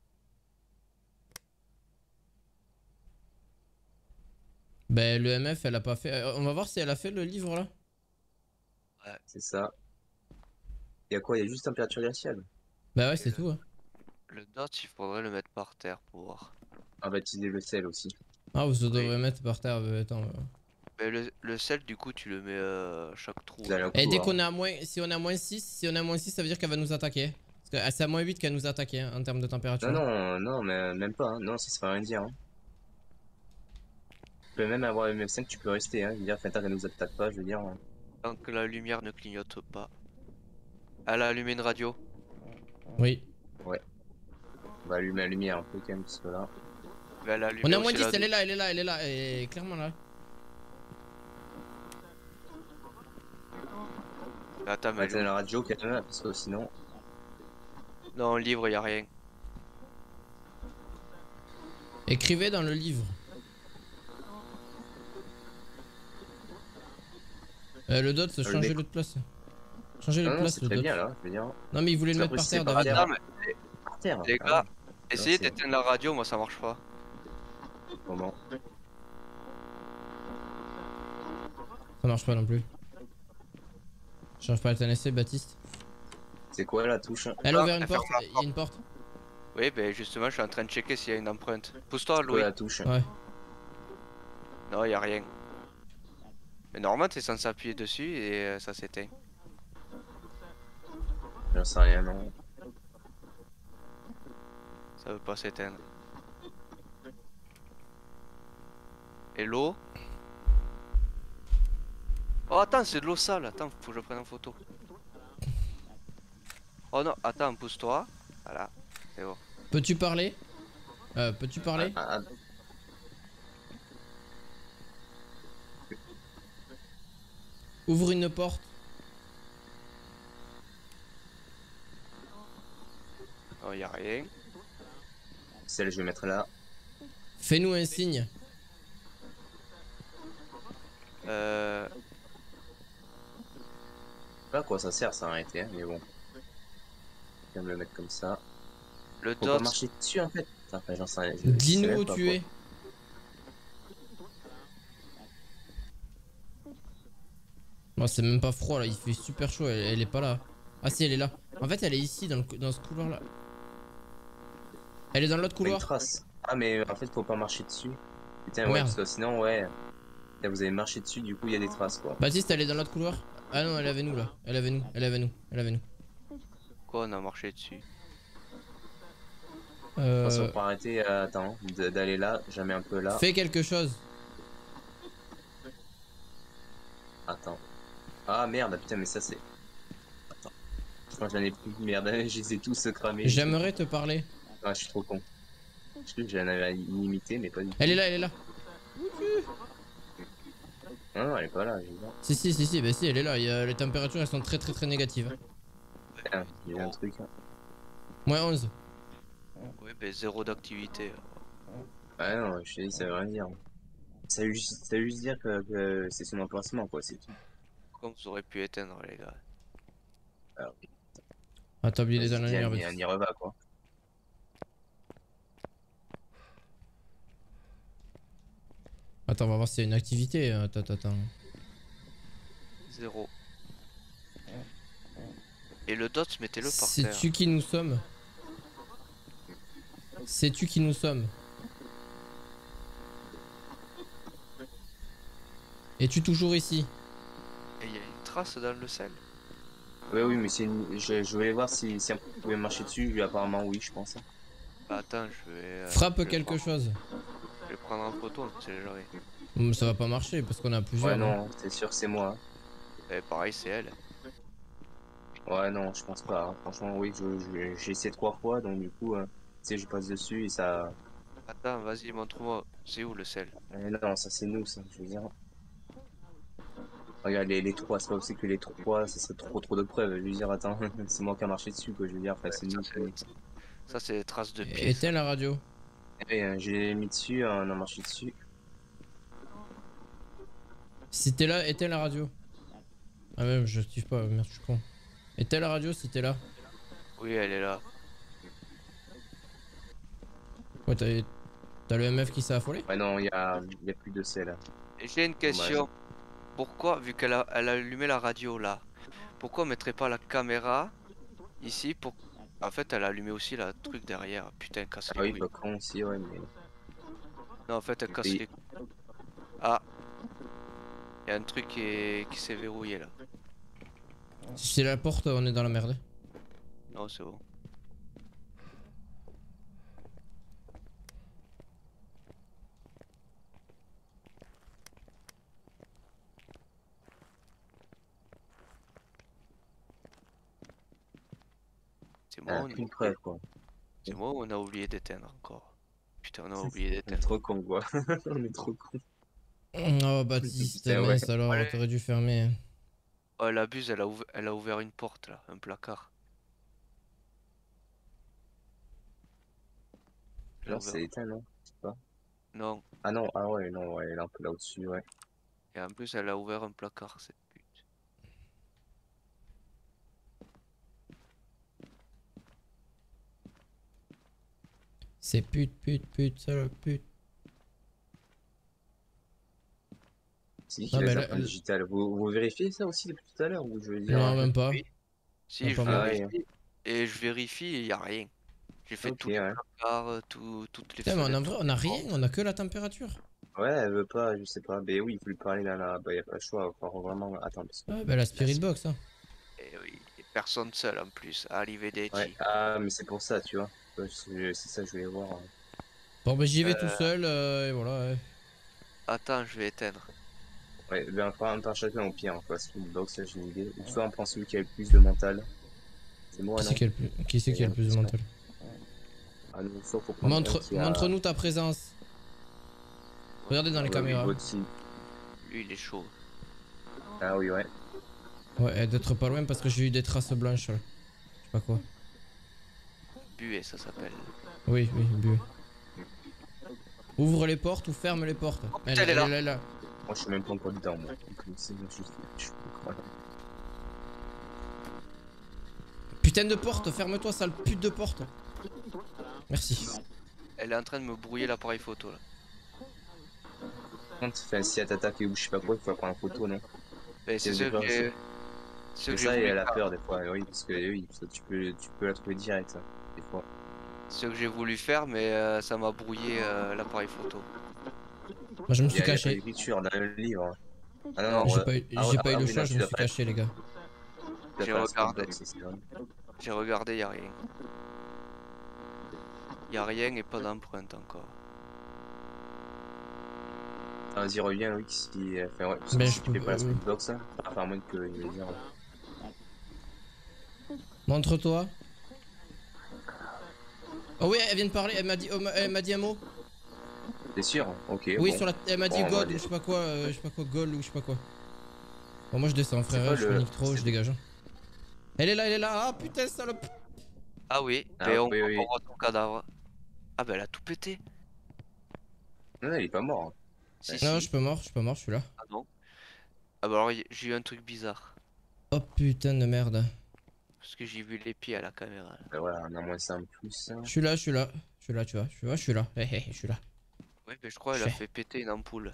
Ben, le M F, elle a pas fait. euh, On va voir si elle a fait le livre là. C'est ça. Il y a quoi? Il y a juste température glaciale. Bah ouais, c'est Et tout. Hein. Le dot, il faudrait le mettre par terre pour voir. On va utiliser le sel aussi. Ah, vous devrez Oui. mettre par terre. euh, Attends. euh. Mais le, le sel, du coup, tu le mets euh, à chaque trou. Vous allez là. au Et dès couloir. qu'on est à moins. Si on est à moins six, si on est à moins six, ça veut dire qu'elle va nous attaquer. Parce que ah, c'est à moins huit qu'elle nous attaque hein, en termes de température. Non, non, non, mais même pas. Hein. Non, ça se fait rien dire. Hein. Tu peux même avoir M F cinq, tu peux rester. Hein. Je veux dire, enfin, tant qu'elle nous attaque pas, je veux dire. hein. Tant que la lumière ne clignote pas. Elle a allumé une radio. Oui. On va allumer la lumière un peu quand même, parce que là. Mais elle a allumé On est à moins aussi dix, la elle est douche. là, elle est là, elle est là. Elle est clairement là. Mais Attends, On va mais éteindre la radio quand même, parce que sinon. non, livre, y a rien. Écrivez dans le livre. Euh, le dot, le changez-le mec- de place. Changez-le de Non, non, place, c'est le très dot. bien là, je veux dire. Non, mais il voulait C'est le pas mettre par possible, terre, c'est David. par Non, mais Par terre. les Ah gars, ouais. essayez c'est- d'éteindre la radio, moi ça marche pas. Comment? Ça marche pas non plus. Change pas le T N S C, Baptiste. C'est quoi la touche? Elle a Ah, ouvert une elle ferme porte, la il y a une porte. Oui, ben justement, je suis en train de checker s'il y a une empreinte. Pousse-toi, C'est quoi Louis. la touche? Ouais. Non, il y a rien. Mais normalement, t'es censé appuyer dessus et euh, ça s'éteint. J'en sais rien, non. Ça veut pas s'éteindre. Et l'eau? Oh, attends, c'est de l'eau sale. Attends, faut que je prenne en photo. Oh non, attends, pousse-toi. Voilà, c'est bon. Peux-tu parler euh, Peux-tu Ah, parler ah, ah. Ouvre une porte. Oh, y a rien. Celle, je vais mettre là. Fais-nous un signe. Euh... Je sais pas à quoi ça sert, ça a arrêté, hein, mais bon. Je vais me le mettre comme ça. Le Faut pas dot. marcher dessus en fait. Enfin, j'en sais rien. je- je sais Dis-nous même où pas, tu quoi. es. Non, c'est même pas froid là, il fait super chaud, elle, elle est pas là. Ah si, elle est là. En fait, elle est ici dans, le, dans ce couloir là. Elle est dans l'autre Pas une couloir. trace. Ah, mais en fait, faut pas marcher dessus. Putain, Ah, ouais, merde. parce que sinon, ouais. Là, vous avez marché dessus, du coup, il y a des traces, quoi. Baptiste, elle est dans l'autre couloir. Ah non, elle est avec nous là. Elle est avec nous, elle est avec nous, elle est avec nous. Quoi, on a marché dessus? De toute façon, Euh, pour arrêter, euh, attends, de- d'aller là, jamais un peu là. fais quelque chose. Attends. Ah merde, putain, mais ça c'est. Attends. Je crois que j'en ai plus. Merde, je les ai tous cramés. les trucs. J'aimerais te parler. Ah, je suis trop con. Je sais que j'en avais limité, mais pas du tout. Elle est là, elle est là. Non, non, elle est pas là, je veux dire. Si, si, si, si, bah si, elle est là. Il y a- les températures elles sont très très très négatives. Putain, il y a un truc. Hein. Moins onze. Oui, ben zéro d'activité. Ouais, non, je te dis, ça veut rien dire. Ça veut juste, ça veut juste dire que, que c'est son emplacement, quoi, c'est tout. Comme vous aurez pu éteindre, les gars. Alors, Ah, t'as oublié vas-y, d'éteindre la tiens, lumière, on y- on Baptiste. y reva, quoi. Attends, on va voir s'il y a une activité. Attends, attends, attends. Zéro. Et le dot, mettez-le par terre. Sais-tu qui nous sommes? Sais-tu qui nous sommes? Es-tu toujours ici? Et il y a une trace dans le sel. Ouais, oui, mais c'est une... je, je voulais voir si, si on pouvait marcher dessus. Lui, apparemment, oui, je pense. Bah, attends, je vais. euh, Frappe je vais quelque prendre- chose. Je vais prendre en photo, on sait jamais. Hum, Ça va pas marcher parce qu'on a plusieurs. Ouais, hein. non, c'est sûr que c'est moi. Et pareil, c'est elle. Ouais, non, je pense pas. hein. Franchement, oui, je- je- j'ai essayé trois fois, donc du coup, euh, tu sais, je passe dessus et ça. Attends, vas-y, montre-moi. C'est où le sel? Eh non, ça c'est nous, ça, je veux dire. Regarde, les, les trois, c'est pas aussi que les trois, ça serait trop trop de preuves. Je veux dire, attends, c'est moi qui a marché dessus, quoi. Je veux dire, enfin, c'est Ça, nous. c'est ça, c'est des traces de pieds. ça. Éteins la radio. Et euh, j'ai mis dessus, on a marché dessus. Si t'es là, éteins la radio. Ah même, je active pas, merde, je suis con. Éteins la radio si t'es là. Oui, elle est là. Ouais, t'as t'as le M F qui s'est affolé? Ouais, non, il y a, y a plus de sel. Et j'ai une question. Pourquoi, vu qu'elle a, elle a allumé la radio là, pourquoi on mettrait pas la caméra ici pour... En fait, elle a allumé aussi la truc derrière. Putain, elle casse Ah les oui, couilles. pas con aussi, ouais, mais. Non, en fait, elle casse Oui. les... Ah. Il y a un truc qui est- qui s'est verrouillé là. Si c'est la porte, on est dans la merde. Non, c'est bon. C'est moi, Ah, on... une preuve, quoi. c'est moi ou on a oublié d'éteindre encore. Putain, on a oublié On est d'éteindre. trop con, quoi. On est trop con. Oh Baptiste, Putain, ouais. mince alors, Allez. t'aurais dû fermer. Oh, elle abuse, elle a, ouv- elle a ouvert une porte là, un placard. Elle a Là, ouvert- c'est éteint, non? Je sais pas. Non, Ah non, ah ouais, non, ouais, elle est un peu là au-dessus, ouais. et en plus, elle a ouvert un placard, cette pute. C'est pute, pute, pute, salope, pute. C'est qui qui Non, l'a mais déjà là, fait en digital? Vous, vous vérifiez ça aussi depuis tout à l'heure ou je veux dire? non, même pas. Oui. Si, Même je pas moi. Ah ouais, vérifie. Et je vérifie et il n'y a rien. J'ai fait ok, tous les ouais. placards, euh, tout, toutes les Putain, mais en fenêtres. vrai, on a rien, on a que la température. Ouais, elle veut pas, je sais pas. Mais oui, il faut lui parler là, là. Bah, y a pas le choix. Faut vraiment. Attends, parce que. Ah, bah la Spirit Merci. Box, hein. Et oui, et personne seul en plus. Ouais, Arrivederci. ah, mais c'est pour ça, tu vois. Ouais, C'est c'est ça, je voulais voir. hein. Bon, bah j'y vais tout Euh, seul, euh, et voilà, ouais. attends, je vais éteindre. Ouais, ben, prends un par chacun au pire, hein, quoi. Speed box, là, j'ai une idée. Ou soit on prend celui qui a le plus de mental. C'est moi, Qui c'est non? qui a le plus, qui c'est J'ai qui a le plus de l'impression. mental? Ah non, soit faut prendre un Montre, qui a. montre-nous ta présence. Regardez dans Ah les bah oui, caméras. Botsi. Lui, il est chaud. Ah oui, ouais. Ouais, d'être pas loin parce que j'ai eu des traces blanches, là. Je sais pas quoi. Bué, ça s'appelle. Oui, oui, bu. Ouvre les portes ou ferme les portes. Oh Elle, putain, elle est elle est là. là, là. Moi, je suis même pas encore dedans, moi. Donc, c'est juste. Je suis voilà. Putain de porte, ferme-toi, sale pute de porte. Merci. Elle est en train de me brouiller l'appareil photo là. Quand enfin, si elle t'attaque ou je sais pas quoi, il faut prendre en photo, non? Mais Si c'est elle ce veut que pas aussi. j'ai. Ce Mais que j'ai ça, voulu elle a faire. peur des fois, oui, parce que oui, ça, tu peux, tu peux la trouver direct, ça, des fois. Ce que j'ai voulu faire, mais euh, ça m'a brouillé euh, l'appareil photo. Moi je me Il y suis a, il y a pas caché. d'écriture dans le livre. Ah non, Non, non, J'ai ouais. pas, eu- Ah, j'ai ouais, pas eu ah le oui, choix, non, je tu me dois suis pas, tu caché, les gars. dois j'ai pas la regardé. speedbox, c'est vrai. J'ai regardé, y a rien. Y a rien et pas d'empreinte encore. Ah, vas-y, reviens, oui, si, enfin, ouais, parce que Ben si je tu peux. fais pas la euh, speedbox, hein, enfin, à moins que, je veux dire, Montre-toi. Oh oui, elle vient de parler, elle m'a dit, oh, elle m'a dit un mot. t'es sûr? Hein. Ok, Oui, bon. sur la, elle m'a dit Bon, on va God ou aller. je sais pas quoi, euh, je sais pas quoi, Gol ou je sais pas quoi. Bon, moi je descends, C'est frère, pas je me le. nique trop, c'est- je dégage. hein. Elle est là, elle est là. Ah putain, salope. Ah oui, Ah, ben on, oui, on oui. voit ton cadavre. Ah ben elle a tout pété. Non, non, il est pas mort. Hein. Si Ouais. Non, je si. suis pas mort, je suis pas mort, je suis là. Ah non. Ah bah alors y- j'ai eu un truc bizarre. Oh putain de merde. Parce que j'ai vu les pieds à la caméra là. Ben voilà, on a moins ça en plus. Je suis là, je suis là. Je suis là, tu vois. Je vois, je suis là. Hé hé, je suis là. Ouais, mais je crois Je qu'elle a fais. fait péter une ampoule.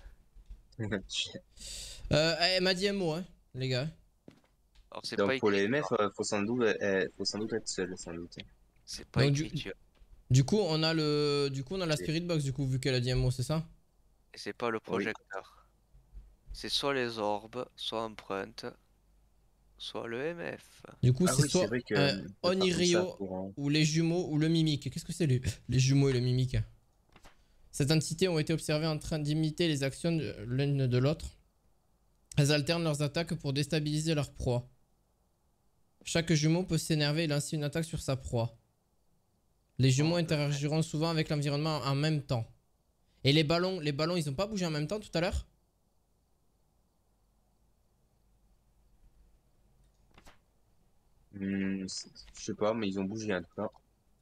Euh, elle m'a dit un mot, hein, les gars. Alors c'est pas Donc pour écrit, les M F, euh, faut sans doute, euh, faut sans doute être seul, sans doute. c'est pas Donc écrit, du, tu vois. du coup, on a le, du coup, on a la Ok. Spirit Box, du coup, vu qu'elle a dit un mot, c'est ça? Et c'est pas le Oui. projecteur. C'est soit les orbes, soit empreinte, soit le M F. Du coup, Ah c'est oui, c'est soit vrai que un euh, de faire tout ça Onirio pour. un- ou les jumeaux ou le mimique. Qu'est-ce que c'est les, les jumeaux et le mimique? Ces entités ont été observées en train d'imiter les actions de l'une de l'autre. Elles alternent leurs attaques pour déstabiliser leur proie. Chaque jumeau peut s'énerver et lancer une attaque sur sa proie. Les jumeaux Oh, interagiront souvent avec l'environnement en même temps. Et les ballons, les ballons, ils ont pas bougé en même temps tout à l'heure? Hmm, c'est- je sais pas, mais ils ont bougé en tout cas.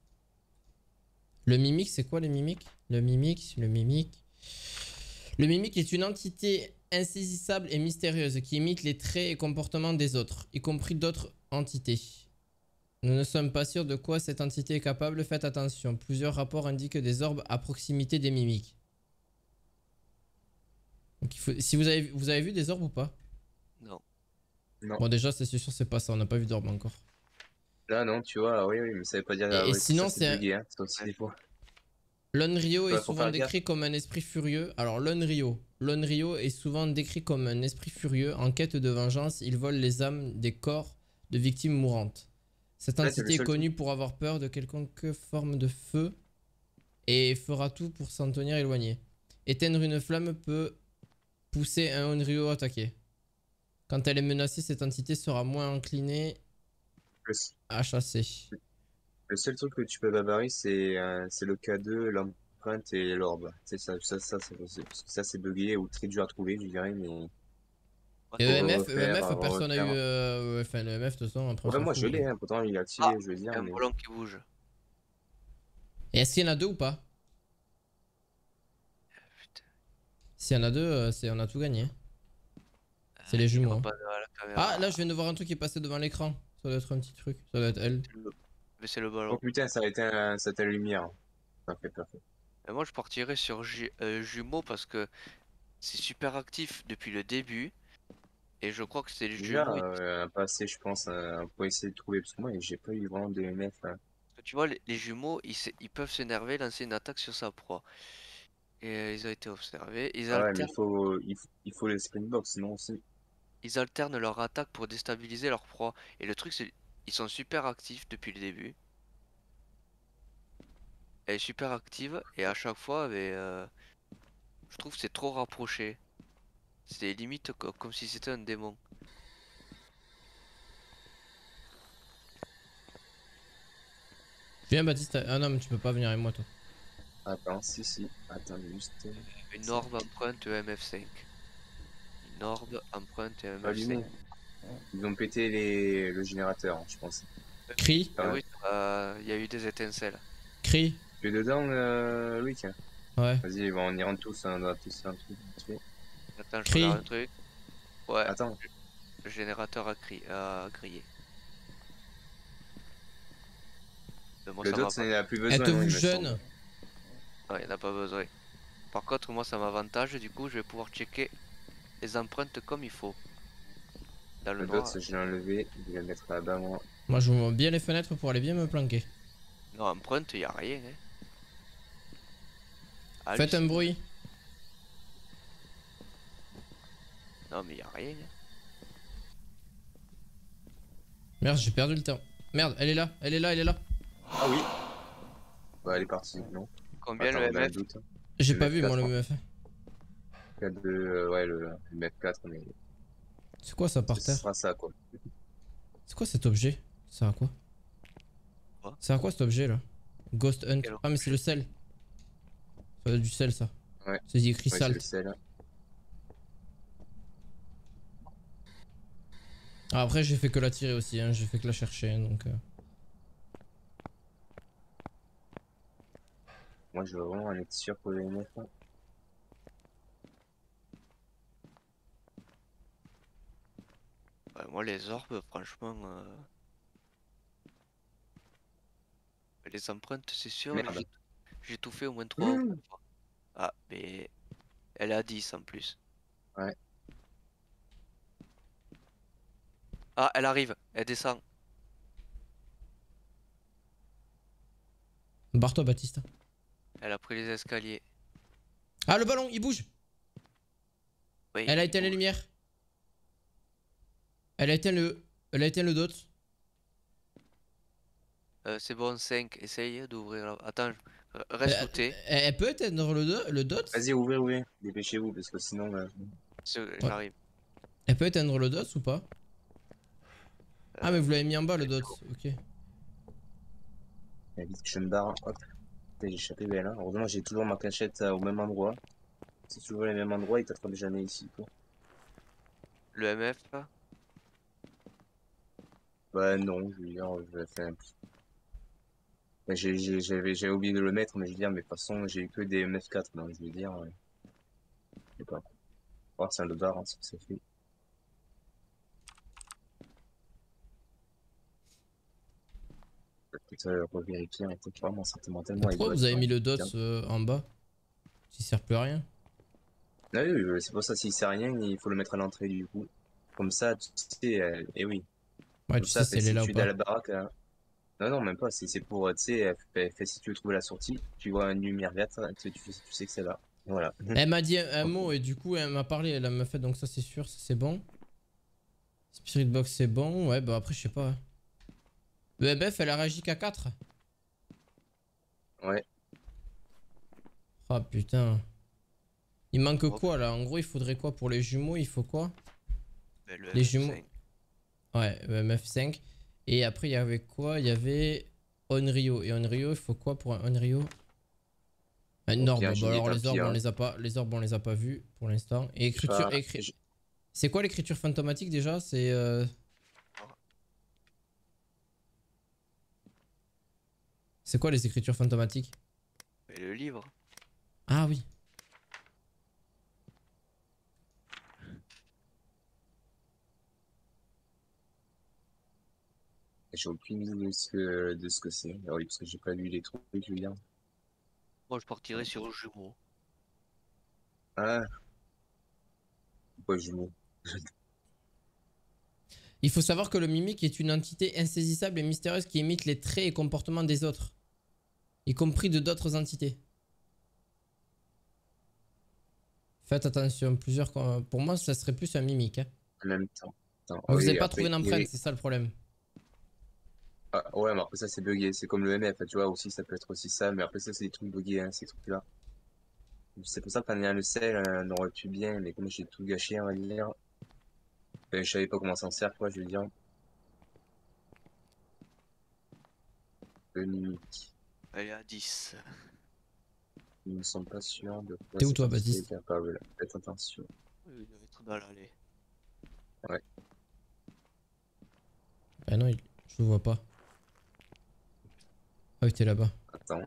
Le mimique, c'est quoi les mimiques? Le mimique, le mimique. Le mimique est une entité insaisissable et mystérieuse qui imite les traits et comportements des autres, y compris d'autres entités. Nous ne sommes pas sûrs de quoi cette entité est capable, faites attention. Plusieurs rapports indiquent des orbes à proximité des mimiques. Donc il faut... Si vous avez... vous avez vu des orbes ou pas? non. Non. Bon déjà c'est sûr c'est pas ça, on n'a pas vu d'orbes encore. Là, non, tu vois, oui, oui, mais ça veut pas dire. Et, Ah, et ouais, tout ça, sinon c'est c'est... un- bugué, hein, ça aussi des fois. L'Onryo est Ouais, faut souvent faire gaffe. décrit comme un esprit furieux. Alors l'Onryo. L'Onryo est souvent décrit comme un esprit furieux. En quête de vengeance, il vole les âmes des corps de victimes mourantes. Cette Ouais, c'est le entité est seul connue pour avoir peur de quelconque forme de feu et fera tout pour s'en tenir éloigné. Éteindre une flamme peut pousser un Onryo à attaquer. Quand elle est menacée, cette entité sera moins inclinée Le, à chasser. le seul truc que tu peux bavarrer, c'est euh, c'est le K deux, l'empreinte et l'orbe. C'est ça, ça, ça, c'est possible. Parce que ça, c'est bugué ou très dur à trouver, je dirais, mais Et faut E M F, refaire, E M F, personne n'a eu... refaire. euh, ouais, enfin le E M F de toute façon, après on Ouais, s'en moi, fout. je l'ai, hein, pourtant, il a Ah, tiré, je veux il dire, y a un mais. ballon qui bouge. Et est-ce qu'il y en a deux ou pas? Putain, S'il y en a deux, euh, c'est... on a tout gagné. C'est les il jumeaux. voit hein. pas à la caméra. Ah, là je viens de voir un truc qui est passé devant l'écran. Ça doit être un petit truc. Ça doit être elle. C'est le- Mais c'est le Oh ballon. putain, ça a été un, ça t'a lumière. Parfait, parfait. Et moi je partirais sur Ju- euh, jumeaux parce que c'est super actif depuis le début. Et je crois que c'est le Déjà, jumeau. euh, un passé, je pense, euh, pour essayer de trouver, parce que moi, j'ai pas eu vraiment de M F. Hein. Tu vois, les, les jumeaux, ils, se- ils peuvent s'énerver, lancer une attaque sur sa proie. Et euh, ils ont été observés. Ils Ah ouais, mais alternent, il faut, il faut, il faut les Springboks, sinon aussi. ils alternent leur attaque pour déstabiliser leur proie. Et le truc, c'est ils sont super actifs depuis le début. Elle est super active et à chaque fois, mais, euh, je trouve que c'est trop rapproché. C'est limite co- comme si c'était un démon. Viens, Baptiste. Ah non, mais tu peux pas venir avec moi, toi. Attends, si, si. Attends, juste. euh, Une ça. orbe empreinte E M F cinq. Une orbe empreinte E M F cinq. Allumé. Ils ont pété les, le générateur, hein, je pense. Crie, Et Ah ouais. oui, euh, il y a eu des étincelles. crie. Tu es dedans, euh, Louis? Ouais. Vas-y, bon, on y rentre tous, hein, on doit tous faire un truc vite fait. Attends, je regarde Crie. un truc. Ouais, Attends, le générateur a, cri- a grillé. Mais moi, le ça dot, m'a ça pas. n'en a plus Elle besoin, te non, vous il me semble. jeune. Ouais, il n'y en a pas besoin. Par contre, moi, ça m'avantage. Du coup, je vais pouvoir checker les empreintes comme il faut. Dans le Le dot, noir. je l'ai enlevé, je vais le mettre là-bas, moi. Moi, je vois bien les fenêtres pour aller bien me planquer. Non, empreinte, il n'y a rien. Hein. Faites un Hallucinant. bruit. Non, mais il n'y a rien. Hein. Merde, j'ai perdu le temps. Merde, elle est là, elle est là, elle est là. Ah oui. Bah, elle est partie, non. Combien le Attends, dans le M F? doute. J'ai Le pas vu, moi, M F quatre, le hein. meuf. quatre de, euh, ouais, le, le M F quatre, mais C'est quoi ça par ce terre? sera ça, quoi. C'est quoi cet objet? Ça sert à quoi? Quoi? Ça sert à quoi cet objet là? Ghost Hunt. Quel Ah, mais c'est objet? le sel. Ça doit être du sel, ça. Ouais, C'est écrit ouais, c'est le salt. sel. Ah, après, j'ai fait que la tirer aussi, hein. J'ai fait que la chercher, hein, donc. euh. Moi, je veux vraiment en être sûr pour le M F. Hein. Ouais, moi, les orbes, franchement. euh, Les empreintes, c'est sûr. Merde. J'ai j'ai tout fait au moins trois ou Mmh. quatre fois. Ah, mais elle a dix en plus. Ouais. Ah, elle arrive. Elle descend. Barre-toi, Baptiste. Elle a pris les escaliers. Ah, le ballon, il bouge. Oui, Elle a il éteint les bouge. lumières. Elle a éteint le. Elle a éteint le dot. Euh, c'est bon, cinq. Essaye d'ouvrir la... Attends, r- Euh, reste où t'es. Elle, elle peut éteindre le, do- le dot? Vas-y, ouvrez, ouvrez. Dépêchez-vous, parce que sinon, euh, C'est- Ouais. J'arrive. Elle peut éteindre le dot ou pas? Ah, mais Euh, vous l'avez mis en bas le dot. Ok. il y a vite que je me barre. Hop. Putain, j'ai échappé belle. Hein. Heureusement, j'ai toujours ma cachette euh, au même endroit. C'est toujours le même endroit, il t'attrape jamais ici, quoi. le M F, là. Bah non, je veux dire, je vais faire un petit... Bah, j'ai- j'ai- J'avais j'avais oublié de le mettre, mais je veux dire, mais de toute façon, j'ai eu que des M F quatre, donc je veux dire, euh, je sais pas. Oh, c'est un le bar, hein, ce que ça fait. Peut-être euh, revérifier, hein, peut-être vraiment, certainement Et tellement, il pourquoi doit vous être avez là. mis le dot Tiens. euh, en bas? S'il sert plus à rien. Ah oui, oui, c'est pour ça, s'il sait rien, il faut le mettre à l'entrée, du coup. Comme ça, tu sais, euh, eh oui. Ouais, Comme tu sais ça, si fait, elle est si là ou tu es dans pas. la baraque, hein. Non, non, même pas, c'est c'est pour, euh, tu sais, euh, fait, fait, si tu veux trouver la sortie, tu vois une lumière verte, tu, tu, tu sais que c'est là. Voilà. Elle m'a dit un, un mot et du coup elle m'a parlé, elle m'a fait donc ça c'est sûr, ça c'est bon. Spirit Box c'est bon, ouais bah après je sais pas. Le M F elle a réagi qu'à quatre. Ouais. Ah putain. Il manque Hop, quoi là? En gros il faudrait quoi pour les jumeaux? Il faut quoi? ben, le Les jumeaux. M F cinq. Ouais, le M F cinq. Et après il y avait quoi? Il y avait Onryo. Et Onryo il faut quoi pour un Onryo? Un Au orbe. pire, Bah j'ai dit alors tant les pis, orbes on hein. les a pas. Les orbes on les a pas vus pour l'instant. Et J'ai écriture. pas, Écri... j'ai- C'est quoi l'écriture fantomatique déjà? C'est. Euh... C'est quoi les écritures fantomatiques? Et le livre. Ah oui. j'ai aucune idée de ce que, de ce que c'est. Ah oui, parce que j'ai pas lu les trucs, je veux dire. Moi, je partirais sur le jumeau. Ah, Pourquoi jumeau? Il faut savoir que le mimique est une entité insaisissable et mystérieuse qui imite les traits et comportements des autres, y compris de d'autres entités. Faites attention, plusieurs. Pour moi, ça serait plus un mimique. Hein. En même temps. Attends, Mais ah vous n'avez oui, pas après, trouvé il y d'empreinte, avait- c'est ça le problème. ah, ouais, mais après ça c'est bugué, c'est comme le M F, tu vois, aussi ça peut être aussi ça, mais après ça c'est des trucs buggés, hein, ces trucs-là. C'est pour ça que quand il y a le sel, euh, on aurait pu bien, mais comme j'ai tout gâché, on va dire. Ben, je savais pas comment s'en sert, quoi, je veux dire. Le mimique. Elle est à dix. Ils ne sont pas sûrs de quoi T'es où cette toi, entité est Baptiste? capable. Faites attention. Il doit être dans l'allée. Ouais. Ah non, il... je le vois pas. Ah oui, t'es là-bas. Attends.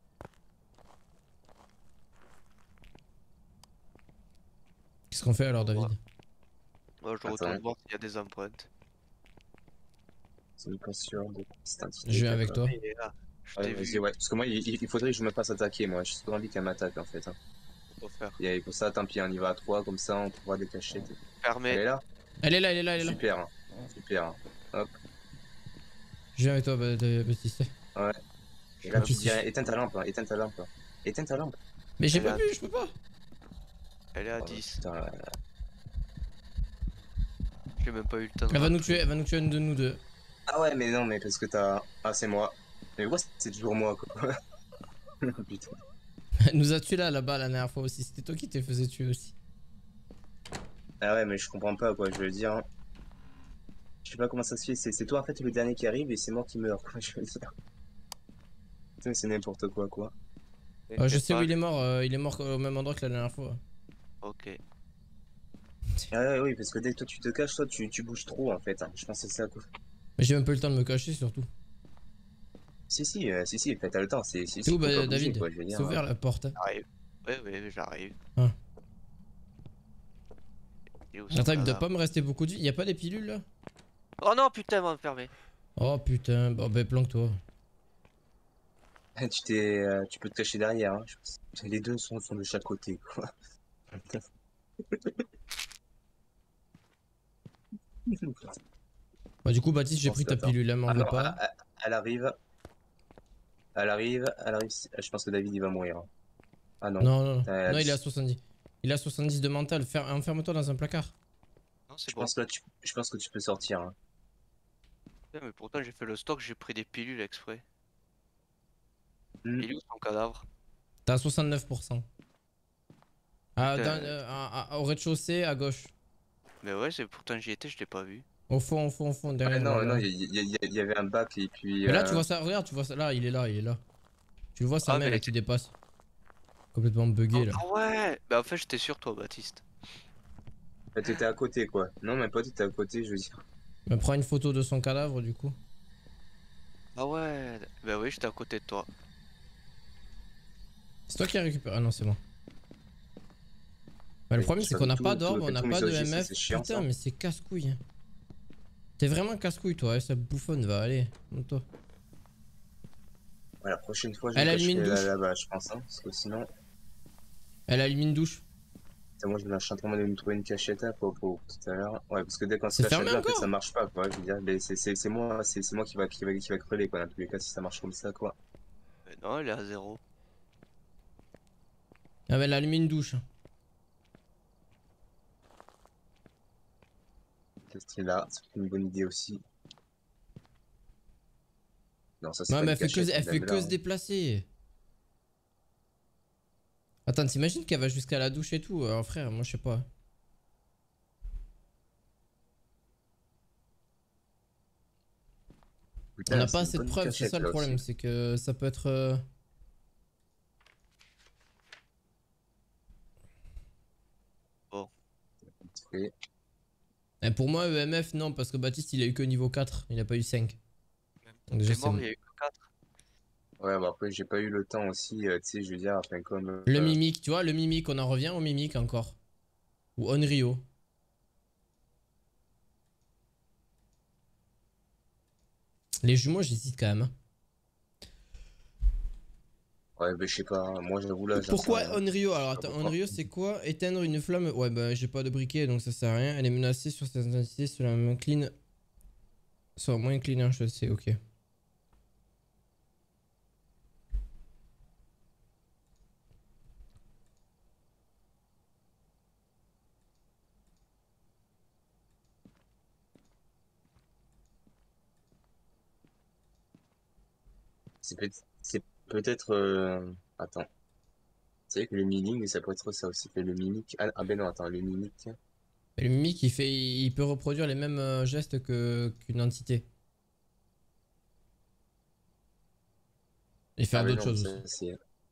Qu'est-ce qu'on fait alors, David? Moi, je Attends. retourne voir s'il y a des empreintes. Ils sont pas sûrs de cette entité. Je est viens avec capable. toi. Il est là. Je Ouais, t'ai vas-y, vu. ouais. Parce que moi, il, il faudrait que je me fasse attaquer, moi. J'ai trop envie qu'elle m'attaque, en fait. Hein. Faut faire. Et pour ça, tant pis, on y va à trois, comme ça, on trouvera des cachettes. Elle Fermé. est là? Elle est là, elle est là, elle est là. Super. Hein. Super. Hein. Hop. Je viens avec toi, Ba- Ba- Baptiste. Ouais. Et là, En tu plus, dis, si je- éteins ta lampe, hein. Éteins ta lampe. Éteins ta lampe. Mais j'ai Elle pas a- pu, je peux pas. Elle est à Oh, dix. putain. J'ai même pas eu le temps de Elle va nous rentrer. tuer, elle va nous tuer une de nous deux. Ah ouais, mais non, mais parce que t'as... Ah, c'est moi. Mais ouais, c'est toujours moi, quoi. Putain. Elle nous a tué là, là-bas, la dernière fois aussi. C'était toi qui te faisais tuer aussi. Ah ouais, mais je comprends pas, quoi, je veux dire. Hein. Je sais pas comment ça se fait, c'est c'est toi, en fait, le dernier qui arrive, et c'est moi qui meurs, quoi, je veux dire. Putain, c'est n'importe quoi, quoi. Euh, je C'est sais pas où il le- est mort, euh, il est mort au même endroit que la dernière fois. Ok. Ah ouais, oui, parce que dès que toi, tu te caches, toi, tu, tu bouges trop, en fait. Hein. Je pense que c'est ça, quoi. Mais j'ai même pas eu le temps de me cacher surtout. Si, si, euh, si, si, fait, t'as le temps, c'est... Si, C'est si, où, faut pas bah, bouger, David? quoi, je veux dire. C'est ouvert la porte. hein. J'arrive. Ouais, ouais, j'arrive. Ah. Et où son Attends, il doit cadavre? pas me rester beaucoup de vie. Y'a pas des pilules là? Oh non, putain, m'a enfermé. Oh putain, bon bah planque-toi. Tu t'es... euh, tu peux te cacher derrière, hein. je pense. Les deux sont, sont de chaque côté, quoi. Bah du coup Baptiste, j'ai Bon, pris ta attends. pilule, elle m'en Ah veut non, pas. elle, elle arrive. Elle arrive, elle arrive. Je pense que David, il va mourir. Ah non. Non, non, non. Putain, elle a Non, il est à dit- soixante-dix. Il est à soixante-dix de mental. Fer- Enferme-toi dans un placard. Non, c'est Je bon. pense que là, tu... je pense que tu peux sortir. Hein. Putain, mais pourtant, j'ai fait le stock, j'ai pris des pilules exprès. Hmm. Il est où son cadavre? T'as à soixante-neuf pour cent. Ah, Putain. dans- euh, à- à- au rez-de-chaussée, à gauche. Mais ouais, c'est pourtant j'y étais, je l'ai pas vu. Au fond, au fond, au fond, Ah derrière. non, là, non, là. il y, y- y- y avait un bac et puis. Mais là, euh, tu vois ça, regarde, tu vois ça. Là, il est là, il est là. Tu le vois sa Ah, main mais là les- qui dépasse. Complètement bugué là. Ah ouais! Bah en fait, j'étais sur toi, Baptiste. bah, t'étais à côté, quoi. Non, même pas, t'étais à côté, je veux dire. Mais prends une photo de son cadavre du coup. Ah ouais! Bah oui, j'étais à côté de toi. C'est toi qui as récupéré. Ah non, c'est moi. Bah, le Ouais, problème, je c'est fais qu'on n'a tout- pas tout- d'orbe, tout on n'a le pas de misogyne, M F. c'est chiant, Putain, ça. mais c'est casse-couille. hein. T'es vraiment casse-couille, toi. hein, Ça bouffonne, va, allez. Monte-toi. Ouais, la prochaine fois, je Elle vais allume cacher une là- douche. là-bas, je pense. Hein, parce que sinon. Elle allume une douche. Putain, moi, je me suis en train de me trouver une cachette hein, pour, pour tout à l'heure. Ouais, parce que dès qu'on se C'est cache à fermé deux, en fait, encore ça marche pas, quoi. Je veux dire, mais c'est c'est- c'est moi, c'est c'est moi qui va, qui, va, qui va crever, quoi. Dans tous les cas, si ça marche comme ça, quoi. Mais non, elle est à zéro. Ah, bah, elle allume une douche. C'est là, c'est une bonne idée aussi. Non, ça c'est Ouais, pas mais une elle fait que, cachette, elle c'est fait de que la se blague. déplacer. Attends, t'imagines qu'elle va jusqu'à la douche et tout? Alors, frère, moi je sais pas. Putain, On n'a c'est pas une assez de bonne preuves, c'est cachette, ça le là, problème, aussi. c'est que ça peut être. euh, Et- eh, pour moi, E M F, non, parce que Baptiste il a eu que niveau quatre, il a pas eu cinq. Donc, déjà, T'es mort, c'est- il y a eu que quatre. Ouais, bah après, j'ai pas eu le temps aussi, euh, tu sais, je veux dire, enfin, comme. Le euh, mimique, tu vois, le mimique, on en revient au mimique encore. Ou Onryo. Les jumeaux, j'hésite quand même. hein. Ouais, bah je sais pas, hein. Moi j'avoue là, j'en sais Pourquoi rien. Onryo? Je Alors sais attends, pas pourquoi. Onryo c'est quoi? Éteindre une flamme. Ouais, bah j'ai pas de briquet donc ça sert à rien. Elle est menacée sur cette intensité, cela m'incline. Soit moins inclinant, je sais, ok. C'est peut- c'est peut-être. euh, Attends. C'est vrai que le miming, ça pourrait être ça aussi que le mimique. Ah, ah ben non, attends, le mimique. Et le mimique il fait, il peut reproduire les mêmes euh, gestes que qu'une entité. Et Ah faire ben d'autres non, mais choses ça aussi. c'est.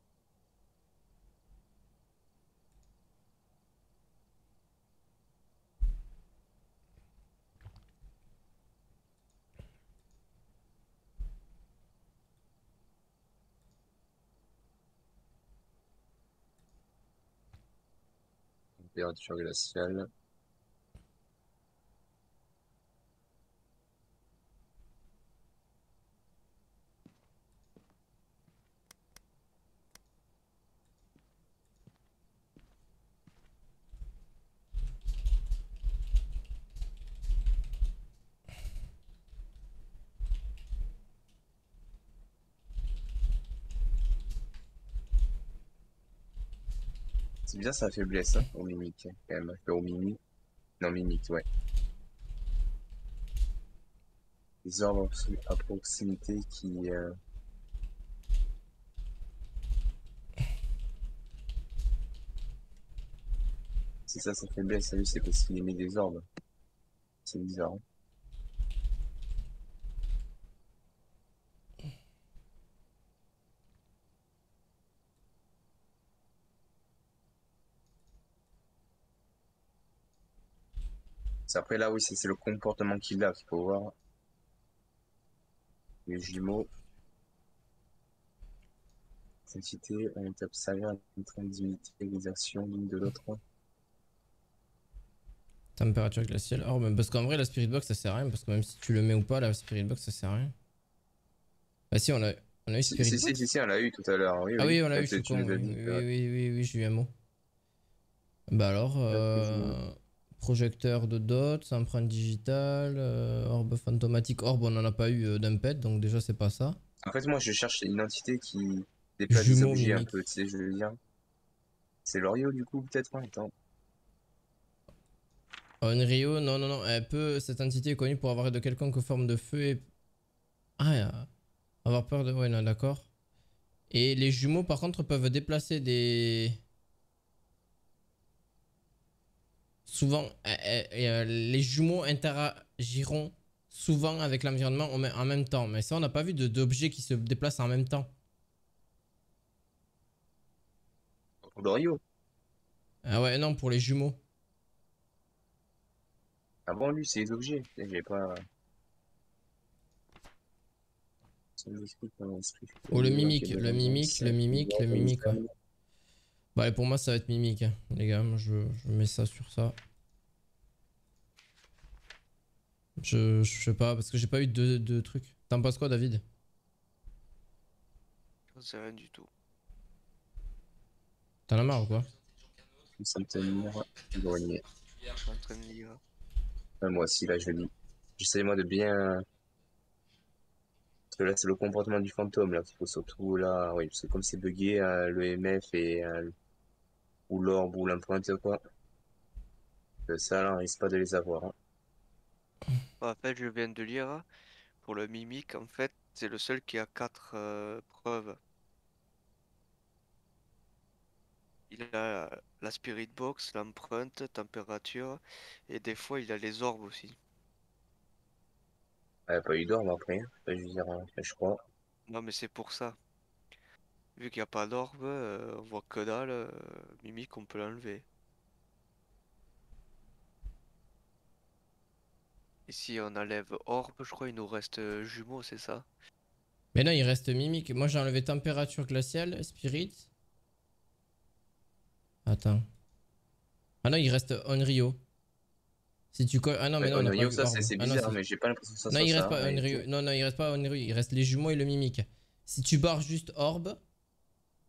Température glaciale. C'est bien sa faiblesse, hein, au mimique, quand même. Enfin, au mimi. Non, mimique, ouais. Les orbes à proximité qui. euh, C'est ça sa faiblesse, lui, c'est parce qu'il émet des orbes. C'est bizarre, hein. C'est après là, oui, c'est c'est le comportement qu'il a qu'il faut voir. Les jumeaux, cette entité ont observé en train d'imiter les actions l'une de l'autre. Température glaciale. Oh, mais parce qu'en vrai, la Spirit Box ça sert à rien. Parce que même si tu le mets ou pas, la Spirit Box ça sert à rien. Bah, si, on a, on a eu Si, Spirit si, si, si, Box. si, on l'a eu tout à l'heure. Oui, Ah oui. oui, on l'a Enfin, eu, je suis tu, tu con. nous as Oui, dit oui, que. oui, oui, oui, j'ai eu un mot. Bah alors, Quatre jumeaux. euh, projecteur de dots, empreinte digitale, euh, orbe fantomatique. Orbe, on en a pas eu euh, d'un pet, donc déjà, c'est pas ça. En fait, moi, je cherche une entité qui déplace des Jumeau objets un mimique. peu, tu sais, je veux dire. C'est Loriot, du coup, peut-être, hein, attends. Onryo, non, non, non. Elle peut, cette entité est connue pour avoir de quelconque forme de feu et. Ah, euh, avoir peur de. Ouais, non, d'accord. Et les jumeaux, par contre, peuvent déplacer des. Souvent, euh, euh, euh, les jumeaux interagiront souvent avec l'environnement en en même temps. Mais ça, on n'a pas vu de- d'objets qui se déplacent en même temps. Pour Loriot. Ah ouais, non, pour les jumeaux. Ah bon, lui, c'est les objets. J'ai pas. Son esprit, son esprit. Ou le Ok, mimique, de le mimique, l'ambiance, le qui mimique, voit le comme les mimique, ouais. âmes. Bah, et pour moi, ça va être mimique, hein, les gars. Moi, je, je mets ça sur ça. Je, je sais pas, parce que j'ai pas eu de, de trucs. T'en penses quoi, David? J'en sais rien du tout. T'en as marre ou quoi? Une centenaire éloignée. Je suis en train de lire. Ouais, moi aussi, là, je lis. J'essaie, moi, de bien. Parce que là, c'est le comportement du fantôme, là, qu'il faut surtout, là. Oui, parce que comme c'est bugué, euh, le M F et. euh, ou l'orbe ou l'empreinte, quoi. Que ça, là, on risque pas de les avoir, hein. En fait, je viens de lire. Pour le mimique, en fait, c'est le seul qui a quatre euh, preuves. Il a la spirit box, l'empreinte, température, et des fois il a les orbes aussi. Elle a pas eu d'orbe après, hein. Enfin, je veux dire, hein, je crois. Non, mais c'est pour ça. Vu qu'il n'y a pas d'orbe, euh, on voit que dalle, euh, mimique, on peut l'enlever. Et si on enlève orbe, je crois il nous reste euh, jumeau, c'est ça? Mais non, il reste mimique. Moi, j'ai enlevé température glaciale, spirit. Attends. Ah non, il reste Onryo. Si tu colles. Ah non, mais Ouais, non, on n'a pas Onryo, vu ça, c'est Orbe. c'est Ah non, bizarre, si. mais j'ai pas l'impression que ça Non, soit il ça, reste en pas réalité. Onryo. Non, non, il reste pas Onryo. Il reste les jumeaux et le mimique. Si tu barres juste Orbe.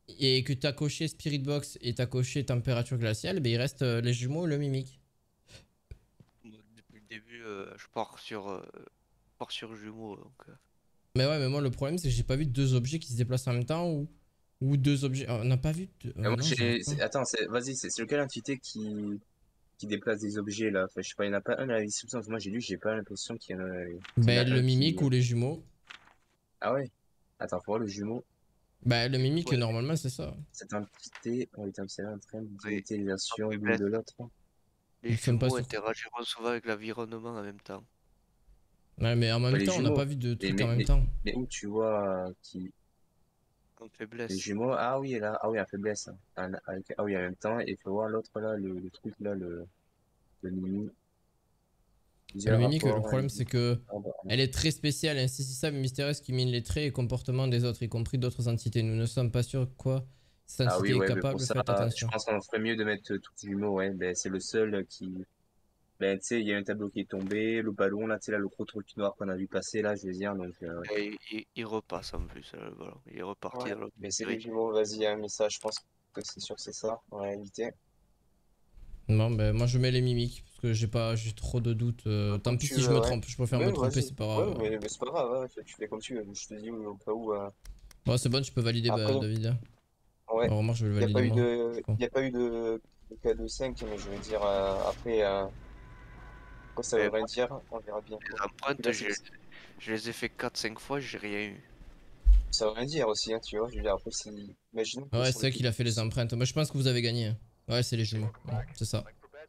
et que t'as coché Spirit Box et t'as coché température glaciale, ben il reste euh, les jumeaux et le mimique. Depuis le début, euh, je pars sur, euh, je pars sur jumeaux. Donc, euh. Mais ouais, mais moi le problème c'est que j'ai pas vu deux objets qui se déplacent en même temps ou, ou deux objets. Oh, on n'a pas vu. De... Mais euh, moi, non, j'ai. j'arrive pas. c'est- Attends, c'est- vas-y, c'est c'est lequel entité qui qui déplace des objets là? Enfin, je sais pas, il n'y en a pas un à la description. Moi, j'ai lu, j'ai pas l'impression qu'il y en a, qu'il y en Ben a le un qui. mimique ou les jumeaux. Ah ouais? Attends, faut voir le jumeau. Ben le mimique Ouais, normalement c'est ça. Cette entité on est observé en train ouais. d'imiter les actions En l'une faiblesse, de l'autre. les Nous sommes pas jumeaux sur. interagiront souvent avec l'environnement en même temps. Ouais, mais en Pas même les temps on n'a jumeaux. pas vu de Les, trucs en mais, même mais, temps. mais où tu vois euh, qui. En Les faiblesse. jumeaux, ah oui, là, ah oui, en faiblesse. En- avec- ah oui, en même temps, et il faut voir l'autre là, le, le truc là, le, le mini. Le Plusieurs mimique, le rapports, hein, problème c'est que ah bah, elle est très spéciale, insaisissable et mystérieuse qui mine les traits et comportements des autres, y compris d'autres entités. Nous ne sommes pas sûrs quoi cette ah oui, entité est ouais, mais pour capable, ça, faites je attention. pense qu'on ferait mieux de mettre tous les jumeaux, ouais. Ben, c'est le seul qui. Ben, tu sais, il y a un tableau qui est tombé, le ballon, là, tu sais, là, le gros truc noir qu'on a vu passer, là, je veux dire, donc, euh, ouais. Et il, il repasse en plus, euh, voilà. Il est reparti Ouais, dans mais c'est l'obscurité. les jumeaux, vas-y, un message, je pense que c'est sûr que c'est ça, en réalité. Non, ben moi je mets les mimiques parce que j'ai pas, j'ai trop de doutes. euh, Ah, tant comme pis tu si je veux, me ouais. trompe, je préfère me Ouais, tromper, vas-y. c'est pas grave. Ouais, mais, mais c'est pas grave, ouais, tu fais comme tu veux. Je te dis au cas où. euh, Bon, c'est bon, tu peux valider bah, Après, David. ouais, Bon, remarque, je vais le il n'y a valider pas eu moi. de, Je crois. il a pas eu de, de K deux cinq, mais je veux dire, euh, après, euh, quoi ça Mais veut rien moi, dire, on verra bien, les quoi. Puis empreintes, là, c'est- je, je les ai fait quatre cinq fois, j'ai rien eu. ça veut rien dire aussi, hein, tu vois. Je veux dire, après, si, imaginons que Ouais, sur c'est vrai l'équipe qu'il a fait les empreintes. Moi je pense que vous avez gagné. hein. Ouais, c'est les jumeaux. Ouais, c'est ça.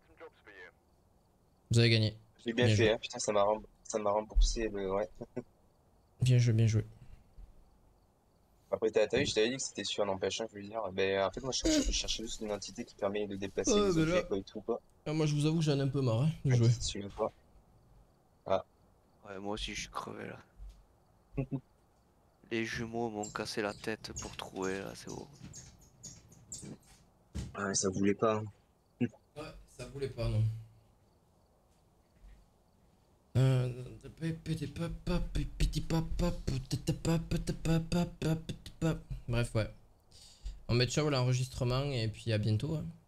Vous avez gagné. j'ai bien Bien fait, joué. hein, putain, ça m'a rem- ça m'a remboursé le, ouais. Bien joué, bien joué. Après, t'as t'as vu, je t'avais dit que c'était sûr, n'empêche, hein, je veux dire. Ben, en fait, moi, je cherchais, je cherchais juste une entité qui permet de déplacer Ouais, les mais objets, là, quoi, et tout, quoi. ah, moi je vous avoue que j'en ai un peu marre hein, de Ouais, jouer. c'est celui-là, quoi. Ah. Ouais, moi aussi, je suis crevé là. Les jumeaux m'ont cassé la tête pour trouver, là, c'est bon. Ah, ça voulait pas, hein. Ouais, ça voulait pas, non. Euh, Bref, ouais. On met ciao l'enregistrement et puis à bientôt. hein.